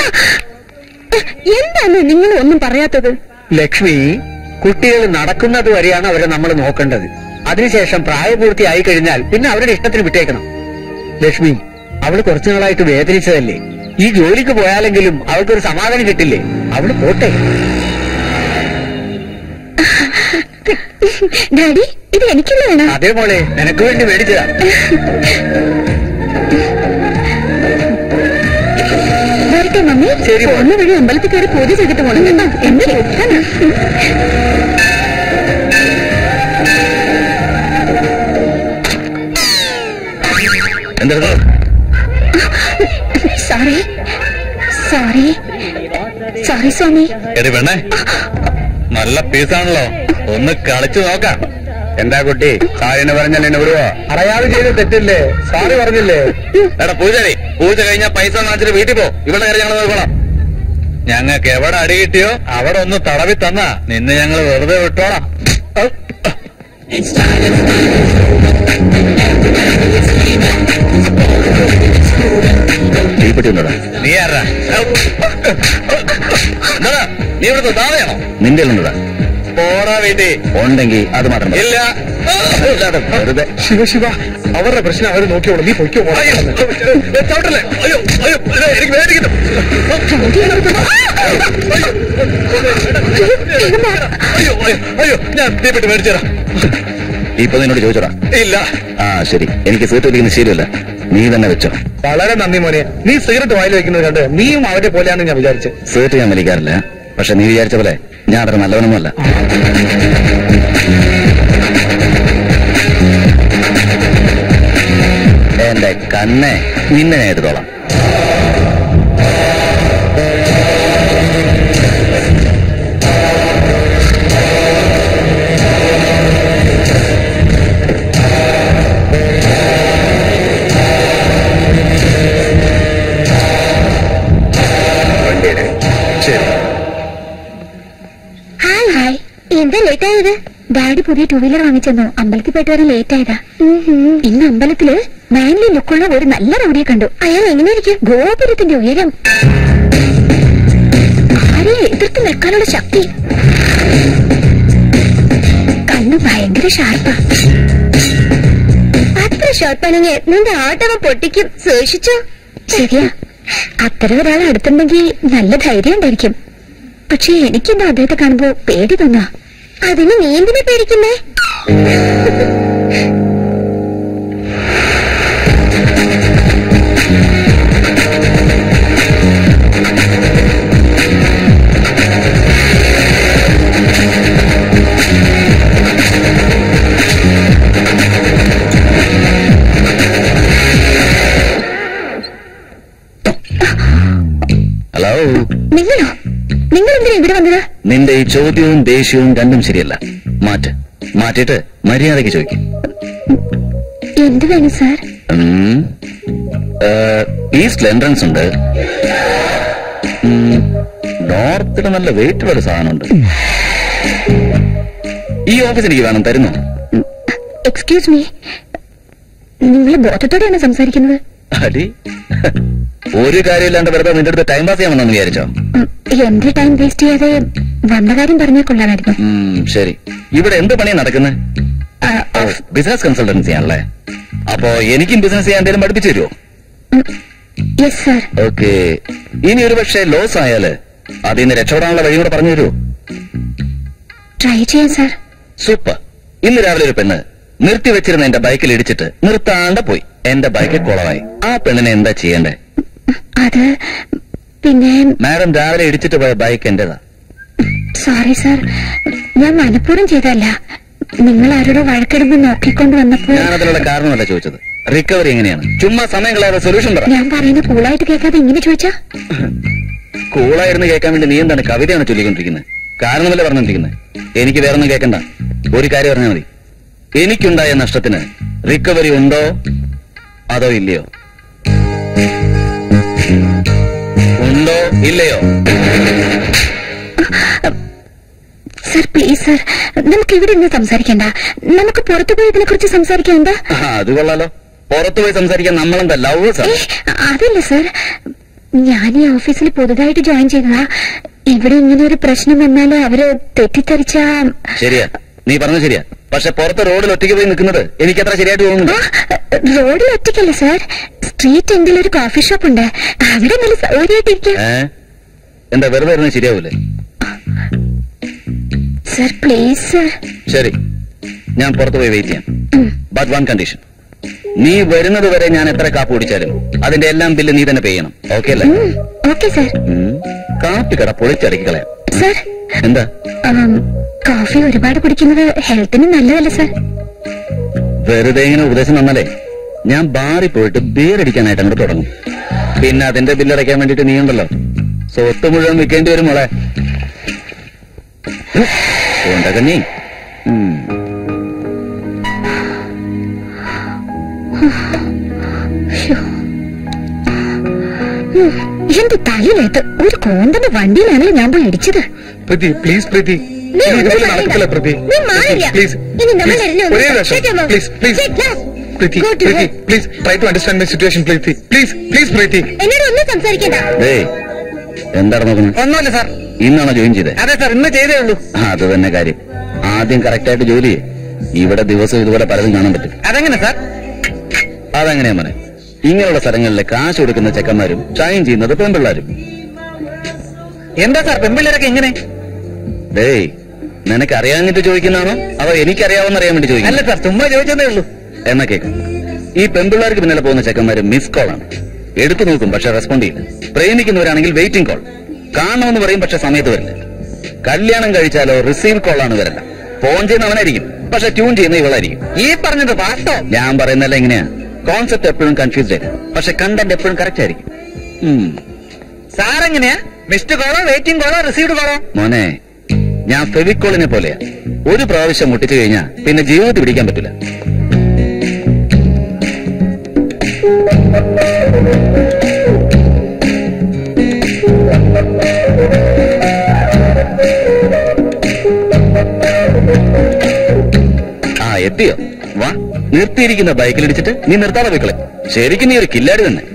Speaker 8: എന്താണ് നിങ്ങൾ ഒന്നും പറയാത്തത്?
Speaker 7: ലക്ഷ്മി, കുട്ടികൾ നടക്കുന്നത് വരെയാണ് അവരെ നമ്മൾ നോക്കേണ്ടത്. അതിനുശേഷം പ്രായപൂർത്തിയായി കഴിഞ്ഞാൽ പിന്നെ അവരുടെ ഇഷ്ടത്തിന് വിട്ടേക്കണം. ലക്ഷ്മി, അവള് കുറച്ചു നാളായിട്ട് വേദനിച്ചതല്ലേ? ഈ ജോലിക്ക് പോയാലെങ്കിലും അവൾക്കൊരു സമാധാനം കിട്ടില്ലേ? അവള് പോട്ടെ.
Speaker 3: ഡാഡി, ഇത് എനിക്കുള്ളതാണ്.
Speaker 7: അതേ മോളെ, നിനക്ക് വേണ്ടി മേടിച്ചതാ.
Speaker 3: വരട്ടെ മമ്മി.
Speaker 7: ശരി,
Speaker 3: ഒന്ന് വഴി അമ്പലത്തിൽ കയറി പൂജ ചെയ്തിട്ട് പോകണം കേട്ടോ. എന്നെ
Speaker 6: എന്താ?
Speaker 3: സോറി സോറി സോറി സ്വാമി.
Speaker 6: എടി പെണ്ണേ, നല്ല പീസാണല്ലോ, ഒന്ന് കളിച്ചു നോക്കാം.
Speaker 7: എന്താ കുട്ടി, സാറിന് പറഞ്ഞാൽ എന്നെ വിടുവോ? അറിയാതെ ചെയ്ത് തെറ്റില്ലേ? സാറി പറഞ്ഞില്ലേ?
Speaker 6: എടാ പൂജാരി, പൂജ കഴിഞ്ഞാൽ പൈസ വാങ്ങിച്ചിട്ട് വീട്ടിൽ പോ. ഇവിടെ കയറി ഞങ്ങൾ നോക്കണം. ഞങ്ങൾക്ക് എവിടെ അടി കിട്ടിയോ അവിടെ ഒന്ന് തടവി തന്നാ നിന്നെ ഞങ്ങൾ വെറുതെ വിട്ടോളാം. നീ ആരാ? എന്താ നീ ഇവിടുത്തെ താഴെയാണോ?
Speaker 1: നിന്റെ ഉള്ളതാ
Speaker 6: പോടാ വീട്ടിൽ
Speaker 1: ഉണ്ടെങ്കിൽ അത് മാത്രം മതി.
Speaker 6: ഇല്ല.
Speaker 1: വെറുതെ
Speaker 7: ശിവ ശിവ, അവരുടെ പ്രശ്നം അവർ നോക്കിയോളൂ. നീ പൊയ്ക്കോ.
Speaker 6: ചവിട്ടല്ലേ? അയ്യോ അയ്യോ, എനിക്ക് വേദിക്കുന്നു. അയ്യോ അയ്യോ അയ്യോ, ഞാൻ തീപ്പെട്ട് മേടിച്ചേരാം.
Speaker 1: ഇപ്പൊ നിന്നോട് ചോദിച്ചോടാ.
Speaker 6: ഇല്ല.
Speaker 1: ആ ശരി, എനിക്ക് സീറ്റ് വലിക്കുന്ന ശീലമില്ല, നീ തന്നെ വെച്ചോ.
Speaker 7: വളരെ നന്ദി മോനെ. നീ സിഗരറ്റ് വായിൽ വെക്കുന്നത് കണ്ട് നീയും അവരെ പോലെയാണെന്ന് ഞാൻ വിചാരിച്ചു.
Speaker 1: സീറ്റ് ഞാൻ വലിക്കാറില്ല, പക്ഷെ നീ വിചാരിച്ച പോലെ ഞാൻ അത്ര നല്ലവനൊന്നുമല്ല. എന്റെ കണ്ണെ, നിന്നെ ഞാൻ എടുത്തോളാം.
Speaker 3: Hi hi. എന്താ ലേറ്റ് ആയത്? ഡാഡി പുതിയ ടൂ വീലർ വാങ്ങിച്ചെന്നോ? അമ്പലത്തിൽ പോയിട്ട് വരെ ലേറ്റ് ആയതാ. ഇന്ന് അമ്പലത്തില് മാൻലി ലുക്കുള്ള ഒരു നല്ല റൗഡിയെ കണ്ടു. അയാൾ എങ്ങനെയിരിക്കും? ഗോപുരത്തിന്റെ ഉയരം, ആരെയും എതിർത്ത് നിൽക്കാനുള്ള ശക്തി, കണ്ണു ഭയങ്കര ഷാർപ്പാ. അത്ര ഷാർപ്പാണെങ്കിൽ നിന്റെ ആട്ടവ പൊട്ടിക്കും. സൂക്ഷിച്ചോ. ശരിയാ, അത്തരം ഒരാൾ അടുത്തുണ്ടെങ്കിൽ നല്ല ധൈര്യം ഉണ്ടായിരിക്കും. പക്ഷെ എനിക്കെന്താ അദ്ദേഹത്തെ കാണുമ്പോ പേടി തോന്നാ. അതിന് നീ എന്തിനെ പേടിക്കുന്നേ?
Speaker 1: ഹലോ,
Speaker 3: നിങ്ങളോ? നിങ്ങൾ എന്തിനാ ഇവിടെ വന്നത്?
Speaker 1: നിന്റെ ഈ ചോദ്യവും ദേഷ്യവും രണ്ടും ശരിയല്ല. മാറ്റിയിട്ട് മര്യാദയ്ക്ക് ചോദിക്കും.
Speaker 3: എന്ത് വേണം സാർ?
Speaker 1: ഈസ്റ്റ് എൻട്രൻസ് ഉണ്ട്, നോർത്തില് നല്ല വെയിറ്റ് ഉള്ള സാധനമുണ്ട്. ഈ ഓഫീസ് എനിക്ക് വേണം, തരുന്നു?
Speaker 3: എക്സ്ക്യൂസ് മീ, നിങ്ങൾ ബോധത്തോടെയാണ് സംസാരിക്കുന്നത്?
Speaker 1: അടി, ഒരു കാര്യമില്ലാണ്ട് വെറുതെ നിന്റെ അടുത്ത് ടൈം പാസ് ചെയ്യാമെന്നു വിചാരിച്ചോ?
Speaker 3: എന്റെ ടൈം വേസ്റ്റ് ചെയ്യാതെ വന്ന കാര്യം പറഞ്ഞാൽ കൊള്ളാമായിരുന്നു.
Speaker 1: ശരി, ഇവിടെ എന്ത് പണിയാണ് നടക്കുന്നത്? ബിസിനസ് കൺസൾട്ടൻസി ആണല്ലേ? അപ്പോ എനിക്കും ബിസിനസ് ചെയ്യാൻ എന്തെങ്കിലും പഠിപ്പിച്ചു തരുമോ?
Speaker 3: Yes sir.
Speaker 1: ഓക്കെ, ഇനി ഒരു പക്ഷേ ലോസ് ആയാല് അതിൽ നിന്ന് രക്ഷപ്പെടാനുള്ള വഴി കൂടെ പറഞ്ഞു തരുമോ?
Speaker 3: ട്രൈ ചെയ്യാം സാർ.
Speaker 1: സൂപ്പർ. ഇന്ന് രാവിലെ ഒരു പെണ്ണ് നിർത്തിവെച്ചിരുന്ന എന്റെ ബൈക്കിൽ ഇടിച്ചിട്ട് നിർത്താണ്ട് പോയി. എന്റെ ബൈക്ക് കുളമായി. ആ പെണ്ണിനെ എന്താ ചെയ്യണ്ടേ?
Speaker 3: അത് പിന്നെ
Speaker 1: മാഡം, രാവിലെ ഇടിച്ചിട്ട് പോയ ബൈക്ക് എന്റേതാ.
Speaker 3: സോറി സാർ, ഞാൻ മനഃപൂർവ്വം ചെയ്തല്ല. നിങ്ങൾ ആരോടോ വഴക്കിടുമ്പോ നോക്കിക്കൊണ്ട് വന്നപ്പോൾ
Speaker 1: ഞാൻ അതിനുള്ള കാരണമല്ല ചോദിച്ചത്. റിക്കവറി എങ്ങനെയാണ്? ചുമ്മാ സമയം കളയാതെ സൊല്യൂഷൻ പറ.
Speaker 3: ഞാൻ പറയുന്നത് കൂളായിട്ട് കേൾക്കാതെ ഇങ്ങനെ ചോദിച്ചാ?
Speaker 1: കൂളായിരുന്നു കേൾക്കാൻ വേണ്ടി നീ എന്താണ് കവിതയാണ് ചൊല്ലിക്കൊണ്ടിരിക്കുന്നത്? കാരണമല്ലേ പറഞ്ഞോണ്ടിരിക്കുന്നത്? എനിക്ക് വേറൊന്നും കേൾക്കണ്ട, ഒരു കാര്യം പറഞ്ഞാൽ മതി. എനിക്കുണ്ടായ നഷ്ടത്തിന് റിക്കവറി ഉണ്ടോ അതോ ഇല്ലയോ? ഉണ്ടോ ഇല്ലയോ?
Speaker 3: സർ പ്ലീസ് സർ, നമുക്ക് ഇവിടെ നിന്ന് സംസാരിക്കണ്ട. നമുക്ക് പുറത്തു പോയി ഇതിനെ കുറിച്ച് സംസാരിക്കാൻ. എന്താ?
Speaker 1: അത് കൊള്ളാലോ. പുറത്തു പോയി സംസാരിക്കാൻ നമ്മളെന്താ ലവേഴ്സാ?
Speaker 3: അതല്ല സർ, ഞാൻ ഈ ഓഫീസിൽ പുതുതായിട്ട് ജോയിൻ ചെയ്തതാ. ഇവിടെ ഇങ്ങനെ ഒരു പ്രശ്നം വന്നാല് അവര് തെറ്റിദ്ധരിച്ച.
Speaker 1: ശരിയാ, നീ പറഞ്ഞത് ശരിയാ. പക്ഷെ പുറത്ത് റോഡിൽ ഒറ്റയ്ക്ക് പോയി നിൽക്കുന്നത് എനിക്ക് അത്ര ശരിയായിട്ട് തോന്നുന്നു.
Speaker 3: റോഡിൽ ഒറ്റയ്ക്കല്ല സാർ, സ്ട്രീറ്റ് എൻഡിൽ ഒരു കോഫി ഷോപ്പ് ഉണ്ട്, അവിടെ നല്ല സൗകര്യമായിട്ടിരിക്കും.
Speaker 1: എന്താ വെറുതെ വരുന്നത് ശരിയാവൂലേ?
Speaker 3: Sir please sir.
Speaker 1: ശരി, ഞാൻ പുറത്ത് പോയി വെയിറ്റ് ചെയ്യാം. ബട്ട് വൺ കണ്ടീഷൻ, നീ വരുന്നത് വരെ ഞാൻ എത്ര കാപ്പ് കുടിച്ചാലും അതിന്റെ എല്ലാം ബില്ല് നീ തന്നെ പേ ചെയ്യണം. ഓക്കെ അല്ലേ?
Speaker 3: Okay sir.
Speaker 1: കാപ്പി കട പൊളിച്ചടക്കി കളയാം.
Speaker 3: സർ
Speaker 1: എന്താ?
Speaker 3: കോഫി ഒരുപാട് കുടിക്കുന്നത് ഹെൽത്തിന് നല്ലതല്ല സർ.
Speaker 1: വെറുതെ ഇങ്ങനെ ഉപദേശം തന്നാലേ ഞാൻ ബാറിൽ പോയിട്ട് ബിയർ അടിക്കാനായിട്ട് അങ്ങോട്ട് തുടങ്ങും. പിന്നെ അതിന്റെ ബില്ലടയ്ക്കാൻ വേണ്ടിട്ട് നീ ഉണ്ടല്ലോ സ്വത്ത് മുഴുവൻ വിൽക്കേണ്ടി വരും മോളെ. കണ്ണി
Speaker 3: എന്റെ തലയിലേത്ത് ഒരു കോന്തന്റെ വണ്ടിയിലാണ് ഞാൻ പോയി ഇടിച്ചത്.
Speaker 6: പ്രീതി പ്ലീസ്, പ്രീതി ഇതുപോലെ നടക്കില്ല Preethi. Please please please Preethi, Preethi please try to understand my situation Preethi. Please please Preethi.
Speaker 3: എന്നോട് ഒന്നും സംസാരിക്കണ്ട.
Speaker 1: എന്താണ് നോക്കുന്നത്?
Speaker 6: ഒന്നുമില്ല സാർ.
Speaker 1: ഇന്നാണോ ജോയിൻ ചെയ്തത്?
Speaker 6: അതെ സാർ, ഇന്ന് ചെയ്തേ ഉള്ളൂ.
Speaker 1: അത് തന്നെ കാര്യം. ആദ്യം കറക്റ്റായിട്ട് ജോലി ചെയ്യ്. ഇവിടെ ദിവസം ഇതുപോലെ പലതും കാണാൻ പറ്റും.
Speaker 6: അതെങ്ങനെ സാർ?
Speaker 1: അതെങ്ങനെയാ മോനെ? ഇങ്ങനെയുള്ള സ്ഥലങ്ങളിലെ കാശ് കൊടുക്കുന്ന ചെക്കന്മാരും ഷൈൻ ചെയ്യുന്നത് പെൺപിള്ളാരും.
Speaker 6: എന്താ സാർ പെൺപിള്ളേരൊക്കെ എങ്ങനെ?
Speaker 1: ഡേയ്, നിനക്ക് അറിയാഞ്ഞിട്ട് ചോദിക്കുന്നതാണോ അതോ എനിക്കറിയാവുന്ന അറിയാൻ വേണ്ടി ചോദിക്കുന്നു?
Speaker 6: അല്ല സാർ, ചുമ്മാ ചോദിച്ചതേ ഉള്ളൂ.
Speaker 1: എന്നാ കേക്ക്, ഈ പെൺപിള്ളേർക്ക് പിന്നാലെ പോകുന്ന ചെക്കന്മാര് മിസ് കോളാണ്. എടുത്തു നോക്കും പക്ഷെ റെസ്പോണ്ട് ചെയ്യില്ല. പ്രേമിക്കുന്നവരാണെങ്കിൽ വെയിറ്റിംഗ് കോൾ. കാണണമെന്ന് പറയും പക്ഷെ സമയത്ത് വരില്ല. കല്യാണം കഴിച്ചാലോ റിസീവ് കോളാണ് വരല്ല. ഫോൺ ചെയ്യുന്നവനായിരിക്കും പക്ഷെ ട്യൂൺ ചെയ്യുന്ന ഇവളായിരിക്കും.
Speaker 6: ഈ പറഞ്ഞത് വാസ്തവം.
Speaker 1: ഞാൻ പറയുന്നല്ല എങ്ങനെയാ? കോൺസെപ്റ്റ് എപ്പോഴും കൺഫ്യൂസ്ഡ് ആയിരിക്കും പക്ഷെ കണ്ടന്റ് എപ്പോഴും കറക്റ്റ് ആയിരിക്കും.
Speaker 6: സാർ എങ്ങനെയാ? മിസ്ഡ് കോളോ വെയിറ്റിംഗ് കോളോ റിസീവ്ഡ് കോളോ?
Speaker 1: മോനെ, ഞാൻ ഫെവിക്കോളിനെ പോലെയാ. ഒരു പ്രാവശ്യം മുട്ടിച്ചു കഴിഞ്ഞാൽ പിന്നെ ജീവിതത്തിൽ പിടിക്കാൻ പറ്റില്ല. എത്തിയോ? വാ, നിർത്തിയിരിക്കുന്ന ബൈക്കിലിടിച്ചിട്ട് നീ നിർത്താതെ പോയിക്കളെ. ശരിക്കും നീ ഒരു കില്ലാടി തന്നെ.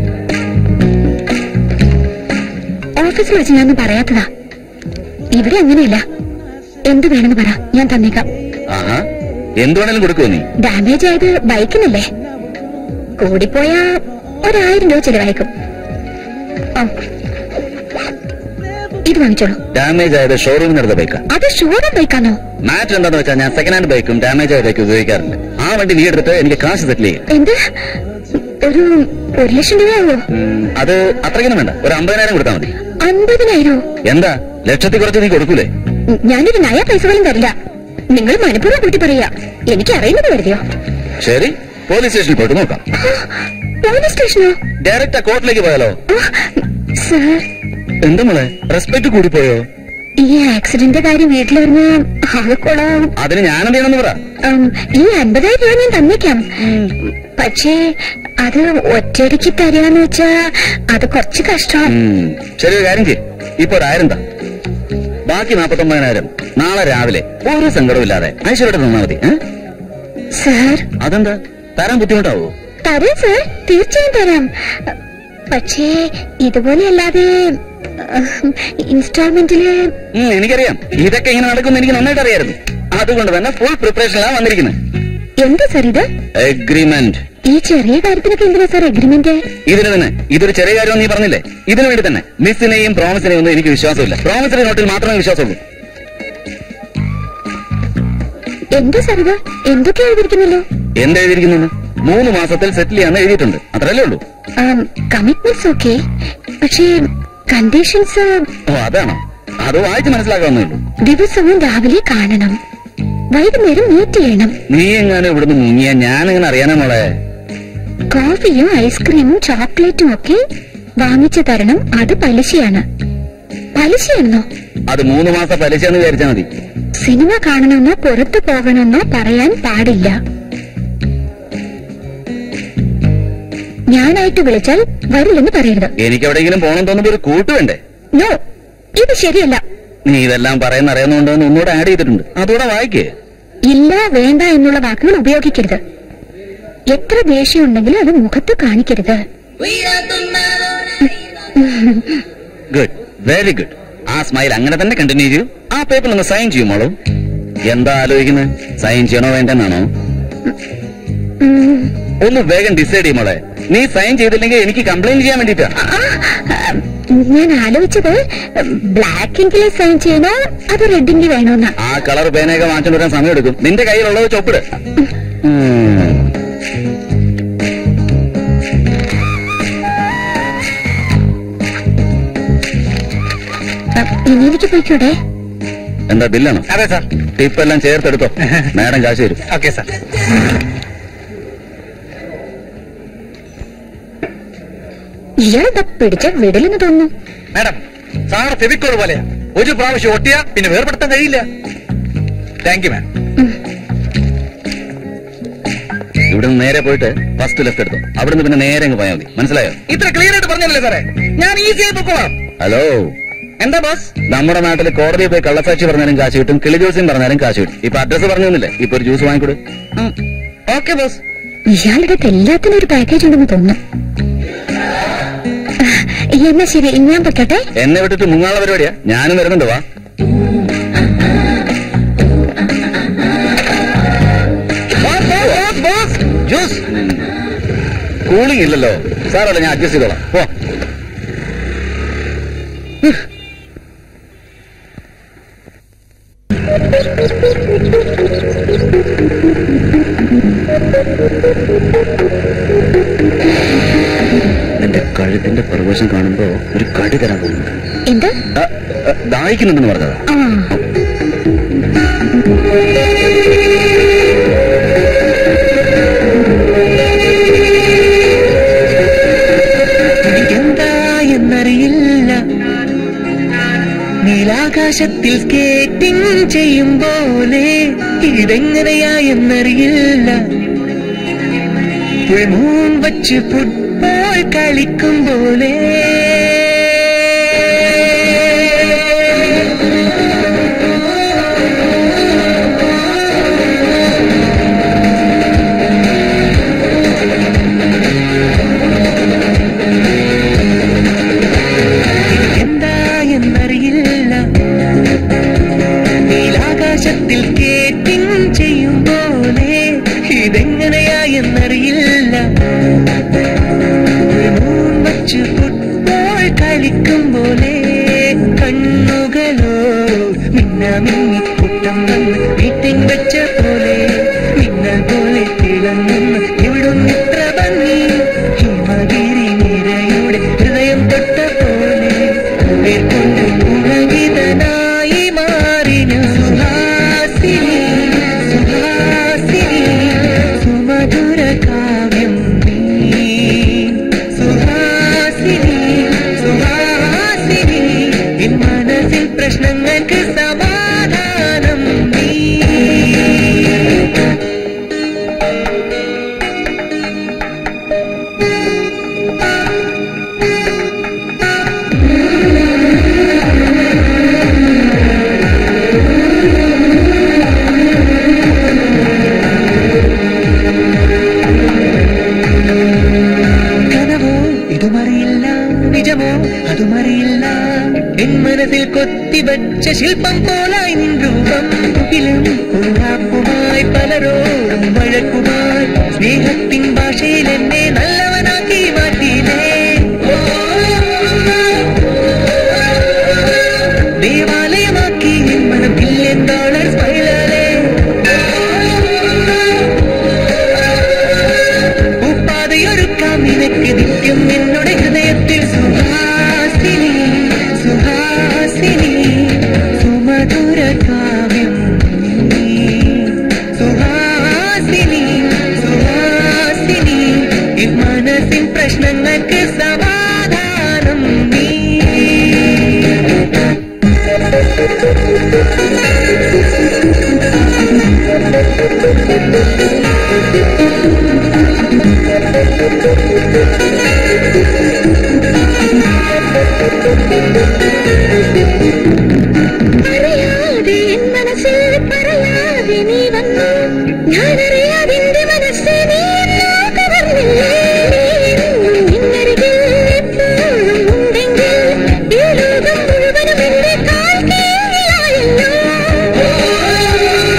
Speaker 3: ഓഫീസിൽ വെച്ച് ഞാൻ പറയാത്തതാ. ഇവിടെ അങ്ങനെയല്ല. എന്ത് വേണമെന്ന് പറ, ഞാൻ തന്നേക്കാം.
Speaker 1: ആഹാ, എന്ത് വേണേലും കൊടുക്കുമോ നീ?
Speaker 3: ഡാമേജ് ആയത് ബൈക്കിനല്ലേ, കൂടിപ്പോയാ 1000 രൂപ ചെലവായിക്കും. ഇത് വാങ്ങിച്ചോളൂ.
Speaker 1: ഡാമേജ് ആയത് ഷോറൂമിനെടുത്ത ബൈക്കാ?
Speaker 3: അത് ഷോറൂം ബൈക്കാണോ?
Speaker 1: മാറ്റർ എന്താന്ന് വെച്ചാൽ ഞാൻ സെക്കൻഡ് ഹാൻഡ് ബൈക്കും ഡാമേജ് ആയ ബൈക്കും ഉപയോഗിക്കാറില്ല. ആ വണ്ടി നീ എടുത്തിട്ട് എനിക്ക് കാശ് സെറ്റിൽ ചെയ്യും.
Speaker 3: എന്ത്? ഒരു 1 ലക്ഷം രൂപയാവോ?
Speaker 1: അത് അത്രയ്ക്കൊന്നും വേണ്ട, ഒരു 50,000 കൊടുത്താൽ മതി.
Speaker 3: 50,000?
Speaker 1: എന്താ, ലക്ഷത്തിൽ കുറച്ച് നീ കൊടുക്കൂലേ?
Speaker 3: ഞാനൊരു നയ പൈസ പോലും തരില്ല. നിങ്ങൾ മനഃപൂർവ്വം കൂട്ടി പറയാ. എനിക്ക് അറിയുന്നത് കരുതിയോ?
Speaker 1: ശരി, പോലീസ് സ്റ്റേഷനിൽ പോയിട്ട് നോക്കാം.
Speaker 3: പോലീസ് സ്റ്റേഷനോ?
Speaker 1: ഡയറക്റ്റ് കോർട്ടിലേക്ക് പോയാലോ?
Speaker 3: സർ,
Speaker 1: എന്താ മോളെ, റെസ്പെക്ട് കൂടിപ്പോയോ?
Speaker 3: ഈ ആക്സിഡന്റ് കാര്യം വീട്ടിൽ വരുന്ന ആൾക്കൊള്ളാം.
Speaker 1: അതിന് ഞാനെന്ത് ചെയ്യണമെന്ന് പറ.
Speaker 3: ഈ 50,000 രൂപ ഞാൻ തന്നേക്കാം. പക്ഷേ അത് ഒറ്റയടിക്ക് തരികയെന്ന് വെച്ചാ അത് കുറച്ച് കഷ്ടം.
Speaker 1: ശരി, ഒരു കാര്യം ചെയ്യ്, ഇപ്പൊ 1000 താ. ബാക്കി 49,000 നാളെ രാവിലെ ഒരു സങ്കടമില്ലാതെ ഐശ്വര്യമായിട്ട് തന്നാ മതി.
Speaker 3: സർ,
Speaker 1: അതെന്താ, തരാൻ ബുദ്ധിമുട്ടാവോ?
Speaker 3: തരാം സർ, തീർച്ചയായും തരാം. പക്ഷേ ഇതുപോലെ അല്ലാതെ ഇൻസ്റ്റാൾമെന്റില്.
Speaker 1: എനിക്കറിയാം, ഇതൊക്കെ ഇങ്ങനെ നടക്കുമെന്ന് എനിക്ക് നന്നായിട്ട് അറിയായിരുന്നു. അതുകൊണ്ട് തന്നെ ഫുൾ പ്രിപ്പറേഷനിലാണ് വന്നിരിക്കുന്നത്.
Speaker 3: എന്താ സർ ഇത്?
Speaker 1: എഗ്രിമെന്റ്.
Speaker 3: ഈ ചെറിയ കാര്യത്തിനൊക്കെ എന്തിനാ സർ എഗ്രിമെന്റ്?
Speaker 1: ഇതിന് തന്നെ, ഇതൊരു ചെറിയ കാര്യം നീ പറഞ്ഞില്ലേ, ഇതിനു വേണ്ടി തന്നെ. മിസ്സിനെയും പ്രോമിസിനെയും ഒന്നും എനിക്ക് വിശ്വാസമില്ല. പ്രോമിസറി നോട്ടിൽ മാത്രമേ വിശ്വാസമുള്ളൂ.
Speaker 3: എന്താ സർ ഇത്? എന്തൊക്കെ എഴുതിയിരിക്കുന്നല്ലോ?
Speaker 1: എന്തെഴുതിയിരിക്കുന്നു? 3 മാസത്തിൽ സെറ്റിൽ ചെയ്യാന്ന് എഴുതിയിട്ടുണ്ട്, അത്രയല്ലേ ഉള്ളൂ.
Speaker 3: കമ്മിറ്റ്മെന്റ്സ് ഓക്കെ, പക്ഷേ കണ്ടീഷൻസ്.
Speaker 1: ഓ, അതാണോ? അത് വായിച്ച് മനസ്സിലാക്കാവുന്നേ ഉള്ളൂ.
Speaker 3: ദിവസവും രാവിലെ കാണണം, വൈകുന്നേരം മീറ്റ് ചെയ്യണം.
Speaker 1: നീ എങ്ങാനും ഇവിടുന്ന് മുങ്ങിയാ ഞാനെങ്ങനെ അറിയാനാ മോളെ?
Speaker 3: കോഫിയും ഐസ്ക്രീമും ചോക്ലേറ്റും ഒക്കെ വാങ്ങിച്ചു തരണം. അത് പലിശയാണ്. പലിശയാണെന്നോ?
Speaker 1: അത് 3 മാസം പലിശയെന്ന് വിചാരിച്ചാൽ മതി.
Speaker 3: സിനിമ കാണണമെന്നോ പുറത്തു പോകണമെന്നോ പറയാൻ പാടില്ല. ഞാനായിട്ട് വിളിച്ചാൽ വരില്ലെന്ന് പറയരുത്.
Speaker 1: എനിക്ക് എവിടെയെങ്കിലും പോകണം തോന്നുമ്പോ ഒരു കൂട്ട് വേണ്ടേ?
Speaker 3: നോ, ഇത് ശരിയല്ല.
Speaker 1: നീ ഇതെല്ലാം പറയുന്ന അറിയാവുന്നതുകൊണ്ട് ഒന്നുകൂടെ ആഡ് ചെയ്തിട്ടുണ്ട്, അതുകൂടെ വായിക്കേ.
Speaker 3: ഇല്ല, വേണ്ട എന്നുള്ള വാക്കുകൾ ഉപയോഗിക്കരുത്. എത്ര ദേഷ്യം ഉണ്ടെങ്കിലും അത് മുഖത്ത് കാണിക്കരുത്.
Speaker 1: Good, very good. ആ സ്മൈൽ അങ്ങനെ തന്നെ കണ്ടിന്യൂ ചെയ്യൂ. ആ പേപ്പറിൽ ഒന്ന് സൈൻ ചെയ്യുമോളൂ. എന്താ ആലോചിക്കുന്നത്? സൈൻ ചെയ്യണോ വേണ്ടെന്നാണോ? ഒന്ന് വേഗം ഡിസൈഡ് ചെയ്യുമോളെ. നീ സൈൻ ചെയ്തില്ലെങ്കിൽ എനിക്ക് കംപ്ലൈന്റ് ചെയ്യാൻ വേണ്ടിട്ടാ.
Speaker 3: ഞാൻ ആലോചിച്ചത് ബ്ലാക്ക് സൈൻ ചെയ്യണോ അതോ റെഡ് ഇങ്ക് വേണോന്നാ.
Speaker 1: ആ കളർ പേനയൊക്കെ വാങ്ങിച്ചോണ്ട് വരാൻ സമയം എടുക്കും. നിന്റെ കയ്യിലുള്ളത് ചൊപ്പിട്.
Speaker 3: ഇനി എനിക്ക് പോയിക്കൂടെ?
Speaker 1: എന്താ ബില്ലാണോ?
Speaker 6: അതെ സാർ.
Speaker 1: ടിപ്പ് എല്ലാം ചേർത്തെടുത്തോ. മാഡം കാശ് തരും.
Speaker 6: Okay sir.
Speaker 3: ഇയാളെന്താ പിടിച്ച വിടലെന്ന് തോന്നുന്നു.
Speaker 6: മാഡം, സാറ് ഫെവിക്കോൾ പോലെയാ. ഒരു പ്രാവശ്യം ഒട്ടിയാ പിന്നെ വേർപെടുത്താൻ കഴിയില്ല. Thank you ma'am.
Speaker 1: ഇവിടുന്ന് നേരെ പോയിട്ട് ഫസ്റ്റ് ലെഫ്റ്റ് എടുത്തോ. അവിടുന്ന് പിന്നെ നേരെ അങ്ങ് പോയാൽ മതി. മനസ്സിലായോ?
Speaker 6: ഇത്ര ക്ലിയർ ആയിട്ട് പറഞ്ഞല്ലേ സാറേ? ഞാൻ ഈസിയായി പൊക്കോളാം.
Speaker 1: ഹലോ,
Speaker 6: എന്താ ബോസ്?
Speaker 1: നമ്മുടെ നാട്ടിൽ കോടതിയിൽ പോയി കള്ളസാക്ഷി പറഞ്ഞാലും കാശ് കിട്ടും, കിളി ജ്യൂസും പറഞ്ഞാലും കാശ് കിട്ടും. ഇപ്പൊ അഡ്രസ് പറഞ്ഞില്ലേ? ഇപ്പൊ ഒരു ജ്യൂസ് വാങ്ങിക്കൊടു.
Speaker 6: Okay boss.
Speaker 3: ഇയാളുടെ എല്ലാത്തിനും ഒരു പാക്കേജ് ഉണ്ടെന്ന് തോന്നുന്നു. എന്നാ ശരി, ഞാൻ പൊക്കട്ടെ.
Speaker 1: എന്നെ വിട്ടിട്ട് മുങ്ങാനുള്ള പരിപാടിയാ. ഞാനും വരുന്നുണ്ട്. വാ. ജ്യൂസ് കൂളിംഗ് ഇല്ലല്ലോ സാറല്ലേ, ഞാൻ അഡ്ജസ്റ്റ് ചെയ്തോളാം. പോ. എന്റെ കഴുത്തിന്റെ പ്രവേശം കാണുമ്പോ ഒരു കടി തരാൻ തോന്നുന്നു.
Speaker 3: എന്ത്
Speaker 1: ദാഹിക്കുന്നുണ്ടെന്ന് പറഞ്ഞതാ.
Speaker 5: എന്താ എന്നറിയില്ല, നീലാകാശത്തിൽ സ്കേറ്റിംഗ് ചെയ്യും പോലെ ഇതെങ്ങനെയാ എന്നറിയില്ല, മൂൺ വച്ച് ഫുട്ബോൾ കളിക്കും പോലെ എന്താ എന്നറിയില്ല, നീലാകാശത്തിൽ സ്കേറ്റിംഗ് ചെയ്യും പോലെ ഇതെങ്ങനെയാ എന്നറിയില്ല, വച്ച് ഫുട്ബോൾ കളിക്കും പോലെ കണ്ണുകളോ മിന്നാമിന്നി കൂട്ടം വന്ന് വീട്ടിൽ വെച്ച പോലെ മിന്നൽ പോലെ തിളങ്ങുന്ന ഇവിടുന്നിത്ര ഭംഗി ഹിമഗിരി നിരയുടെ ഹൃദയം തൊട്ട പോലെ കൊണ്ട് പുളകിതനായി മാറിന സുഹാസിനി സുഹാസിനി സുമധുര കാവ്യം മനസ്സിൽ പ്രശ്നങ്ങൾക്ക് സമാധാനം നീ. കനവോ ഇതുമറിയില്ല, നിജമോ അതുമറിയില്ല, എൻ മനസ്സിൽ കൊത്തിവച്ച ശില്പം പോലായി നിൻ രൂപം. മുകിലും കുഴാപ്പുമായി പലരോടും വഴക്കുമായി സ്നേഹത്തിൻ ഭാഷയിൽ എന്നെ നല്ലവനാക്കി മാറ്റിയില്ലേ. ദേവാലയമാക്കി എൻ മനം $1 billion സ്മൈലാലേ. ഉപ്പാതയൊരുക്കാം നിനക്ക് നിത്യം എന്നോട് ഹൃദയത്തിൽ സുഹാസിനി സുഹാസിനി സുമധുര കാവ്യം സുഹാസിനി സുഹാസിനി മനസ്സിൻ പ്രശ്നങ്ങൾക്ക് സമാധാനം നീ.
Speaker 3: പറയാതെ എൻ മനസ്സിൽ പറയാതെ നീ വന്നു, ഞാനറിയാതെ എന്റെ മനസ്സിൽ നീ എന്നെ കവർന്നില്ലേ. നിന്നരികിൽ എപ്പോഴും ഉണ്ടെങ്കിൽ ഈ ലോകം മുഴുവനും എന്റെ കാൽ കീഴിലായല്ലോ.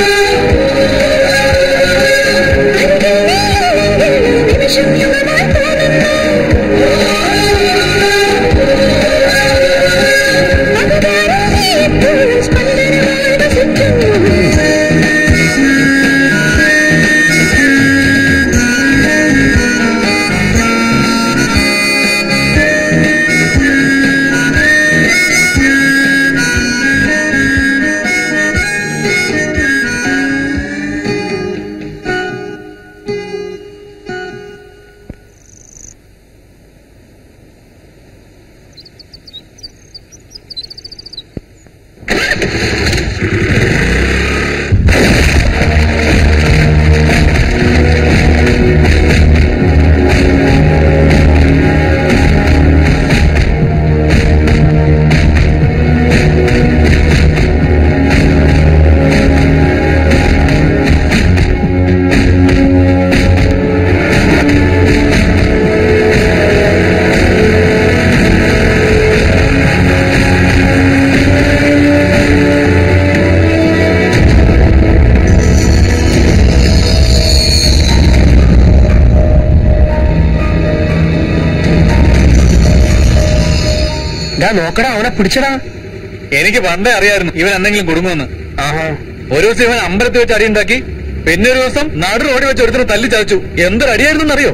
Speaker 4: എടാ നോക്കടാ, അവനെ പിടിച്ചടാ.
Speaker 6: എനിക്ക് പണ്ടേ അറിയായിരുന്നു ഇവൻ എന്തെങ്കിലും കുടുങ്ങുമെന്ന്.
Speaker 4: ആഹാ.
Speaker 6: ഒരു ദിവസം ഇവൻ അമ്പലത്തിൽ വെച്ച് അടിയുണ്ടാക്കി, പിന്നെ ഒരു ദിവസം നടു റോഡി വെച്ച് ഒരുത്തരം തല്ലി ചതച്ചു. എന്തൊരു അടിയായിരുന്നെന്നറിയോ?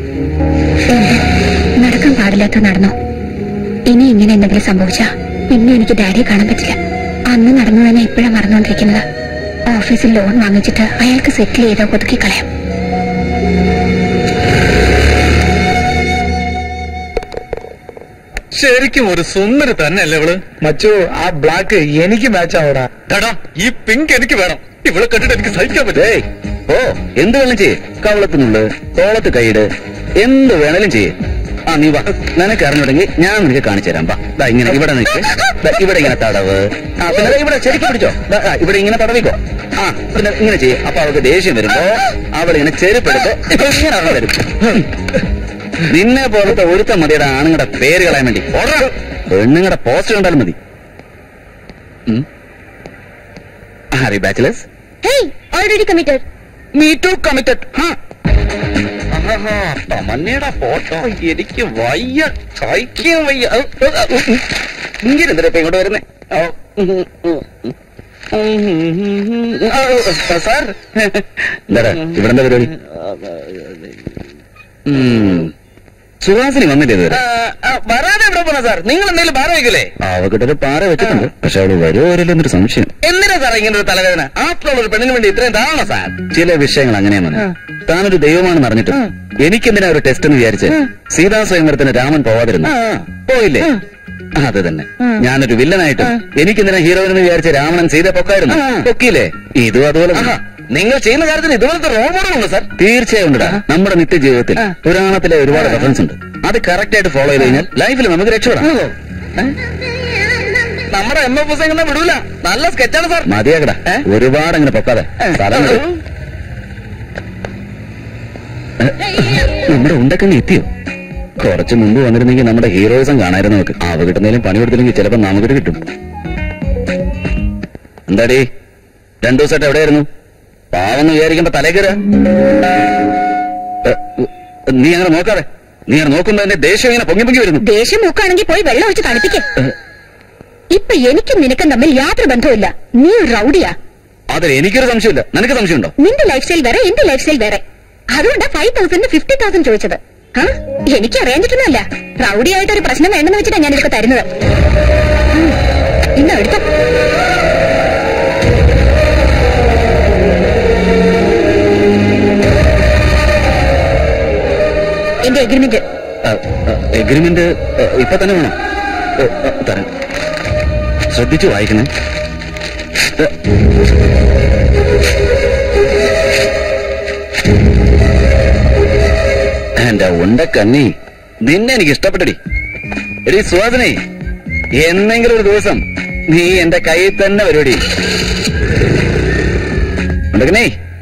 Speaker 3: നടക്കാൻ പാടില്ലാത്ത നടന്നോ? ഇനി ഇങ്ങനെ എന്തെങ്കിലും സംഭവിച്ചാ പിന്നെ എനിക്ക് ഡാഡിയെ കാണാൻ പറ്റില്ല. അന്ന് നടന്നു തന്നെ ഇപ്പോഴാണ് മറന്നുകൊണ്ടിരിക്കുന്നത്. ഓഫീസിൽ ലോൺ വാങ്ങിച്ചിട്ട് അയാൾക്ക് സെറ്റിൽ ചെയ്ത് ഒതുക്കി കളയാം.
Speaker 6: ശരിക്കും ഒരു സുന്ദരി തന്നെയല്ലേ ഇവള്?
Speaker 7: മച്ചു, ആ ബ്ലാക്ക് എനിക്ക് മാച്ച് ആവടാ.
Speaker 6: എടാ, ഈ പിങ്ക് എനിക്ക് വേണം. ഇവളെ കണ്ടിട്ട് എനിക്ക് സഹിക്കാൻ പറ്റേ.
Speaker 1: ഓ, എന്ത് വേണം ചെയ്യേ? കവളത്തിനുള്ളു, തോളത്ത് കൈയിട്, എന്ത് വേണേലും ചെയ്യേ. ആ നീ വാ, നിനക്ക് അറിഞ്ഞുണ്ടെങ്കിൽ ഞാൻ നിനക്ക് കാണിച്ചു തരാം. വാ, ഇങ്ങനെ ഇവിടെ നിൽക്ക്. ഇവിടെ ഇങ്ങനെ തടവ്. ആ പിന്നെ ഇവിടെ ശരിക്കും പിടിച്ചോ. ഇവിടെ ഇങ്ങനെ തടവിക്കോ. ആ പിന്നെ ഇങ്ങനെ ചെയ്യേ. അപ്പൊ അവൾക്ക് ദേഷ്യം വരുമ്പോ അവളിങ്ങനെ ചെരുപ്പെടുത്ത് ഇങ്ങനെ അവിടെ വരും. നിന്നെ പോലത്തെ ഒരുത്തം മതിയുടെ ആണുങ്ങളുടെ പേര് കളയാൻ വേണ്ടി. പെണ്ണുങ്ങളുടെ പോസ്റ്റ് കണ്ടാലും മതി. Are bachelors?
Speaker 3: Already committed.
Speaker 1: Me too committed. തമന്നയുടെ ഫോട്ടോ എനിക്ക് വയ്യ, സഹിക്കാൻ വയ്യ. ഇങ്ങനെ എന്തിനാ ഇപ്പൊ ഇങ്ങോട്ട് വരുന്നേ? സാർ എന്താടാ ഇവിടെ എന്താ പരിപാടി? സുഹാസിനി വന്നില്ലേ ഇതുവരെ?
Speaker 2: വരാതെ എവിടെ പോണ സാർ? നിങ്ങൾ എന്തെങ്കിലും പാറ വയ്ക്കില്ലേ?
Speaker 1: അവക്കിട്ടൊരു പാറ വെച്ചിട്ടുണ്ട്. പക്ഷെ അവള് വരുമോ വരില്ല എന്നൊരു സംശയം.
Speaker 2: എന്തിനാ സാർ ഇങ്ങനെ ഒരു തലവേദന? ആഫ്റ്റർ ഒരു പെണ്ണിന് വേണ്ടി ഇത്രയും താണോ സാർ?
Speaker 1: ചില വിഷയങ്ങൾ അങ്ങനെയാണ്. താനൊരു ദൈവമാണെന്ന് അറിഞ്ഞിട്ട് എനിക്കെന്തിനാ ഒരു ടെസ്റ്റ് എന്ന് വിചാരിച്ച് സീതാ സ്വയംവരത്തിന് രാമൻ പോവാതിരുന്നു? പോയില്ലേ? അത് തന്നെ. ഞാനൊരു വില്ലനായിട്ട് എനിക്കെന്തിനാ ഹീറോയിനെന്ന് വിചാരിച്ച് രാവണൻ സീത പൊക്കായിരുന്നു? പൊക്കിയില്ലേ? ഇതും അതുപോലെ.
Speaker 2: നിങ്ങൾ ചെയ്യുന്ന കാര്യത്തിന് ഇതുപോലത്തെ റോൾ മോഡലുണ്ടോ സാർ?
Speaker 1: തീർച്ചയായും ഉണ്ട്. നമ്മുടെ നിത്യജീവിതത്തിൽ പുരാണത്തിലെ ഒരുപാട് റെഫറൻസ് ഉണ്ട്. അത് കറക്റ്റ് ആയിട്ട് ഫോളോ ചെയ്ത് കഴിഞ്ഞാൽ ലൈഫിൽ നമുക്ക് രക്ഷപ്പെടാം.
Speaker 2: നമ്മുടെ MF ഹുസൈനെ വിടൂല. നല്ല സ്കെച്ചാണ് സാർ.
Speaker 1: മതിയാകടാ, ഒരുപാട് അങ്ങനെ പൊക്കാതെ. സ്ഥലം നമ്മുടെ ഉണ്ടക്കങ്ങ് എത്തിയോ? കുറച്ച് മുമ്പ് വന്നിരുന്നെങ്കിൽ നമ്മുടെ ഹീറോയിസം കാണായിരുന്നു നമുക്ക്. ആവ് കിട്ടുന്നതിലും പണി കൊടുത്തില്ലെങ്കിൽ ചിലപ്പോ നമുക്കിട്ട് കിട്ടും. എന്താടേ 2 ദിവസമായിട്ട് എവിടെയായിരുന്നു? പാവെന്ന് വിചാരിക്കുമ്പോ തലേക്കര. നീ അങ്ങനെ നോക്കാതെ. നീ അങ്ങനെ നോക്കുമ്പോ എന്റെ ദേഷ്യം ഇങ്ങനെ പൊങ്ങി പൊങ്ങി വരുന്നു.
Speaker 3: ദേഷ്യം നോക്കുകയാണെങ്കിൽ പോയി വെള്ളം ഒഴിച്ച് തണുപ്പിക്കേ. ഇപ്പൊ എനിക്കും നിനക്കും തമ്മിൽ യാതൊരു ബന്ധവുമില്ല. നീ ഒരു റൗഡിയാ.
Speaker 1: അതിൽ എനിക്കൊരു സംശയമില്ല. നിനക്ക് സംശയമുണ്ടോ?
Speaker 3: നിന്റെ ലൈഫ് സ്റ്റൈൽ വേറെ, എന്റെ ലൈഫ് സ്റ്റൈൽ വേറെ. അതുകൊണ്ടാ 5,000 50,000 ചോദിച്ചത്. എനിക്ക് അറിയാഞ്ഞിട്ടൊന്നുമല്ല. റൗഡി ആയിട്ട് ഒരു പ്രശ്നം വേണ്ടെന്ന് വെച്ചിട്ടാ ഞാൻ ഇതൊക്കെ തരുന്നത്. ഇന്ന് എടുത്തോ. എന്റെ എഗ്രിമെന്റ്.
Speaker 1: എഗ്രിമെന്റ് ഇപ്പൊ തന്നെ വേണം? തരാം. ശ്രദ്ധിച്ചു വായിക്കണേ. എന്റെ ഉണ്ടക്കണ്ണി, നിന്നെ എനിക്ക് ഇഷ്ടപ്പെട്ടടി. എടി സുഹാസിനി, എന്നെങ്കിലും ഒരു ദിവസം നീ എന്റെ കയ്യിൽ തന്നെ വരുവടി. ഉണ്ടക്കണ്ണി.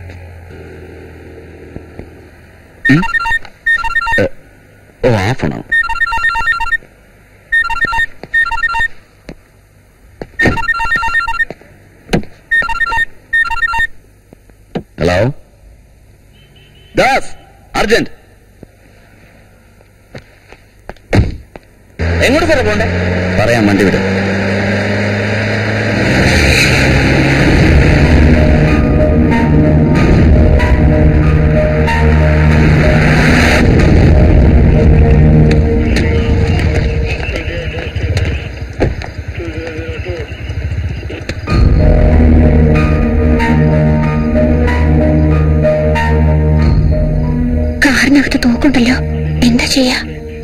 Speaker 1: ഓ, ആ ഫോണാണോ? Hello Das, urgent.
Speaker 2: എങ്ങോട്ട് സാറേ പോണ്ടേ?
Speaker 1: പറയാം, വണ്ടി വിടും.
Speaker 3: കാറിനകത്ത് തോക്കുണ്ടല്ലോ, എന്താ ചെയ്യാ?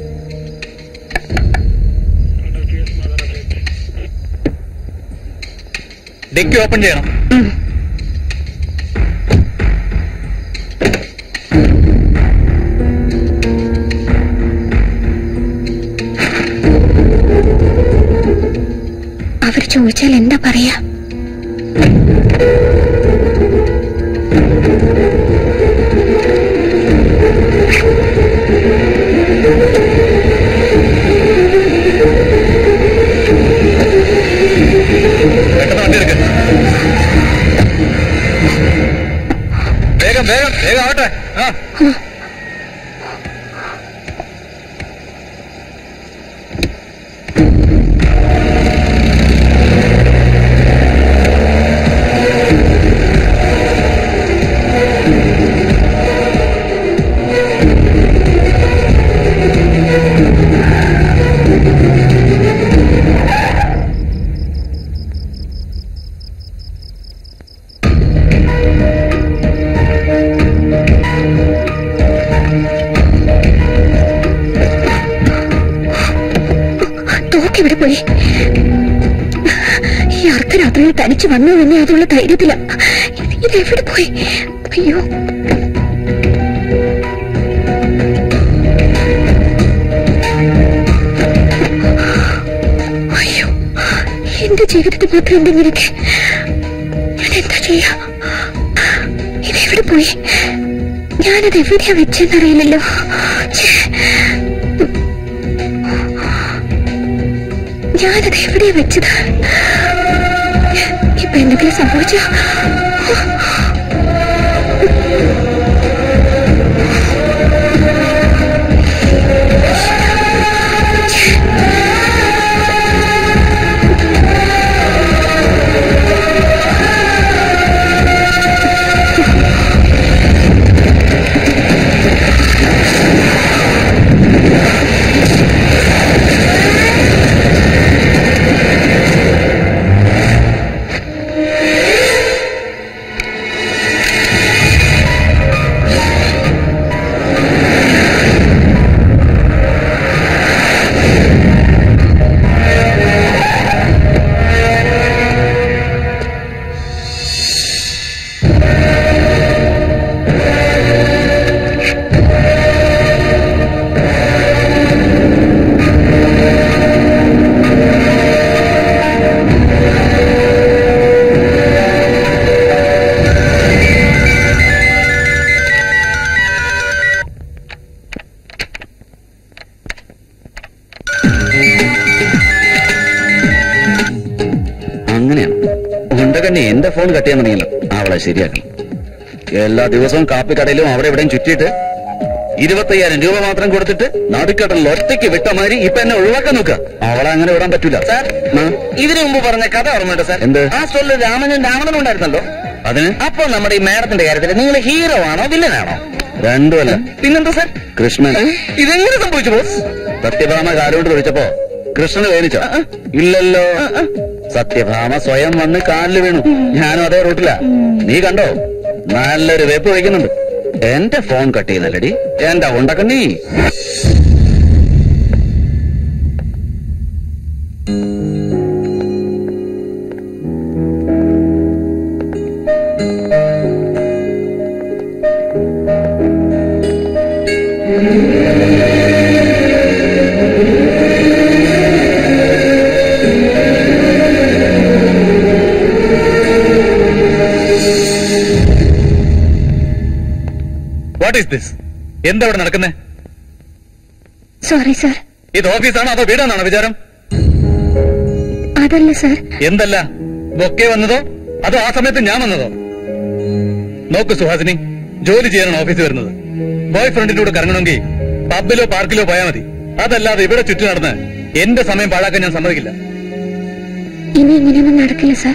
Speaker 6: ഡിക്കി ഓപ്പൺ ചെയ്യണം.
Speaker 3: അവർ ചോദിച്ചാൽ എന്താ പറയാ?
Speaker 6: വണ്ടി എടുക്ക. വേഗം വേഗം വേഗം ആവട്ടെ.
Speaker 3: ഇതെവിടെ പോയി? ഈ അർദ്ധരാത്രിയിൽ തനിച്ച് വന്നു തന്നെ അതുള്ള ധൈര്യത്തില. ഇതെവിടെ പോയി? അയ്യോ, അയ്യോ, എന്റെ ജീവിതത്തിൽ മാത്രം എന്തെങ്കിലൊക്കെ ഞാൻ എന്താ ചെയ്യാ? ഇതെവിടെ പോയി? ഞാനത് എവിടെയാ വെച്ചെന്നറിയില്ലല്ലോ. ഞാനത് എവിടെയാ വെച്ചത്? ഇപ്പൊ എന്തെങ്കിലും സംഭവിച്ചോ?
Speaker 1: എന്റെ ഫോൺ കട്ട് ചെയ്യാൻ തുടങ്ങിയല്ലോ. അവളെ ശരിയാക്കി. എല്ലാ ദിവസവും കാപ്പിക്കടയിലും അവിടെ എവിടെയും ചുറ്റിയിട്ട് 25,000 രൂപ മാത്രം കൊടുത്തിട്ട് നടുക്കടലിൽ ഒറ്റയ്ക്ക് വിട്ട മാതിരി ഇപ്പൊ എന്നെ ഒഴിവാക്കാൻ നോക്കുക. അവളെ അങ്ങനെ വിടാൻ പറ്റൂല.
Speaker 2: സാർ, ഇതിനു മുമ്പ് പറഞ്ഞ കഥ ഓർമ്മയുണ്ട് സാർ?
Speaker 1: എന്ത്?
Speaker 2: ആ സ്റ്റോറിൽ രാവണനും ഉണ്ടായിരുന്നല്ലോ.
Speaker 1: അതിന്
Speaker 2: അപ്പൊ നമ്മുടെ ഈ മാഡത്തിന്റെ കാര്യത്തിൽ നിങ്ങൾ ഹീറോ ആണോ വില്ലനാണോ?
Speaker 1: രണ്ടുമല്ല.
Speaker 2: പിന്നെന്താ സാർ?
Speaker 1: കൃഷ്ണൻ.
Speaker 2: ഇതെങ്ങനെ സംഭവിച്ചു ബോസ്?
Speaker 1: സത്യഭാമ കാലുകൊണ്ട് വിളിച്ചപ്പോ കൃഷ്ണന് വേദിച്ചോ? ഇല്ലല്ലോ. സത്യഭാമ സ്വയം വന്ന് കാലിൽ വീണു. ഞാനും അതേ റൂട്ടിലാ. നീ കണ്ടോ? നല്ലൊരു വെപ്പ് വയ്ക്കുന്നുണ്ട്. എന്റെ ഫോൺ കട്ട് ചെയ്യുന്നല്ലടി എന്റെ ഉണ്ടക്കണ്ണി.
Speaker 6: What is this? എന്താ ഇവിടെ നടക്കുന്നേ?
Speaker 3: Sorry sir.
Speaker 6: ഇത് ഓഫീസാണോ അതോ വീടാണോ വിചാരം?
Speaker 3: അതല്ല സാർ.
Speaker 6: എന്തല്ല? ബൊക്കെ വന്നതോ അതോ ആ സമയത്ത് ഞാൻ വന്നതോ? നോക്കൂ സുഹാസിനി, ജോലി ചെയ്യാനാണ് ഓഫീസിൽ വരുന്നത്. ബോയ് ഫ്രണ്ടിന്റെ കൂടെ കറങ്ങണമെങ്കിൽ പബ്ബിലോ പാർക്കിലോ പോയാൽ മതി. അതല്ലാതെ ഇവിടെ ചുറ്റി നടന്ന് എന്റെ സമയം പാഴാക്കാൻ ഞാൻ സമ്മതിക്കില്ല.
Speaker 3: ഇനി ഇങ്ങനെയൊന്നും നടക്കില്ല സാർ.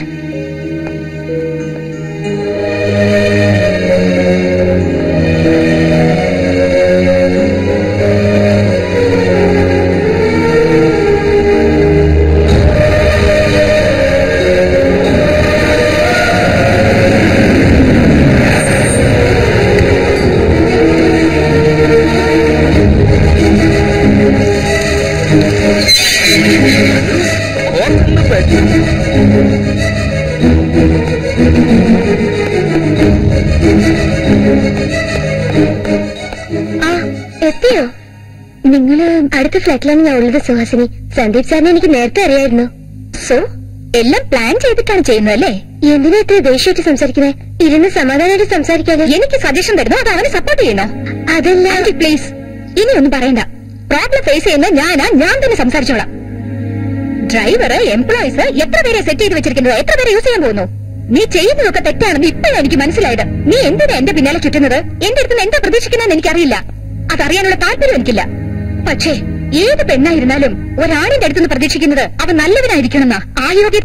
Speaker 3: എത്തിയോ? നിങ്ങള് അടുത്ത ഫ്ലാറ്റിലാണ് ഞാൻ ഉള്ളത് സുഹാസിനി. സന്ദീപ് സാറിനെ എനിക്ക് നേരത്തെ അറിയായിരുന്നു. സോ എല്ലാം പ്ലാൻ ചെയ്തിട്ടാണ് ചെയ്യുന്നത് അല്ലേ? എന്തിനാ ഇത്ര ദേഷ്യമായിട്ട് സംസാരിക്കുന്നത്? ഇരുന്ന് സമാധാനമായിട്ട് സംസാരിക്കാതെ. എനിക്ക് സജഷൻ തരുന്നു, അത് അവനെ സപ്പോർട്ട് ചെയ്യണോ? അതല്ല പ്ലീസ്, ഇനി ഒന്നും പറയണ്ട. പ്രോബ്ലം ഫേസ് ചെയ്യുന്ന ഞാൻ തന്നെ സംസാരിച്ചോളാം. ഡ്രൈവറ്, എംപ്ലോയീസ് എത്ര പേരെ സെറ്റ് ചെയ്ത് വെച്ചിരിക്കുന്നത്, എത്ര പേരെ യൂസ് ചെയ്യാൻ പോകുന്നു? നീ ചെയ്യുന്നതൊക്കെ തെറ്റാണെന്ന് ഇപ്പോഴാണ് എനിക്ക് മനസ്സിലായത്. നീ എന്തിനാ എന്റെ പിന്നാലെ ചുറ്റുന്നത്? എന്റെ അടുത്ത് എന്താ പ്രതീക്ഷിക്കുന്നതെന്ന് എനിക്കറിയില്ല. അതറിയാനുള്ള താല്പര്യം എനിക്കില്ല. പക്ഷേ ഏത് പെണ്ണായിരുന്നാലും ഒരാണിന്റെ അടുത്തുനിന്ന് പ്രതീക്ഷിക്കുന്നത് അവൻ നല്ലവനായിരിക്കണമെന്നാ. ആരോഗ്യ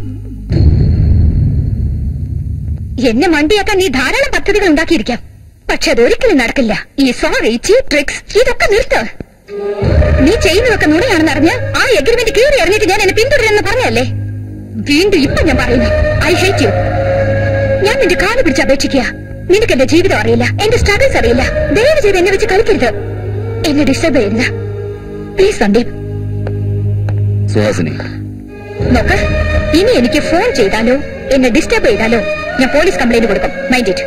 Speaker 3: എന്നെ മണ്ടിയാക്കാൻ നീ ധാരാളം പദ്ധതികൾ ഉണ്ടാക്കിയിരിക്കാം. പക്ഷെ അതൊരിക്കലും നടക്കില്ല. ഈ സോറി, ചീപ്പ് ട്രിക്സ്, ഇതൊക്കെ നിർത്ത്. നീ ചെയ്യുന്നതൊക്കെ നുണയാണെന്ന് അറിഞ്ഞ് ആ എഗ്രിമെന്റ് കീറി ഇറങ്ങിയിട്ട് ഞാൻ എന്നെ പിന്തുടരുമെന്ന് പറഞ്ഞല്ലേ? വീണ്ടും ഇപ്പൊ ഞാൻ പറയുന്നു, ഐ ഹേറ്റ് യു. ഞാൻ നിന്റെ കാല് പിടിച്ച് അപേക്ഷിക്കുക. നിനക്ക് എന്റെ ജീവിതം അറിയില്ല, എന്റെ സ്ട്രഗിൾസ് അറിയില്ല. ദയവ് ചെയ്ത് എന്നെ വെച്ച് കളിക്കരുത്. എന്നെ ഡിസ്റ്റർബ് ചെയ്യരുത് പ്ലീസ് സന്ദീപ്.
Speaker 1: സുഹാസിനി,
Speaker 3: നോക്ക്, ഇനി എനിക്ക് ഫോൺ ചെയ്താലോ എന്നെ ഡിസ്റ്റർബ് ചെയ്താലോ ഞാൻ പോലീസ് കംപ്ലൈന്റ് കൊടുക്കും. Mind it.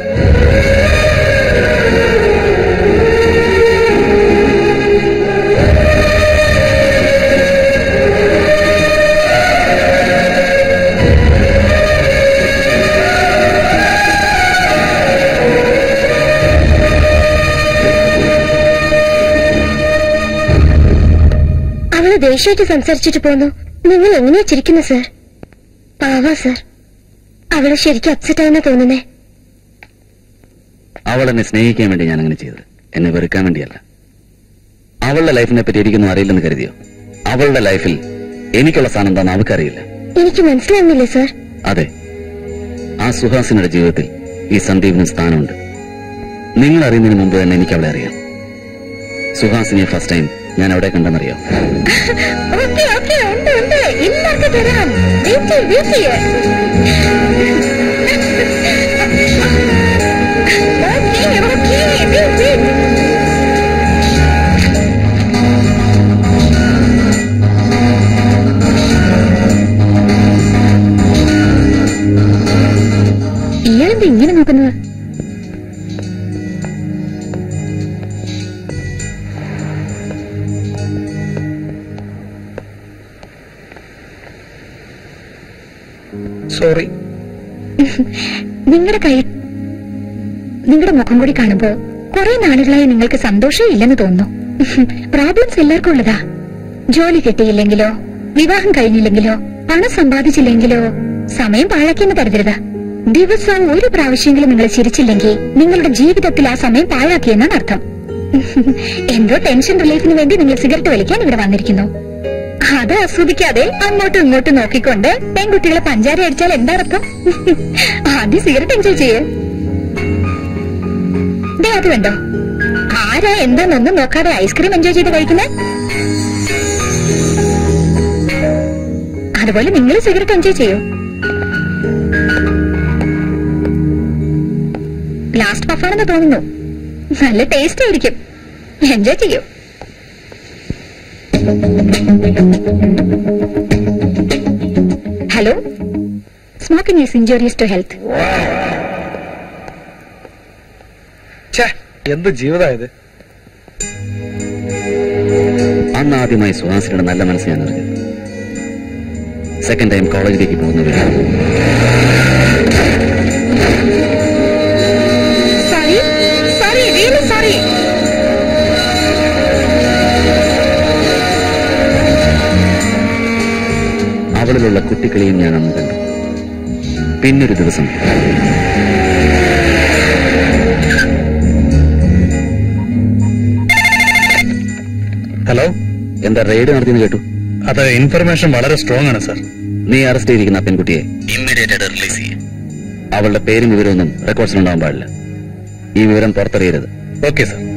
Speaker 3: അവള് ദേഷ്യമായിട്ട് സംസാരിച്ചിട്ട് പോന്നു. നിങ്ങൾ എങ്ങനെയാ ചിരിക്കുന്നു സർ? പാവാ സർ, അവള് ശരിക്കും അപ്സെറ്റ് ആയെന്നാ തോന്നുന്നേ.
Speaker 1: അവൾ എന്നെ സ്നേഹിക്കാൻ വേണ്ടി ഞാൻ അങ്ങനെ ചെയ്തത്, എന്നെ വെറുക്കാൻ വേണ്ടിയല്ല. അവളുടെ ലൈഫിനെ പറ്റി എനിക്കൊന്നും അറിയില്ലെന്ന് കരുതിയോ? അവളുടെ ലൈഫിൽ എനിക്കുള്ള സ്ഥാനം എന്താണെന്ന് അവൾക്കറിയില്ല.
Speaker 3: എനിക്ക് മനസ്സിലാവുന്നില്ലേ സർ?
Speaker 1: അതെ, ആ സുഹാസിനിയുടെ ജീവിതത്തിൽ ഈ സന്ദീപിന് സ്ഥാനമുണ്ട്. നിങ്ങൾ അറിയുന്നതിന് മുമ്പ് തന്നെ എനിക്ക് അവളെ അറിയാം. സുഹാസിനിയെ ഫസ്റ്റ് ടൈം ഞാൻ അവിടെ കണ്ടെന്നറിയാം.
Speaker 3: ഓക്കെ ഓക്കെ, ഉണ്ട് ഉണ്ട്, ഇല്ലാത്ത തരാം. വെയിറ്റ് ചെയ്യ്. ഇയാളെന്താ ഇങ്ങനെ നോക്കുന്നത്?
Speaker 7: സോറി.
Speaker 3: നിങ്ങളുടെ മുഖം കൂടി കാണുമ്പോ കുറെ നാളുകളായി നിങ്ങൾക്ക് സന്തോഷം ഇല്ലെന്ന് തോന്നുന്നു. പ്രോബ്ലംസ് എല്ലാവർക്കും ഉള്ളതാ. ജോലി കിട്ടിയില്ലെങ്കിലോ, വിവാഹം കഴിഞ്ഞില്ലെങ്കിലോ, പണം സമ്പാദിച്ചില്ലെങ്കിലോ സമയം പാഴാക്കിയെന്ന് കരുതരുത്. ദിവസവും ഒരു പ്രാവശ്യമെങ്കിലും നിങ്ങൾ ചിരിച്ചില്ലെങ്കിൽ നിങ്ങളുടെ ജീവിതത്തിൽ ആ സമയം പാഴാക്കിയെന്നാണ് അർത്ഥം. എന്തോ ടെൻഷൻ റിലീഫിന് വേണ്ടി നിങ്ങൾ സിഗരറ്റ് വലിക്കാൻ ഇവിടെ വന്നിരിക്കുന്നു. അത് ആസ്വദിക്കാതെ അങ്ങോട്ടും ഇങ്ങോട്ടും നോക്കിക്കൊണ്ട് പെൺകുട്ടികളെ പഞ്ചാര അടിച്ചാൽ എന്താ അർത്ഥം? ആദ്യം സിഗരറ്റ് എൻജോയ് ചെയ്യേ. അത് വേണ്ടോ? ആരാ എന്താന്നൊന്നും നോക്കാതെ ഐസ്ക്രീം എൻജോയ് ചെയ്ത് കഴിക്കുന്നേ? അതുപോലെ നിങ്ങൾ സിഗരറ്റ് എൻജോയ് ചെയ്യൂ. ലാസ്റ്റ് പഫാണെന്ന് തോന്നുന്നു. നല്ല ടേസ്റ്റ് ആയിരിക്കും. എൻജോയ് ചെയ്യൂ. Hello, smoking is injurious to health.
Speaker 6: എന്ത് ജീവിതമായത്?
Speaker 1: അന്ന് ആദ്യമായി സുഹാസിനിയുടെ നല്ല മനസ്സ് ഞാൻ അറിഞ്ഞു. സെക്കൻഡ് ടൈം കോളേജിലേക്ക് പോകുന്നത് അവളിലുള്ള കുട്ടിക്കളിയും ഞാൻ അന്ന് കണ്ടു. പിന്നൊരു ദിവസം
Speaker 6: ഹലോ,
Speaker 1: എന്താ റെയ്ഡ് നടത്തിയെന്ന് കേട്ടു?
Speaker 6: അത് ഇൻഫർമേഷൻ വളരെ സ്ട്രോങ് ആണ് സാർ.
Speaker 1: നീ അറസ്റ്റ് ചെയ്തിരിക്കുന്ന ആ പെൺകുട്ടിയെ ഇമ്മീഡിയറ്റ് ആയിട്ട് റിലീസ് ചെയ്യും. അവളുടെ പേരും വിവരമൊന്നും റെക്കോർഡ്സിലുണ്ടാവാൻ പാടില്ല. ഈ വിവരം പുറത്തറിയരുത്.
Speaker 6: Okay sir.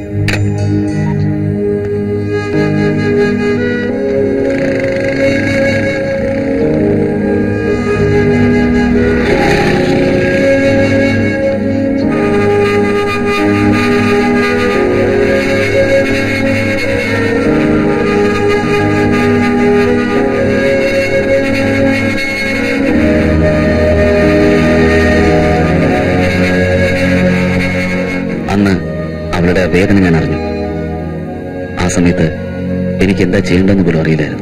Speaker 1: അവളുടെ വേദന ഞാൻ അറിഞ്ഞു. ആ സമയത്ത് എനിക്ക് എന്താ ചെയ്യേണ്ടെന്ന് പോലും അറിയില്ലായിരുന്നു.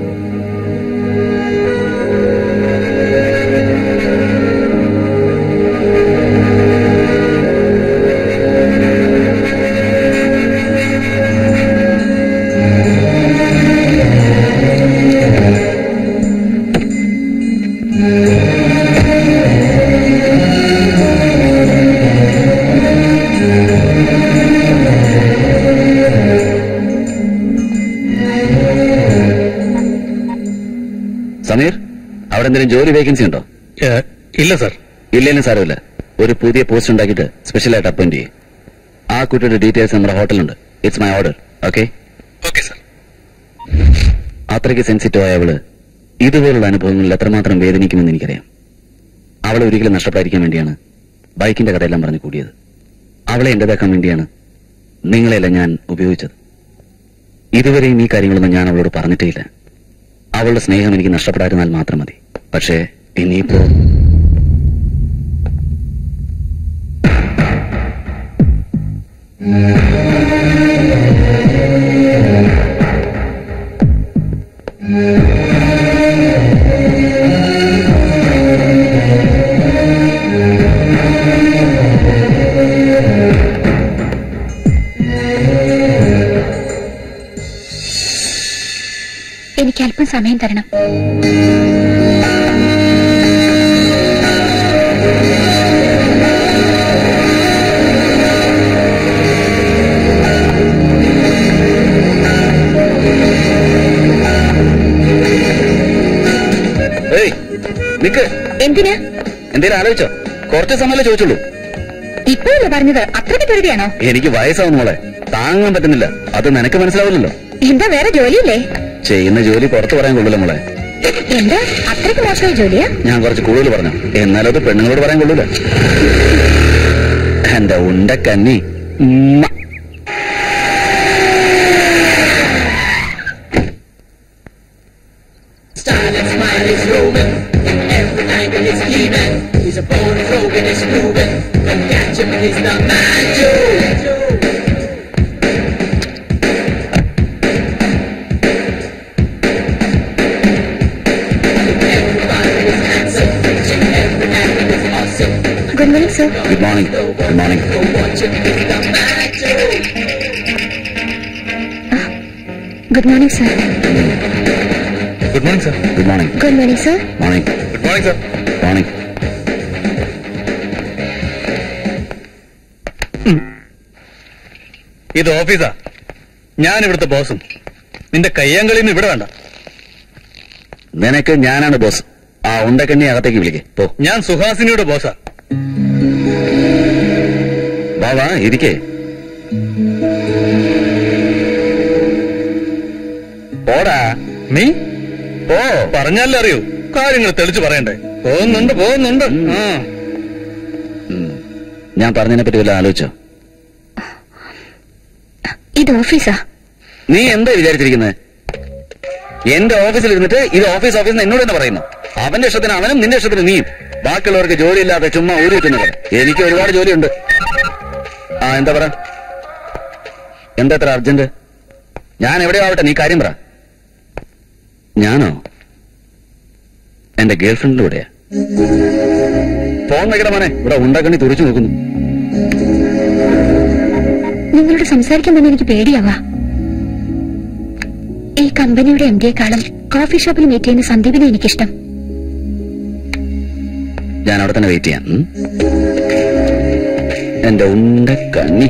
Speaker 1: സമീർ, അവിടെ എന്തെങ്കിലും ജോലി വേക്കൻസി ഉണ്ടോ?
Speaker 6: ഇല്ല സാർ.
Speaker 1: ഇല്ലെങ്കിലും സാരമില്ല. ഒരു പുതിയ പോസ്റ്റ് ഉണ്ടാക്കിയിട്ട് സ്പെഷ്യലായിട്ട് അപ്പോയിന്റ് ചെയ്യും. ആ കുട്ടിയുടെ ഡീറ്റെയിൽസ് നമ്മുടെ ഹോട്ടലുണ്ട്. It's my order. Okay?
Speaker 6: Okay sir.
Speaker 1: അത്രയ്ക്ക് സെൻസിറ്റീവ് ആയ അവള് ഇതുപോലുള്ള അനുഭവങ്ങളിൽ എത്രമാത്രം വേദനിക്കുമെന്ന് എനിക്കറിയാം. അവളെ ഒരിക്കലും നഷ്ടപ്പെടാതിരിക്കാൻ വേണ്ടിയാണ് ബൈക്കിന്റെ കഥയെല്ലാം പറഞ്ഞു കൂടിയത്. അവളെ എന്റേതാക്കാൻ വേണ്ടിയാണ് നിങ്ങളെല്ലാം ഞാൻ ഉപയോഗിച്ചത്. ഇതുവരെയും ഈ കാര്യങ്ങളൊന്നും ഞാൻ അവളോട് പറഞ്ഞിട്ടേ ഇല്ല. അവളുടെ സ്നേഹം എനിക്ക് നഷ്ടപ്പെടാതിരുന്നാൽ മാത്രം മതി. പക്ഷേ ഇനിയിപ്പോ
Speaker 3: എനിക്ക് അല്പം സമയം തരണം.
Speaker 1: നിക്ക്.
Speaker 3: എന്തിനാ?
Speaker 1: എന്തേലും ആലോചിച്ചോ? കുറച്ച് സമയമല്ലേ ചോദിച്ചുള്ളൂ.
Speaker 3: ഇപ്പോഴല്ലേ പറഞ്ഞത്? അത്രയ്ക്ക് പേടിയാണോ?
Speaker 1: എനിക്ക് വയസ്സാവുന്ന മോളെ, താങ്ങാൻ പറ്റുന്നില്ല. അത് നിനക്ക് മനസ്സിലാവില്ലല്ലോ.
Speaker 3: എന്താ വേറെ ജോലിയില്ലേ?
Speaker 1: ചെയ്യുന്ന ജോലി പുറത്തു പറയാൻ കൊള്ളൂല മോളെ.
Speaker 3: എന്താ അത്രയ്ക്ക് മോശമായ ജോലിയാ?
Speaker 1: ഞാൻ കുറച്ച് കൂടുതൽ പറഞ്ഞു, എന്നാലും അത് പെണ്ണുങ്ങളോട് പറയാൻ കൊള്ളൂല. എന്റെ ഉണ്ടക്കന്നി.
Speaker 5: He's a born rogue and he's proven. Don't catch him, he's the man Joe.
Speaker 3: Good morning, sir.
Speaker 1: Good morning. Good morning.
Speaker 3: Good morning, sir.
Speaker 6: Good morning sir.
Speaker 1: Good morning.
Speaker 3: Good morning, sir.
Speaker 1: Morning.
Speaker 6: Good morning sir.
Speaker 1: Morning.
Speaker 6: ഇത് ഓഫീസാ. ഞാൻ ഇവിടുത്തെ ബോസും. നിന്റെ കയ്യാങ്കളിന്ന് ഇവിടെ വേണ്ട.
Speaker 1: നിനക്ക് ഞാനാണ് boss. ആ ഉണ്ടക്കന്നി അകത്തേക്ക് വിളിക്കേ പോ.
Speaker 6: ഞാൻ സുഹാസിനിയുടെ ബോസാ.
Speaker 1: വാ ഇരിക്കേ. പോടാ
Speaker 6: നീ ഓ പറഞ്ഞാലേ അറിയൂ. കാര്യങ്ങൾ തെളിച്ചു പറയണ്ടേ? പോകുന്നുണ്ട്.
Speaker 1: ഞാൻ പറഞ്ഞതിനെ പറ്റി വല്ല ആലോചിച്ചോ?
Speaker 3: ഇത് ഓഫീസാ.
Speaker 1: നീ എന്താ വിചാരിച്ചിരിക്കുന്നത്? എന്റെ ഓഫീസിൽ ഇരുന്നിട്ട് ഇത് ഓഫീസ് എന്നോട് തന്നെ പറയുന്നു. അവന്റെ ഇഷ്ടത്തിന് അവനും, നിന്റെ ഇഷ്ടത്തിന് നീയും. ബാക്കിയുള്ളവർക്ക് ജോലിയില്ലാതെ ചുമ്മാ ഊരി വെക്കുന്നത്. എനിക്ക് ഒരുപാട് ജോലിയുണ്ട്. എന്താ പറ? എന്താ എത്ര അർജന്റ്? ഞാൻ എവിടെ ആവട്ടെ, നീ കാര്യം പറ. ഞാനോ? എന്റെ ഗേൾഫ്രണ്ടിന്റെ കൂടെയാ. ഫോൺ വെക്കട മോനെ, ഇവിടെ ഉണ്ടക്കണ്ണി തുറച്ചു നോക്കുന്നു.
Speaker 3: നിങ്ങളോട് സംസാരിക്കാൻ തന്നെ എനിക്ക് പേടിയാവാ. ഈ കമ്പനിയുടെ എംഡിയെക്കാളും കോഫി ഷോപ്പിൽ മീറ്റ് ചെയ്യുന്ന സന്ദീപിനെ എനിക്കിഷ്ടം.
Speaker 1: ഞാൻ അവിടെ തന്നെ വെയിറ്റ് ചെയ്യാം. എന്റെ ഉണ്ടക്കണ്ണി.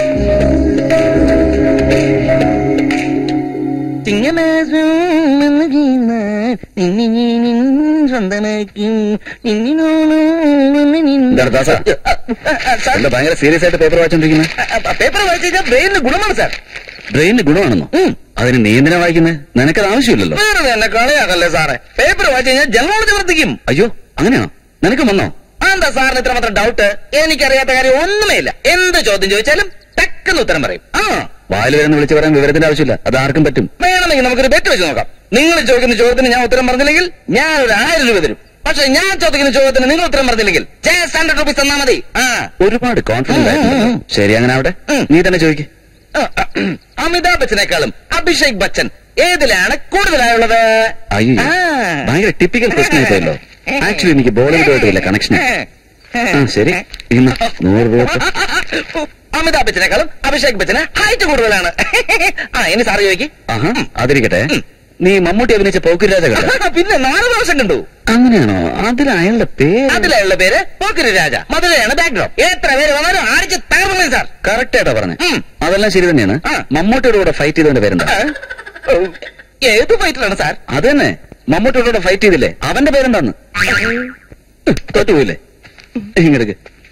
Speaker 1: ഭയങ്കര സീരിയസ് ആയിട്ട് പേപ്പർ വായിച്ചോണ്ടിരിക്കുന്നത്?
Speaker 2: പേപ്പർ വായിച്ചു കഴിഞ്ഞാൽ ബ്രെയിനിന് ഗുണമാണ് സാർ.
Speaker 1: ബ്രെയിനിന് ഗുണമാണെന്നോ? അതിന് നീ എന്തിനാ വായിക്കുന്നത്? നിനക്കത് ആവശ്യമില്ലല്ലോ.
Speaker 2: വേറെ എന്നെ കളയാക്കല്ലേ സാറേ. പേപ്പർ വായിച്ചു കഴിഞ്ഞാൽ ജനറോളജി വർദ്ധിക്കും.
Speaker 1: അയ്യോ, അങ്ങനെയാണോ? നിനക്ക് വന്നോ?
Speaker 2: എന്താ സാറിന് ഇത്രമാത്രം ഡൗട്ട്? എനിക്കറിയാത്ത കാര്യം ഒന്നുമേ ഇല്ല. എന്ത് ചോദ്യം ചോദിച്ചാലും ടക്കെന്ന് ഉത്തരം പറയും.
Speaker 1: വായിൽ വരുന്ന വിളിച്ചു പറയാൻ വിവരത്തിന്റെ ആവശ്യമില്ല. അത് ആർക്കും പറ്റും.
Speaker 2: വേണമെങ്കിൽ നമുക്കൊരു ബെറ്റ് വെച്ച് നോക്കാം. നിങ്ങൾ ചോദിക്കുന്ന ചോദ്യത്തിന് ഞാൻ ഉത്തരം പറഞ്ഞില്ലെങ്കിൽ ഞാൻ ഒരു 1000 രൂപ തരും. പക്ഷെ ഞാൻ ചോദിക്കുന്ന ചോദ്യത്തിന് നിങ്ങൾ ഉത്തരം പറഞ്ഞില്ലെങ്കിൽ just 100 രൂപീസ് തന്നാ മതി.
Speaker 1: ഒരുപാട് കോൺഫിഡന്റ് ആയിരുന്നു. ശരി, അങ്ങനെ അവിടെ നീ തന്നെ ചോദിക്ക്.
Speaker 2: അമിതാഭ് ബച്ചനേക്കാളും അഭിഷേക് ബച്ചൻ ഏതിലാണ് കൂടുതലായുള്ളത്?
Speaker 1: അയ്യോ, ഭയങ്കര ടിപ്പിക്കൽ ക്വസ്റ്റ്യൻ ആയിപ്പോയല്ലോ. ആക്ച്വലി എനിക്ക് ബോളിവുഡായിട്ട് വല്ല കണക്ഷൻ. ശരി, 100 രൂപ.
Speaker 2: അമിതാഭ് ബച്ചനേക്കാളും അഭിഷേക് ബച്ചന് ഹൈറ്റ് കൂടുതലാണ്. ഇനി സാറ് ചോദിക്കും.
Speaker 1: അതിരിക്കട്ടെ, നീ മമ്മൂട്ടി അഭിനയിച്ച പോക്കിരിരാജ കണ്ടോ?
Speaker 2: പിന്നെ 4 പ്രാവശ്യം കണ്ടു.
Speaker 1: അങ്ങനെയാണോ? അതിലയാളുടെ
Speaker 2: പേര് പോക്കിരി രാജ. മധുരയാണ് ബാക്ക്ഡ്രോപ്പ്. എത്ര പേര് വന്നാലും അടിച്ച് തകർന്നു സാർ.
Speaker 1: കറക്റ്റ് ആയിട്ടാ പറഞ്ഞേ. അതെല്ലാം ശരി തന്നെയാണ്. മമ്മൂട്ടിയുടെ കൂടെ ഫൈറ്റ് ചെയ്തവന്റെ പേരെന്താ?
Speaker 2: ഏത് ഫൈറ്റിലാണ് സാർ?
Speaker 1: അത് തന്നെ, മമ്മൂട്ടിയുടെ കൂടെ ഫൈറ്റ് ചെയ്തില്ലേ, അവന്റെ പേരെന്താന്ന്? തോറ്റുപോയില്ലേ? ഇങ്ങെടുക്ക്.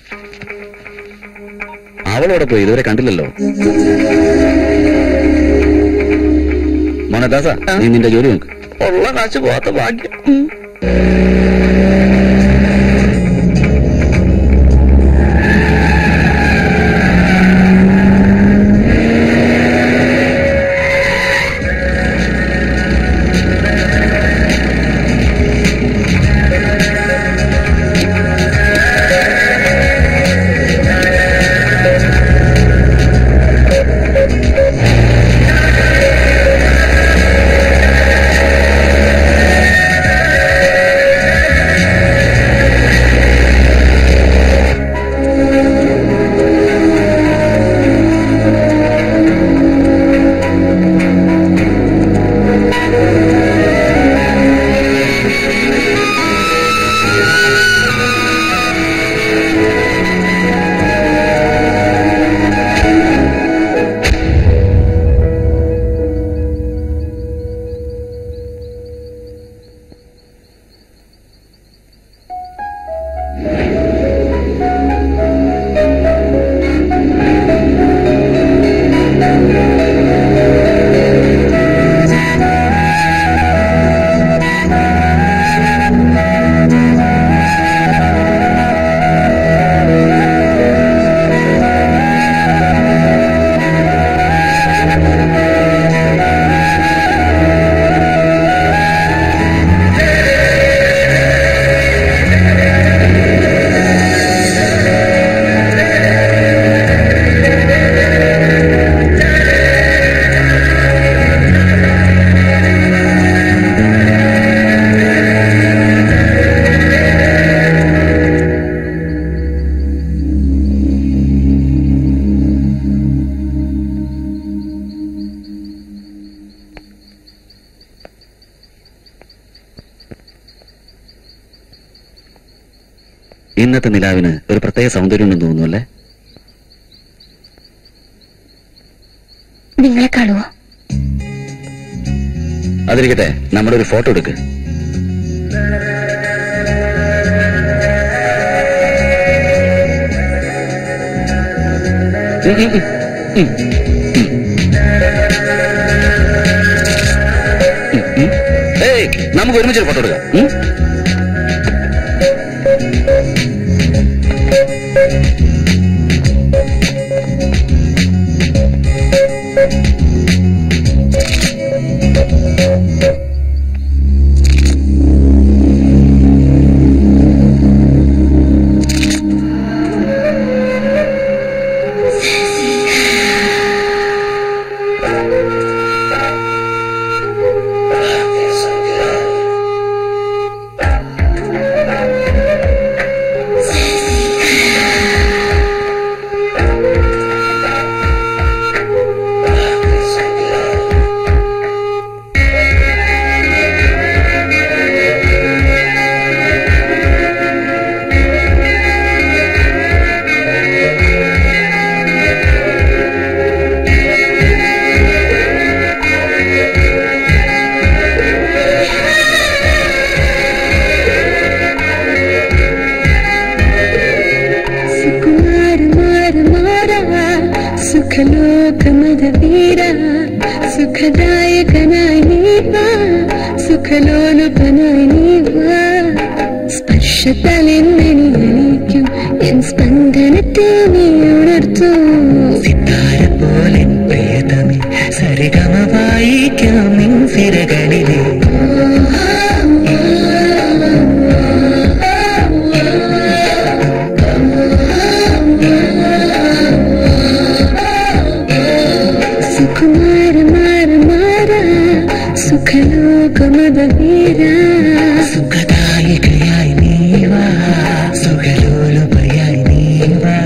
Speaker 1: അവളോടെ പോയി ഇതുവരെ കണ്ടില്ലല്ലോ. മോനദാസ, നീ നിന്റെ ജോലി നോക്ക്.
Speaker 2: ഉള്ള കാശ് പോകാത്ത ഭാഗ്യം.
Speaker 1: ഇന്നത്തെ നിലാവിന് ഒരു പ്രത്യേക സൗന്ദര്യം ഉണ്ടെന്ന് തോന്നുന്നു അല്ലേ?
Speaker 3: നിങ്ങളെ കാണുവോ?
Speaker 1: അതിരിക്കട്ടെ, നമ്മുടെ ഒരു ഫോട്ടോ എടുക്ക്. നമുക്ക് ഒരുമിച്ചൊരു ഫോട്ടോ എടുക്കാം.
Speaker 5: സുഖലോകമധവീര സുഖദായകനായി നീവാ സുഖലോലുപനായി നീവാ സ്പർശതലെന്നെനിക്കും എൻ സ്പന്ദനത്തെ നീ ഉണർത്തു സിത്താര പോലെ പ്രിയതമേ സരിഗമ വായിക്കാം നിൻ സിരകളിലെ സുഖലോകമധവീര സുഖദായികയായി നീവാ സുഖലോലുപയായി നീവാ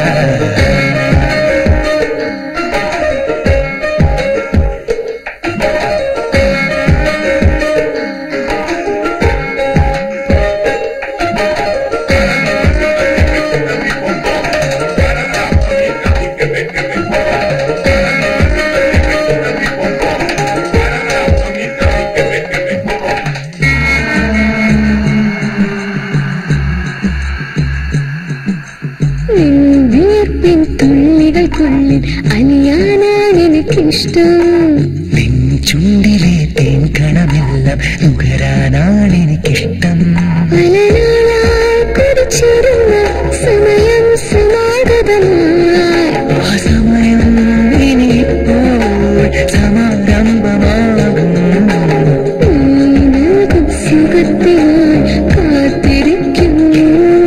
Speaker 5: തുള്ളികൾക്കുള്ളിൽ അലിയാനാണ് എനിക്കിഷ്ടം നിൻ ചുണ്ടിലെ തേൻ കണമെല്ലാം നുകരാനാണ് എനിക്കിഷ്ടം പലനാളായി കുടിച്ചിരുന്ന സമയം സമാഗതമായി ആ സമയം ഇനിയിപ്പോൾ സമാരംഭമാകും നൽകും സുഖത്തിനായി കാത്തിരിക്കുന്നു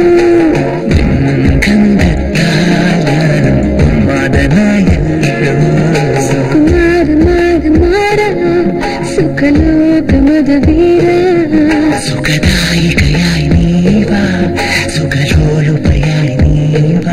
Speaker 5: സുഖലോകമധവീര സുഖദായികയായി നീവാ സുഖലോലുപയായി നീവാ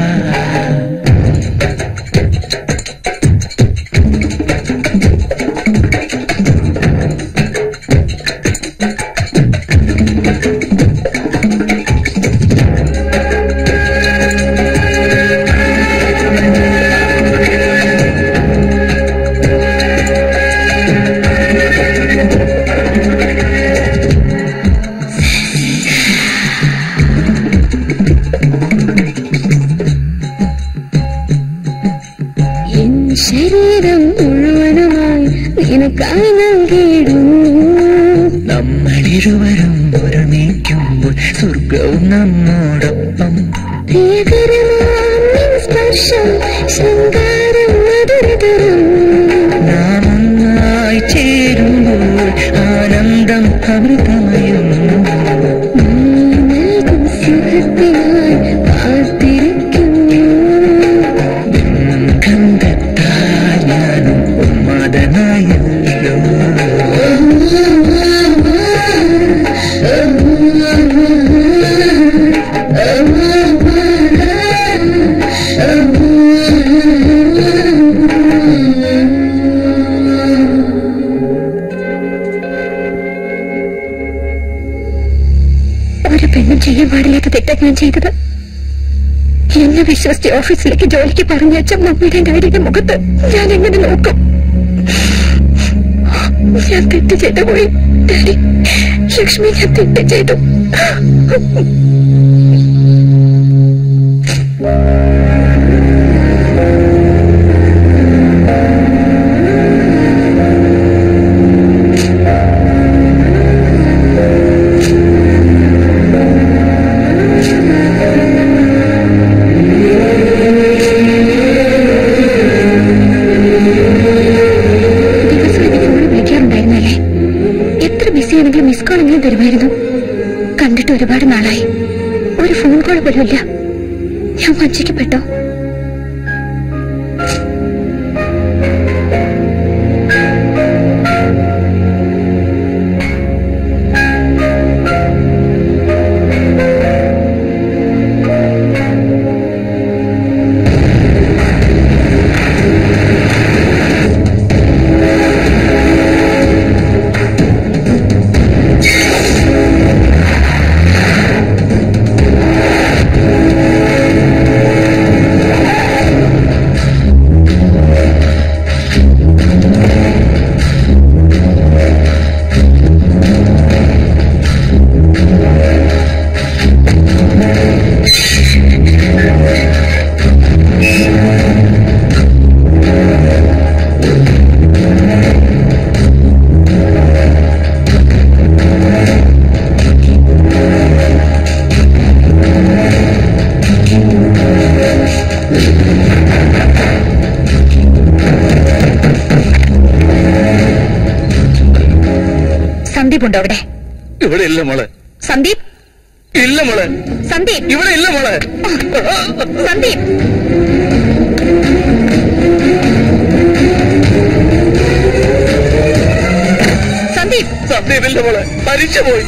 Speaker 5: ശരീരം മുഴുവനുമായി നിനക്കായി നൽകിയിടുന്നു നമ്മളിരുവരും ഒരുമിക്കുമ്പോൾ സ്വർഗവും നമ്മോടൊപ്പം സ്പർശം ശൃംഗാരം മധുരതരം നാം ഒന്നായി ചേരുമ്പോൾ ആനന്ദം അമൃതമയം നൽകും സുഖത്തിനായി കാത്തിരിക്കുന്നു ഒരു പെണ്ണും ചെയ്യാൻ പാടില്ലാത്ത തെറ്റാ ഞാൻ ചെയ്തത്
Speaker 3: എന്നെ വിശ്വസിച്ച് ഓഫീസിലേക്ക് ജോലിക്ക് പറഞ്ഞയച്ച മമ്മിയുടെ ഡാഡിയുടെ മുഖത്ത് ഞാൻ എങ്ങനെ നോക്കും? ഞാൻ തെറ്റ് ചെയ്തു പോയി ഡാഡി. ലക്ഷ്മി, ഞാൻ തെറ്റ് ചെയ്തു. മിസ് കോളെങ്കിലും തരുമായിരുന്നു. കണ്ടിട്ട് ഒരുപാട് നാളായി. ഒരു ഫോൺ കോൾ പോലും ഇല്ല. ഞാൻ വഞ്ചിക്കപ്പെട്ടോ? സന്ദീപ് ഉണ്ടോ അവിടെ?
Speaker 6: ഇവിടെ ഇല്ല മോളെ.
Speaker 3: സന്ദീപ്
Speaker 6: ഇല്ല മോളെ.
Speaker 3: സന്ദീപ്
Speaker 6: ഇവിടെ ഇല്ല മോളെ.
Speaker 3: സന്ദീപ് സന്ദീപ്
Speaker 6: സന്ദീപില്ല മോളെ. മരിച്ചു പോയി.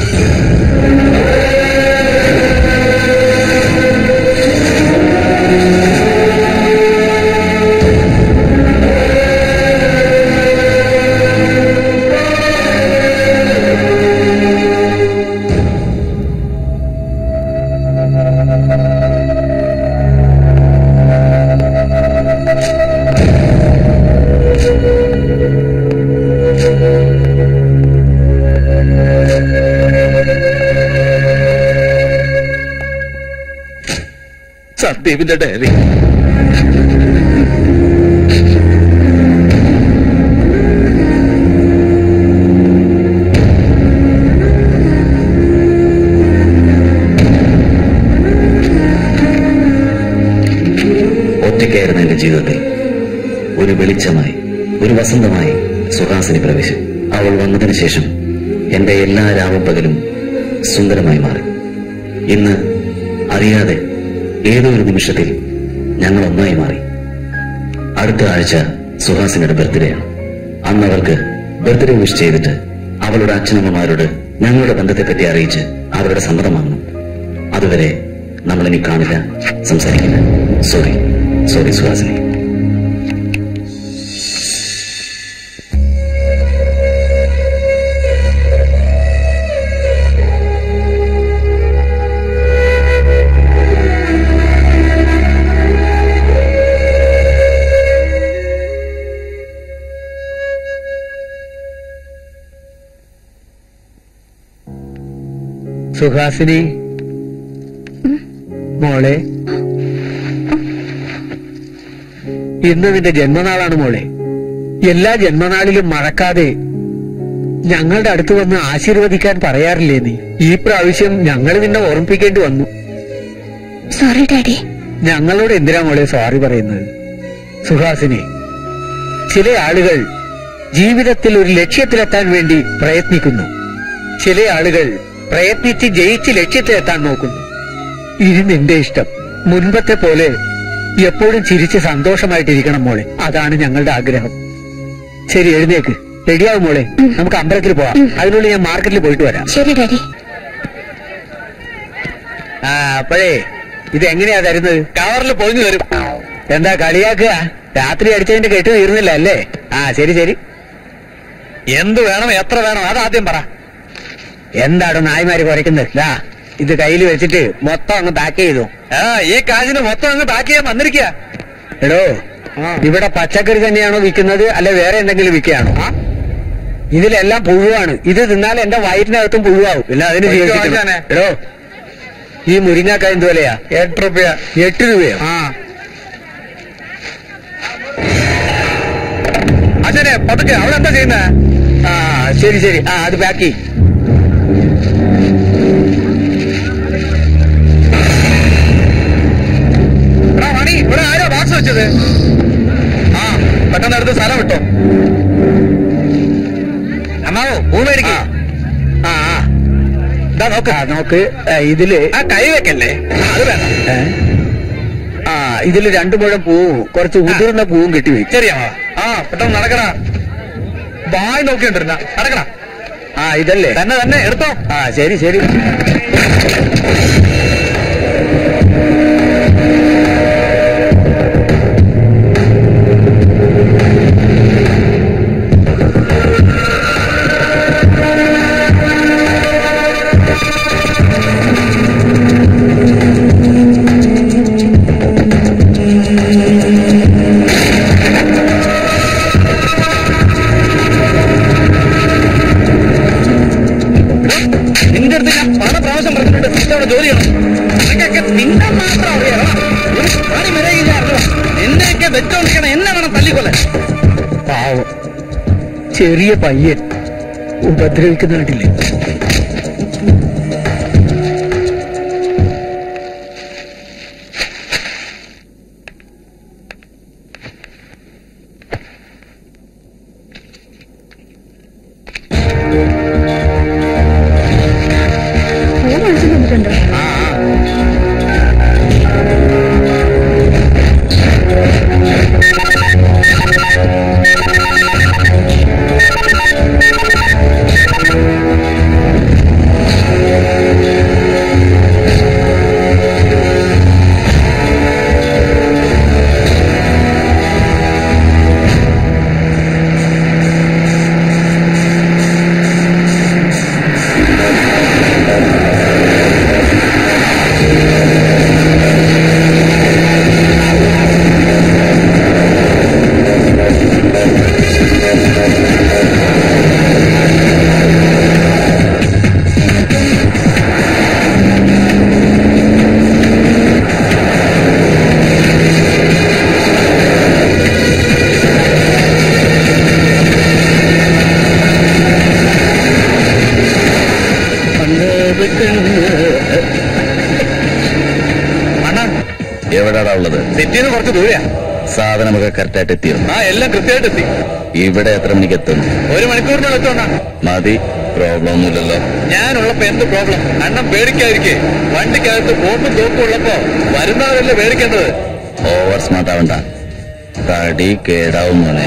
Speaker 6: സന്ദീപിന്റെ ഡയറി.
Speaker 1: ഒറ്റയ്ക്കായിരുന്ന എന്റെ ജീവിതത്തിൽ ഒരു വെളിച്ചമായി, ഒരു വസന്തമായി സുഹാസിനി പ്രവേശിച്ചു. അവൾ വന്നതിന് ശേഷം എന്റെ എല്ലാ രാവും പകലും സുന്ദരമായി മാറി. ഇന്ന് അറിയാതെ ഏതോ ഒരു നിമിഷത്തിൽ ഞങ്ങൾ ഒന്നായി മാറി. അടുത്ത ആഴ്ച സുഹാസിനിയുടെ ബർത്ത്ഡേ ആണ്. അന്ന് അവർക്ക് ബർത്ത്ഡേ വിഷ് ചെയ്തിട്ട് അവളുടെ അച്ഛനമ്മമാരോട് ഞങ്ങളുടെ ബന്ധത്തെപ്പറ്റി അറിയിച്ച് അവരുടെ സമ്മതം വാങ്ങണം. അതുവരെ നമ്മളിനി കാണില്ല, സംസാരിക്കില്ല. Sorry sorry Suhasini.
Speaker 7: സുഹാസിനി മോളെ, ഇന്ന് നിന്റെ ജന്മനാളാണ് മോളെ. എല്ലാ ജന്മനാളിലും മറക്കാതെ ഞങ്ങളുടെ അടുത്ത് വന്ന് ആശീർവദിക്കാൻ പറയാറില്ലേ നീ? ഈ പ്രാവശ്യം ഞങ്ങൾ നിന്നെ ഓർമ്മിപ്പിക്കേണ്ടി വന്നു.
Speaker 3: Sorry daddy.
Speaker 7: ഞങ്ങളോട് എന്തിനാ മോളെ സോറി പറയുന്നത്? സുഹാസിനി, ചില ആളുകൾ ജീവിതത്തിൽ ഒരു ലക്ഷ്യത്തിലെത്താൻ വേണ്ടി പ്രയത്നിക്കുന്നു. ചില ആളുകൾ പ്രയത്നിച്ച് ജയിച്ച് ലക്ഷ്യത്തിലെത്താൻ നോക്കുന്നു. ഇനി നിന്റെ ഇഷ്ടം. മുൻപത്തെ പോലെ എപ്പോഴും ചിരിച്ച് സന്തോഷമായിട്ടിരിക്കണം മോളെ. അതാണ് ഞങ്ങളുടെ ആഗ്രഹം. ശരി, എഴുന്നേക്ക്, റെഡിയാവും മോളെ. നമുക്ക് അമ്പലത്തിൽ പോവാം. അതിനുള്ളിൽ ഞാൻ മാർക്കറ്റിൽ പോയിട്ട് വരാം.
Speaker 3: ശരി ഡാഡി.
Speaker 7: അപ്പോഴേ ഇത് എങ്ങനെയാ തരുന്നത്?
Speaker 6: കവറിൽ പൊതിഞ്ഞു തരും.
Speaker 7: എന്താ കളിയാക്കുക? രാത്രി അടിച്ചതിന്റെ കെട്ട് തീർന്നില്ല അല്ലേ? ശരി ശരി.
Speaker 6: എന്ത് വേണം, എത്ര വേണം, അതാദ്യം പറ.
Speaker 7: എന്താണ് നായ്മാര് കുറയ്ക്കുന്നത്? ഇത് കയ്യിൽ വെച്ചിട്ട് മൊത്തം അങ്ങ് പാക്ക് ചെയ്തു.
Speaker 6: ഈ കാശിന് മൊത്തം അങ്ങ് പാക്ക് ചെയ്യാൻ വന്നിരിക്കുക.
Speaker 7: എടോ, ഇവിടെ പച്ചക്കറി തന്നെയാണോ വിൽക്കുന്നത് അല്ലെ വേറെ എന്തെങ്കിലും വിൽക്കുകയാണോ? ഇതിലെല്ലാം പുഴുവാണ്. ഇത് തിന്നാൽ എന്റെ വയറ്റിനകത്തും പുഴുവാകും. പിന്നെ അതിന് ജീവിക്കണം. എടോ, ഈ മുരിങ്ങാക്കായ എന്ത് വിലയാ?
Speaker 6: 8 രൂപ.
Speaker 7: 8 രൂപയോ?
Speaker 6: അച്ഛനെ പതുക്കെ, അവിടെ എന്താ ചെയ്യുന്നേ?
Speaker 7: ശരി ശരി, അത് പാക്ക് ചെയ്യും.
Speaker 6: മണി, ഇവിടെ ആരാ ബോക്സ് വെച്ചത്? പെട്ടെന്ന് എടുത്ത് സ്ഥലം വിട്ടോ. അമ്മാവോ, പൂ മേടിക്കേ.
Speaker 7: നോക്ക്, ഇതില്
Speaker 6: കൈ വെക്കല്ലേ? അത് വേണം.
Speaker 7: ഇതില് 2 മുഴം പൂവും കുറച്ച് ഉതിർന്ന പൂവും കെട്ടിവെക്കും.
Speaker 6: ശരിയാ. പെട്ടെന്ന് നടക്കണ. വായി നോക്കിണ്ടിരുന്ന നടക്കണ.
Speaker 7: ഇതല്ലേ?
Speaker 6: തന്നെ എടുത്തോ.
Speaker 7: ശരി ശരി.
Speaker 6: നിന്റെ അടുത്ത് ഞാൻ പല പ്രാവശ്യം പറഞ്ഞിട്ടുണ്ട് ഇഷ്ടമുള്ള ജോലിയാണ്. നിനക്കൊക്കെ നിന്നെ മാത്രം അറിയാം. പണി വരെയില്ലായിരുന്നു. എന്നെയൊക്കെ വെച്ചോണ്ടിരിക്കണം. എന്നെ വേണം തല്ലിക്കൊല്ലാൻ.
Speaker 7: പാവം ചെറിയ പയ്യൻ ഉപദ്രവിക്കുന്നില്ലേ?
Speaker 1: എവിടെയാടാ ഉള്ളത്?
Speaker 6: സിറ്റിന്ന് കുറച്ച് ദൂരെയാ.
Speaker 1: സാധനമൊക്കെ കറക്റ്റായിട്ട് എത്തിയോ?
Speaker 6: എല്ലാം കൃത്യമായിട്ട് എത്തി.
Speaker 1: ഇവിടെ എത്ര മണിക്ക് എത്തും?
Speaker 6: 1 മണിക്കൂറിനുള്ളിൽ എത്തോണ്ടാ
Speaker 1: മതി. പ്രോബ്ലം ഒന്നുമില്ലല്ലോ.
Speaker 6: ഞാനുള്ളപ്പോ എന്ത് പ്രോബ്ലം? അണ്ണം പേടിക്കാതിരിക്കേ. വണ്ടിക്കകത്ത് ബോംബും തോക്കും ഉള്ളപ്പോ വരുന്നവരല്ലേ പേടിക്കേണ്ടത്.
Speaker 1: ഓവർ സ്മാർട്ട് ആവണ്ട. തടി കേടാവും മോനെ.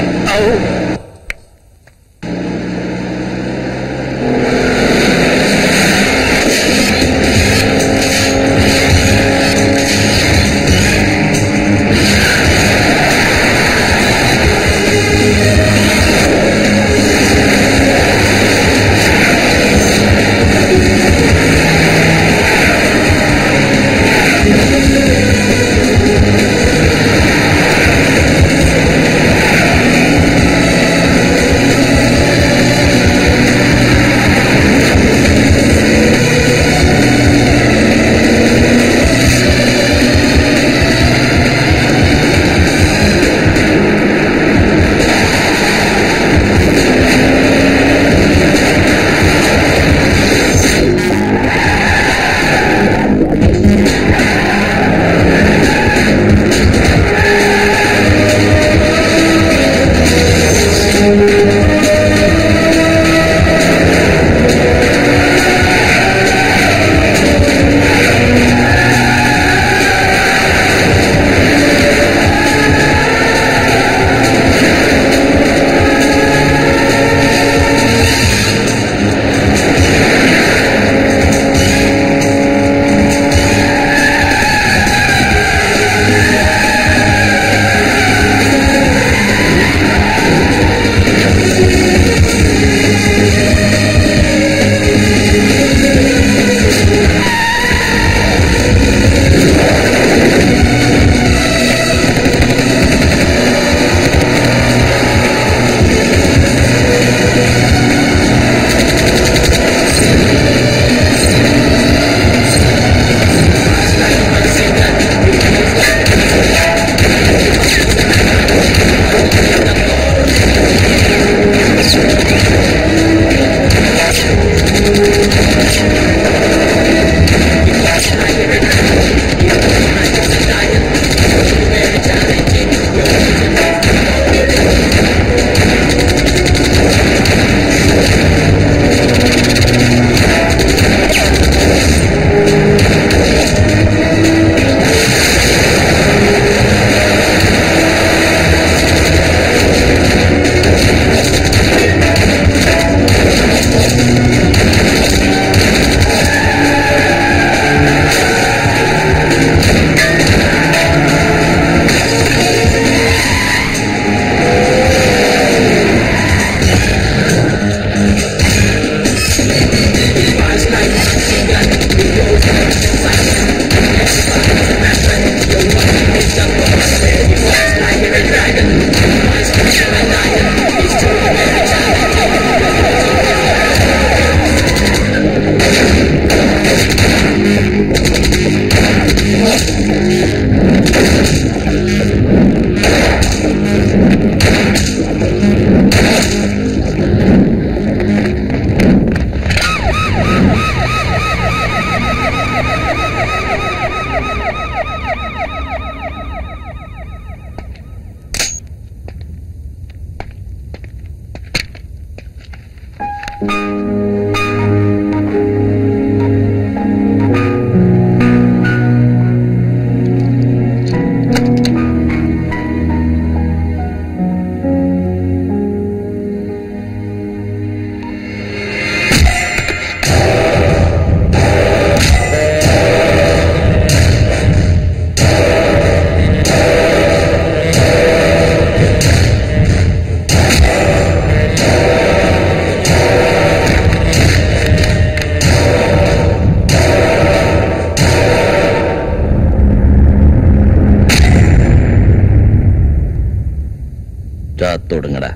Speaker 1: തുടങ്ങടാ.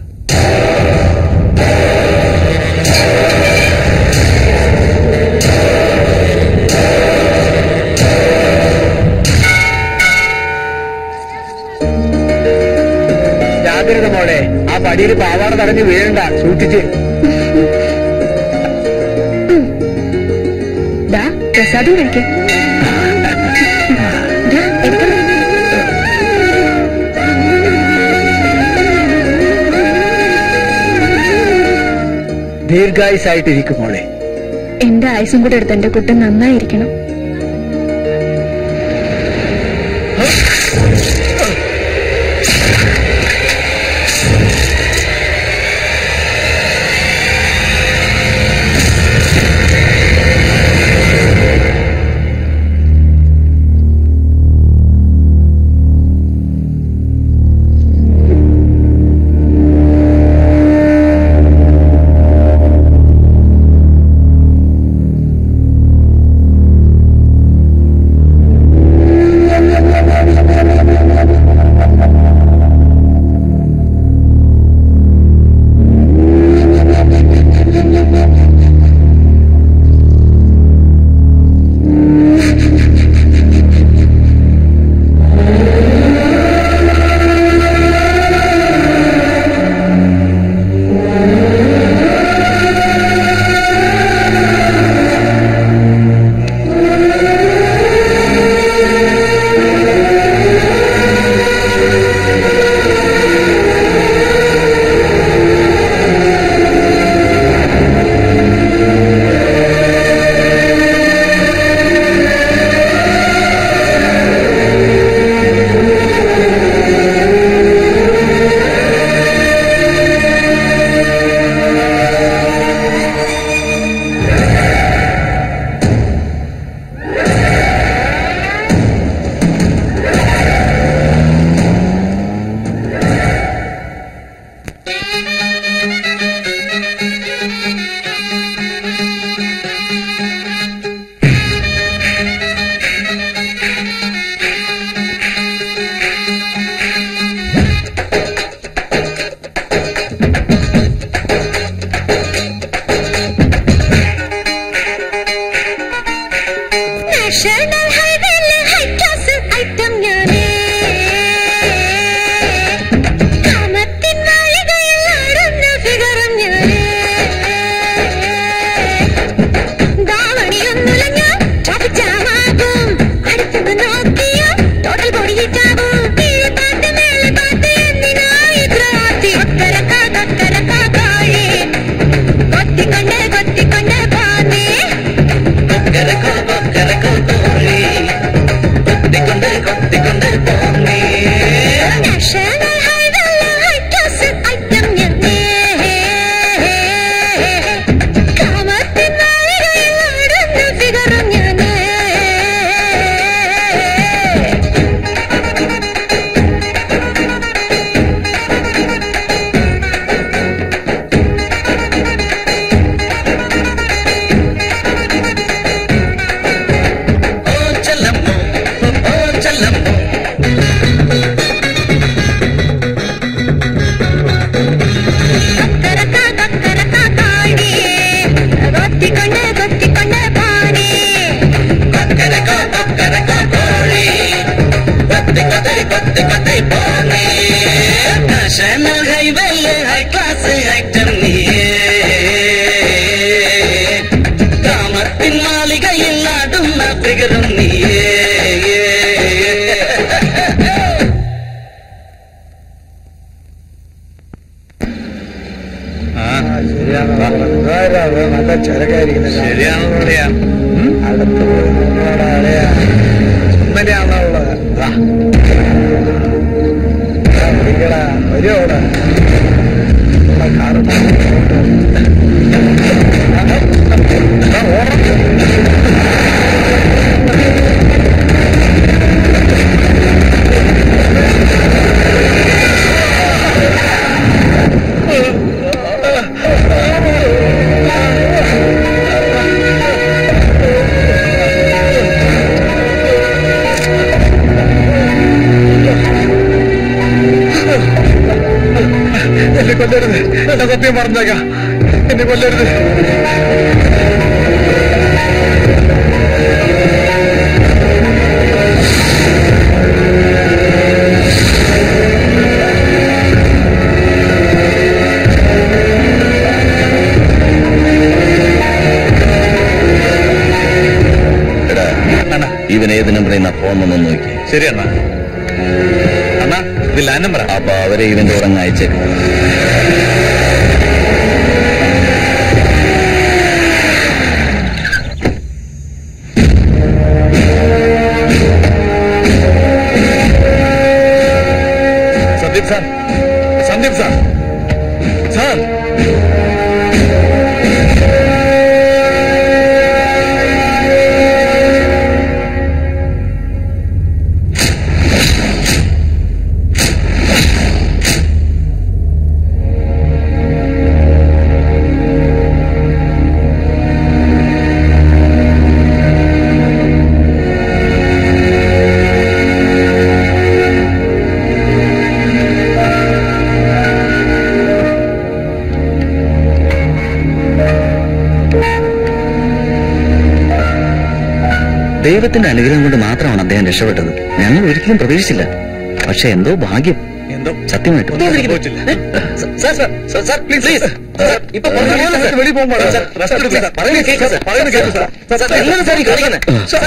Speaker 7: ജാഗ്രത മോളെ, ആ പടിയിൽ പാവാട തടഞ്ഞ് വീഴണ്ട, സൂക്ഷിച്ച്.
Speaker 3: പ്രസാദം കഴിക്കാം.
Speaker 7: ദീർഘായുസായിട്ടിരിക്കും മോളെ.
Speaker 3: എന്റെ ആയുസും കൂടെ എടുത്ത് എന്റെ കുട്ടൻ നന്നായിരിക്കണം.
Speaker 2: ഹൈ ക്ലാസ് ആക്ടർ നീയേ കാമത്തിൻ മാളികയിൽ ആടുന്ന ഫിഗറും നീയേ
Speaker 7: നല്ല ചരക്കായിരിക്കുന്നത്
Speaker 6: ശരിയാണെന്ന് പറയാ.
Speaker 7: അടുത്ത് ഇന്നലെയാണുള്ളത് വരുവോടെ കാണുന്നു എന്നെ കൊല്ലരുത്, എന്നെ സത്യം പറഞ്ഞേക്കാം, എന്നെ കൊല്ലരുത്.
Speaker 1: ഇവൻ ഏത് നമ്പറിൽ നിന്നാ ഫോൺ വന്നു നോക്കി.
Speaker 6: ശരി അണ്ണാ. അണ്ണാ ഇത് ലാൻഡ് നമ്പറാ.
Speaker 1: അപ്പൊ അവരെ ഇവന്റെ ഉറങ്ങ അയച്ചേക്കും.
Speaker 6: Sandeep sir, Sandeep sir, sir
Speaker 1: ദൈവത്തിന്റെ അനുഗ്രഹം കൊണ്ട് മാത്രമാണ് അദ്ദേഹം രക്ഷപ്പെട്ടത്. ഞങ്ങൾ ഒരിക്കലും പ്രതീക്ഷിച്ചില്ല. പക്ഷെ എന്തോ ഭാഗ്യം,
Speaker 6: എന്തോ
Speaker 1: സത്യമായിട്ടും.
Speaker 2: ഇപ്പൊ
Speaker 6: വെളിയിൽ പോകുമ്പോൾ
Speaker 2: പറയുന്നത് കേൾക്കാം സാർ, പറയുന്നത് കേൾക്കാം സാർ. എങ്ങനെ സാർ ഈ കളിക്കുന്നത്?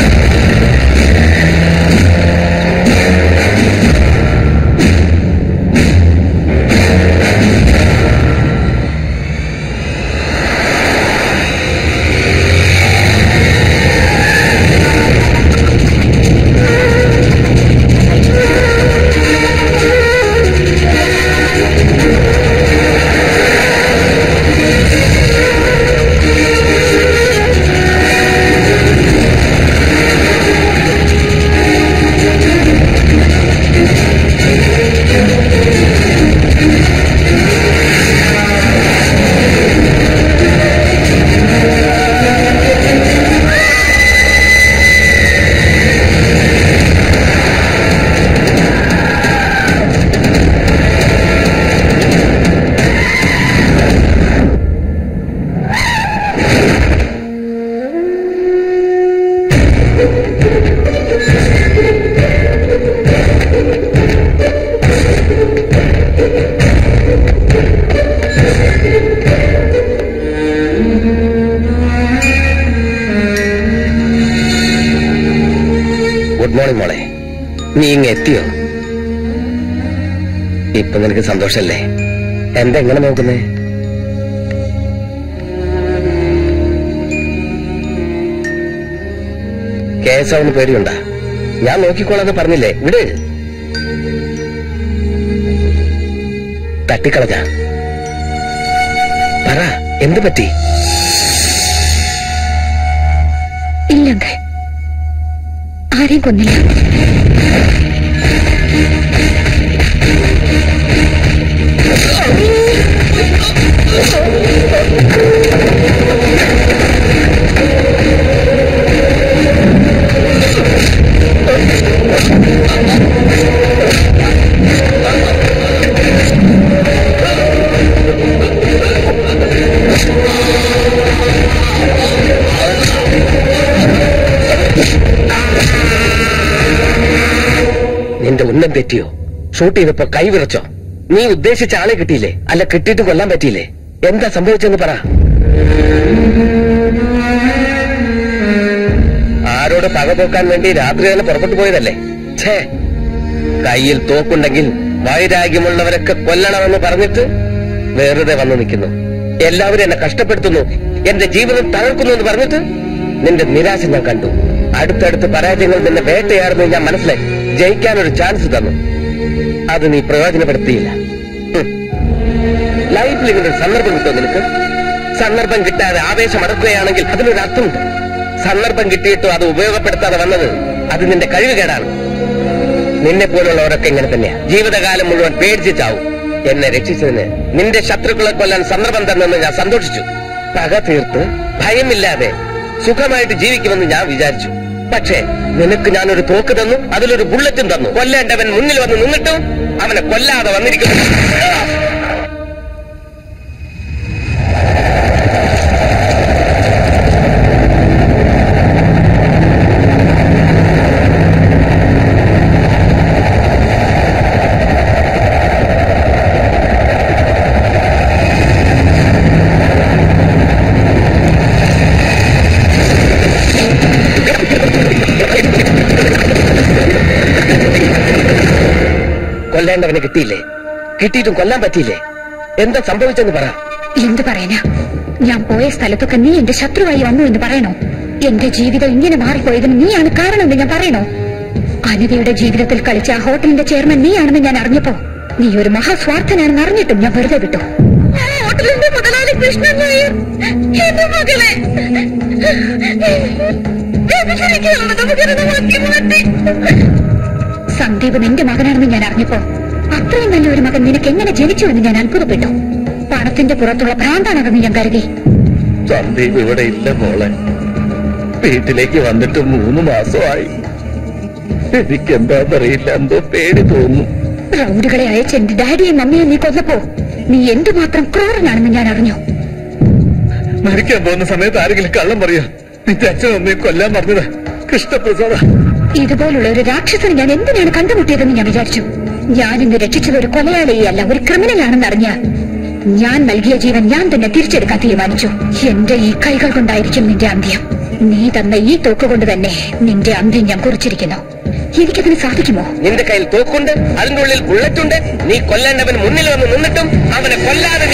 Speaker 4: ഗുഡ് മോർണിംഗ് മോളെ. നീ ഇങ്ങ് എത്തിയോ? ഇപ്പൊ നിനക്ക് സന്തോഷല്ലേ? എന്തെങ്ങനെ നോക്കുന്നേ? കേസാവുന്ന പേടിയുണ്ടാ? ഞാൻ നോക്കിക്കോളാന്ന് പറഞ്ഞില്ലേ? വിട്. തട്ടിക്കളഞ്ഞ പറ, എന്ത് പറ്റി?
Speaker 3: ഇല്ല, ആരെയും കൊന്നില്ല.
Speaker 4: നിന്റെ ഉന്നം തെറ്റിയോ? ഷൂട്ട് ചെയ്തപ്പോ കൈ വിറച്ചോ? നീ ഉദ്ദേശിച്ച ആളെ കിട്ടിയില്ലേ? അല്ല, കിട്ടിയിട്ട് കൊല്ലാൻ പറ്റിയില്ലേ? എന്താ സംഭവിച്ചെന്ന് പറ. ആരോട് പക പോക്കാൻ വേണ്ടി രാത്രി തന്നെ പുറപ്പെട്ടു പോയതല്ലേ? ഛേ, കയ്യിൽ തോക്കുണ്ടെങ്കിൽ വൈരാഗ്യമുള്ളവരൊക്കെ കൊല്ലണമെന്ന് പറഞ്ഞിട്ട് വെറുതെ വന്നു നിൽക്കുന്നു. എല്ലാവരും എന്നെ കഷ്ടപ്പെടുത്തുന്നു, എന്റെ ജീവിതം തകർക്കുന്നു എന്ന് പറഞ്ഞിട്ട് നിന്റെ നിരാശ ഞാൻ കണ്ടു. അടുത്തടുത്ത് പരാജയങ്ങൾ നിന്നെ വേട്ടയാടുന്നു ഞാൻ മനസ്സിലായി. ജയിക്കാനൊരു ചാൻസ് തന്നു, അത് നീ പ്രയോജനപ്പെടുത്തിയില്ല. ലൈഫിൽ ഇങ്ങനൊരു സന്ദർഭം കിട്ടുമോ നിനക്ക്? സന്ദർഭം കിട്ടാതെ ആവേശം അടക്കുകയാണെങ്കിൽ അതിനൊരു അർത്ഥമുണ്ട്. സന്ദർഭം കിട്ടിയിട്ടും അത് ഉപയോഗപ്പെടുത്താതെ വന്നത് അത് നിന്റെ കഴിവുകേടാണ്. നിന്നെ പോലുള്ളവരൊക്കെ ഇങ്ങനെ തന്നെയാ. ജീവിതകാലം മുഴുവൻ പേടിച്ച് ചാവും. എന്നെ രക്ഷിച്ചതിന് നിന്റെ ശത്രുക്കളെ കൊല്ലാൻ സന്ദർഭം തന്നെന്ന് ഞാൻ സന്തോഷിച്ചു. പക തീർത്ത് ഭയമില്ലാതെ സുഖമായിട്ട് ജീവിക്കുമെന്ന് ഞാൻ വിചാരിച്ചു. പക്ഷേ നിനക്ക് ഞാനൊരു തോക്ക് തന്നു, അതിലൊരു ബുള്ളറ്റും തന്നു. കൊല്ലേണ്ടവൻ മുന്നിൽ വന്ന് നിന്നിട്ടും അവനെ കൊല്ലാതെ വന്നിരിക്കുന്നു. കൊല്ലേണ്ടവനെ കിട്ടിയില്ലേ? കിട്ടിയിട്ടും കൊല്ലാൻ പറ്റിയില്ലേ? എന്താ സംഭവിച്ചെന്ന് പറ.
Speaker 3: എന്ത് പറയാനാ? ഞാൻ പോയ സ്ഥലത്തൊക്കെ നീ എന്റെ ശത്രുവായി വന്നു എന്ന് പറയണോ? എന്റെ ജീവിതം ഇങ്ങനെ മാറിപ്പോയതിന് നീയാണ് കാരണമെന്ന് ഞാൻ പറയണോ? അനിതയുടെ ജീവിതത്തിൽ കളിച്ച ആ ഹോട്ടലിന്റെ ചെയർമാൻ നീയാണെന്ന് ഞാൻ അറിഞ്ഞപ്പോ നീ ഒരു മഹാസ്വാർത്ഥനാണെന്ന് അറിഞ്ഞിട്ടും ഞാൻ വെറുതെ വിട്ടു. ഹോട്ടലിന്റെ മുതലാളി കൃഷ്ണൻ നായർ എന്റെ മകളെ സന്ദീപ് നിന്റെ മകനാണെന്ന് ഞാൻ അറിഞ്ഞപ്പോ അത്രയും നല്ലൊരു മകൻ നിനക്ക് എങ്ങനെ ജനിച്ചു എന്ന് ഞാൻ അത്ഭുതപ്പെട്ടു. പണത്തിന്റെ പുറത്തുള്ള ഭ്രാന്താണെന്ന് ഞാൻ കരുതി.
Speaker 1: സന്ദീപ് ഇവിടെ ഇല്ല മോളെ. വീട്ടിലേക്ക് വന്നിട്ട് 3 മാസമായി. എനിക്കെന്താന്നറിയില്ല, എന്തോ പേടി തോന്നുന്നു.
Speaker 3: റൗഡുകളെ അയച്ച് എന്റെ ഡാഡിയെ മമ്മിയെ നീ കൊന്നപ്പോ നീ എന്തുമാത്രം ക്രൂരനാണെന്ന് ഞാൻ അറിഞ്ഞു.
Speaker 6: മരിക്കാൻ പോകുന്ന സമയത്ത് ആരെങ്കിലും കള്ളം പറയാ? നിന്റെ അച്ഛനും അമ്മയും കൊല്ലാൻ പറഞ്ഞത് കൃഷ്ണപ്രസാദ.
Speaker 3: ഇതുപോലുള്ള ഒരു രാക്ഷസനെ ഞാൻ എന്തിനാണ് കണ്ടുമുട്ടിയതെന്ന് ഞാൻ വിചാരിച്ചു. ഞാൻ ഇന്ന് രക്ഷിച്ചത് ഒരു കൊലയാളിയല്ല, ഒരു ക്രിമിനലാണെന്ന് അറിഞ്ഞ ഞാൻ നൽകിയ ജീവൻ ഞാൻ തന്നെ തിരിച്ചെടുക്കാൻ തീരുമാനിച്ചു. എന്റെ ഈ കൈകൾ കൊണ്ടായിരിക്കും നിന്റെ അന്ത്യം. നീ തന്ന ഈ തോക്ക് കൊണ്ട് തന്നെ നിന്റെ അന്ത്യം ഞാൻ കുറിച്ചിരിക്കുന്നു. എനിക്കതിന് സാധിക്കുമോ?
Speaker 4: നിന്റെ കയ്യിൽ തോക്കുണ്ട്, അതിന്റെ ഉള്ളിൽ ബുള്ളറ്റുണ്ട്. നീ കൊല്ലേണ്ടവൻ മുന്നിൽ വന്ന് നിന്നിട്ടും അവനെ കൊല്ലാതെ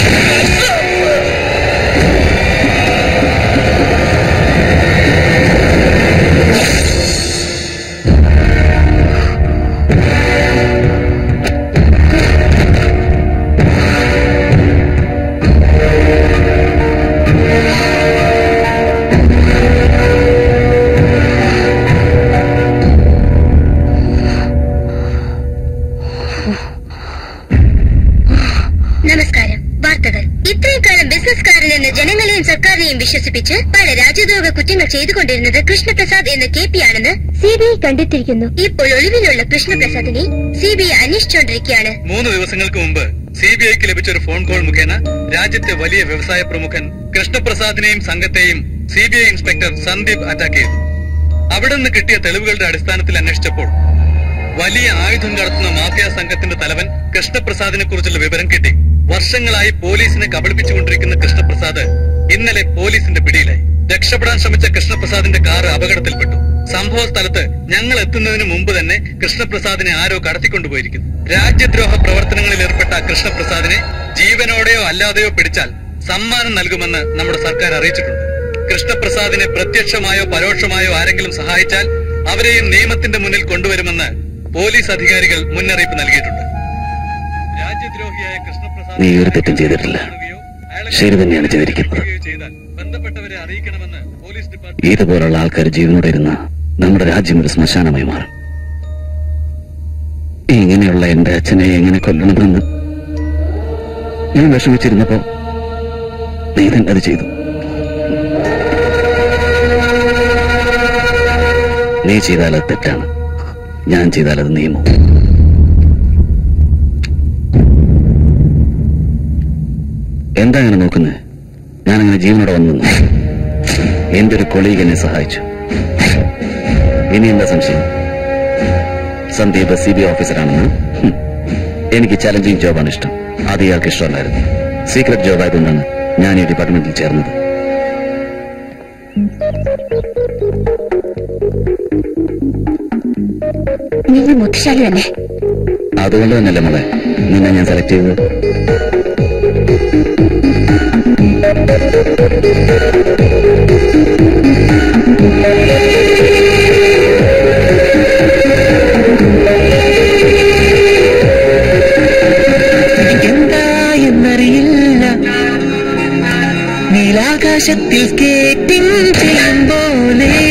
Speaker 3: വിശ്വസിപ്പിച്ച് പല രാജ്യദ്രോഹ കുറ്റങ്ങൾ ചെയ്തുകൊണ്ടിരുന്നത് കൃഷ്ണപ്രസാദ് എന്ന KP ആണെന്ന് CBI കണ്ടെത്തിയിരിക്കുന്നു. ഇപ്പോൾ ഒളിവിലുള്ള കൃഷ്ണപ്രസാദിനെ CBI അന്വേഷിച്ചുകൊണ്ടിരിക്കുകയാണ്.
Speaker 6: 3 ദിവസങ്ങൾക്ക് മുമ്പ് CBIക്ക് ലഭിച്ച ഒരു ഫോൺ കോൾ മുഖേന രാജ്യത്തെ വലിയ വ്യവസായ പ്രമുഖൻ കൃഷ്ണപ്രസാദിനെയും സംഘത്തെയും CBI ഇൻസ്പെക്ടർ സന്ദീപ് അറ്റാക്ക് ചെയ്തു. അവിടെ നിന്ന് കിട്ടിയ തെളിവുകളുടെ അടിസ്ഥാനത്തിൽ അന്വേഷിച്ചപ്പോൾ വലിയ ആയുധം കടത്തുന്ന മാഫിയ സംഘത്തിന്റെ തലവൻ കൃഷ്ണപ്രസാദിനെ കുറിച്ചുള്ള വിവരം കിട്ടി. വർഷങ്ങളായി പോലീസിനെ കബളിപ്പിച്ചുകൊണ്ടിരിക്കുന്ന കൃഷ്ണപ്രസാദ് ഇന്നലെ പോലീസിന്റെ പിടിയിലായി. രക്ഷപ്പെടാൻ ശ്രമിച്ച കൃഷ്ണപ്രസാദിന്റെ കാർ അപകടത്തിൽപ്പെട്ടു. സംഭവ സ്ഥലത്ത് ഞങ്ങൾ എത്തുന്നതിന് മുമ്പ് തന്നെ കൃഷ്ണപ്രസാദിനെ ആരോ കടത്തിക്കൊണ്ടുപോയിരിക്കുന്നു. രാജ്യദ്രോഹ പ്രവർത്തനങ്ങളിൽ ഏർപ്പെട്ട കൃഷ്ണപ്രസാദിനെ ജീവനോടെയോ അല്ലാതെയോ പിടിച്ചാൽ സമ്മാനം നൽകുമെന്ന് നമ്മുടെ സർക്കാർ അറിയിച്ചിട്ടുണ്ട്. കൃഷ്ണപ്രസാദിനെ പ്രത്യക്ഷമായോ പരോക്ഷമായോ ആരെങ്കിലും സഹായിച്ചാൽ അവരെയും നിയമത്തിന്റെ മുന്നിൽ കൊണ്ടുവരുമെന്ന് പോലീസ് അധികാരികൾ മുന്നറിയിപ്പ് നൽകിയിട്ടുണ്ട്. രാജ്യദ്രോഹിയായ കൃഷ്ണപ്രസാദ്
Speaker 1: നീ ഒരു തെറ്റും ചെയ്തിട്ടില്ല. ശരി തന്നെയാണ് ചെയ്തിരിക്കുന്നത്.
Speaker 6: ബന്ധപ്പെട്ടവരെ അറിയിക്കണമെന്ന് പോലീസ് ഡിപ്പാർട്ട്മെന്റ്.
Speaker 1: ഇതുപോലുള്ള ആൾക്കാർ ജീവനോടെ ഇരുന്ന നമ്മുടെ രാജ്യം ഒരു ശ്മശാനമായി മാറും. ഇങ്ങനെയുള്ള എന്റെ അച്ഛനെ എങ്ങനെ കൊല്ലണമെന്ന് ഞാൻ വിഷമിച്ചിരുന്നപ്പോ നീ തന്നെ അത് ചെയ്തു. നീ ചെയ്താൽ അത് തെറ്റാണ്, ഞാൻ ചെയ്താൽ അത് നിയമം. എന്താ അങ്ങനെ നോക്കുന്നത്? ഞാനങ്ങനെ ജീവനോടെ വന്നു. എന്റെ ഒരു കൊളീഗ് എന്നെ സഹായിച്ചു. ഇനി എന്താ സംശയം? സന്ദീപ് CBI ഓഫീസറാണെന്ന് എനിക്ക് ചലഞ്ചിങ് ജോബാണ് ഇഷ്ടം. അത് ഇയാൾക്ക് ഇഷ്ടമല്ലായിരുന്നു. സീക്രട്ട് ജോബ് ആയതുകൊണ്ടാണ് ഞാൻ ഈ ഡിപ്പാർട്ട്മെന്റിൽ ചേർന്നത്.
Speaker 3: നിങ്ങൾ ബുദ്ധിശാലി തന്നെ.
Speaker 1: അതുകൊണ്ട് തന്നെയല്ലേ മോളെ നിന്നെ ഞാൻ സെലക്ട് ചെയ്തത്.
Speaker 5: എന്താ എന്നറിയില്ല, നീലാകാശത്തിൽ സ്കേറ്റിംഗ് ചെയ്യും പോലെ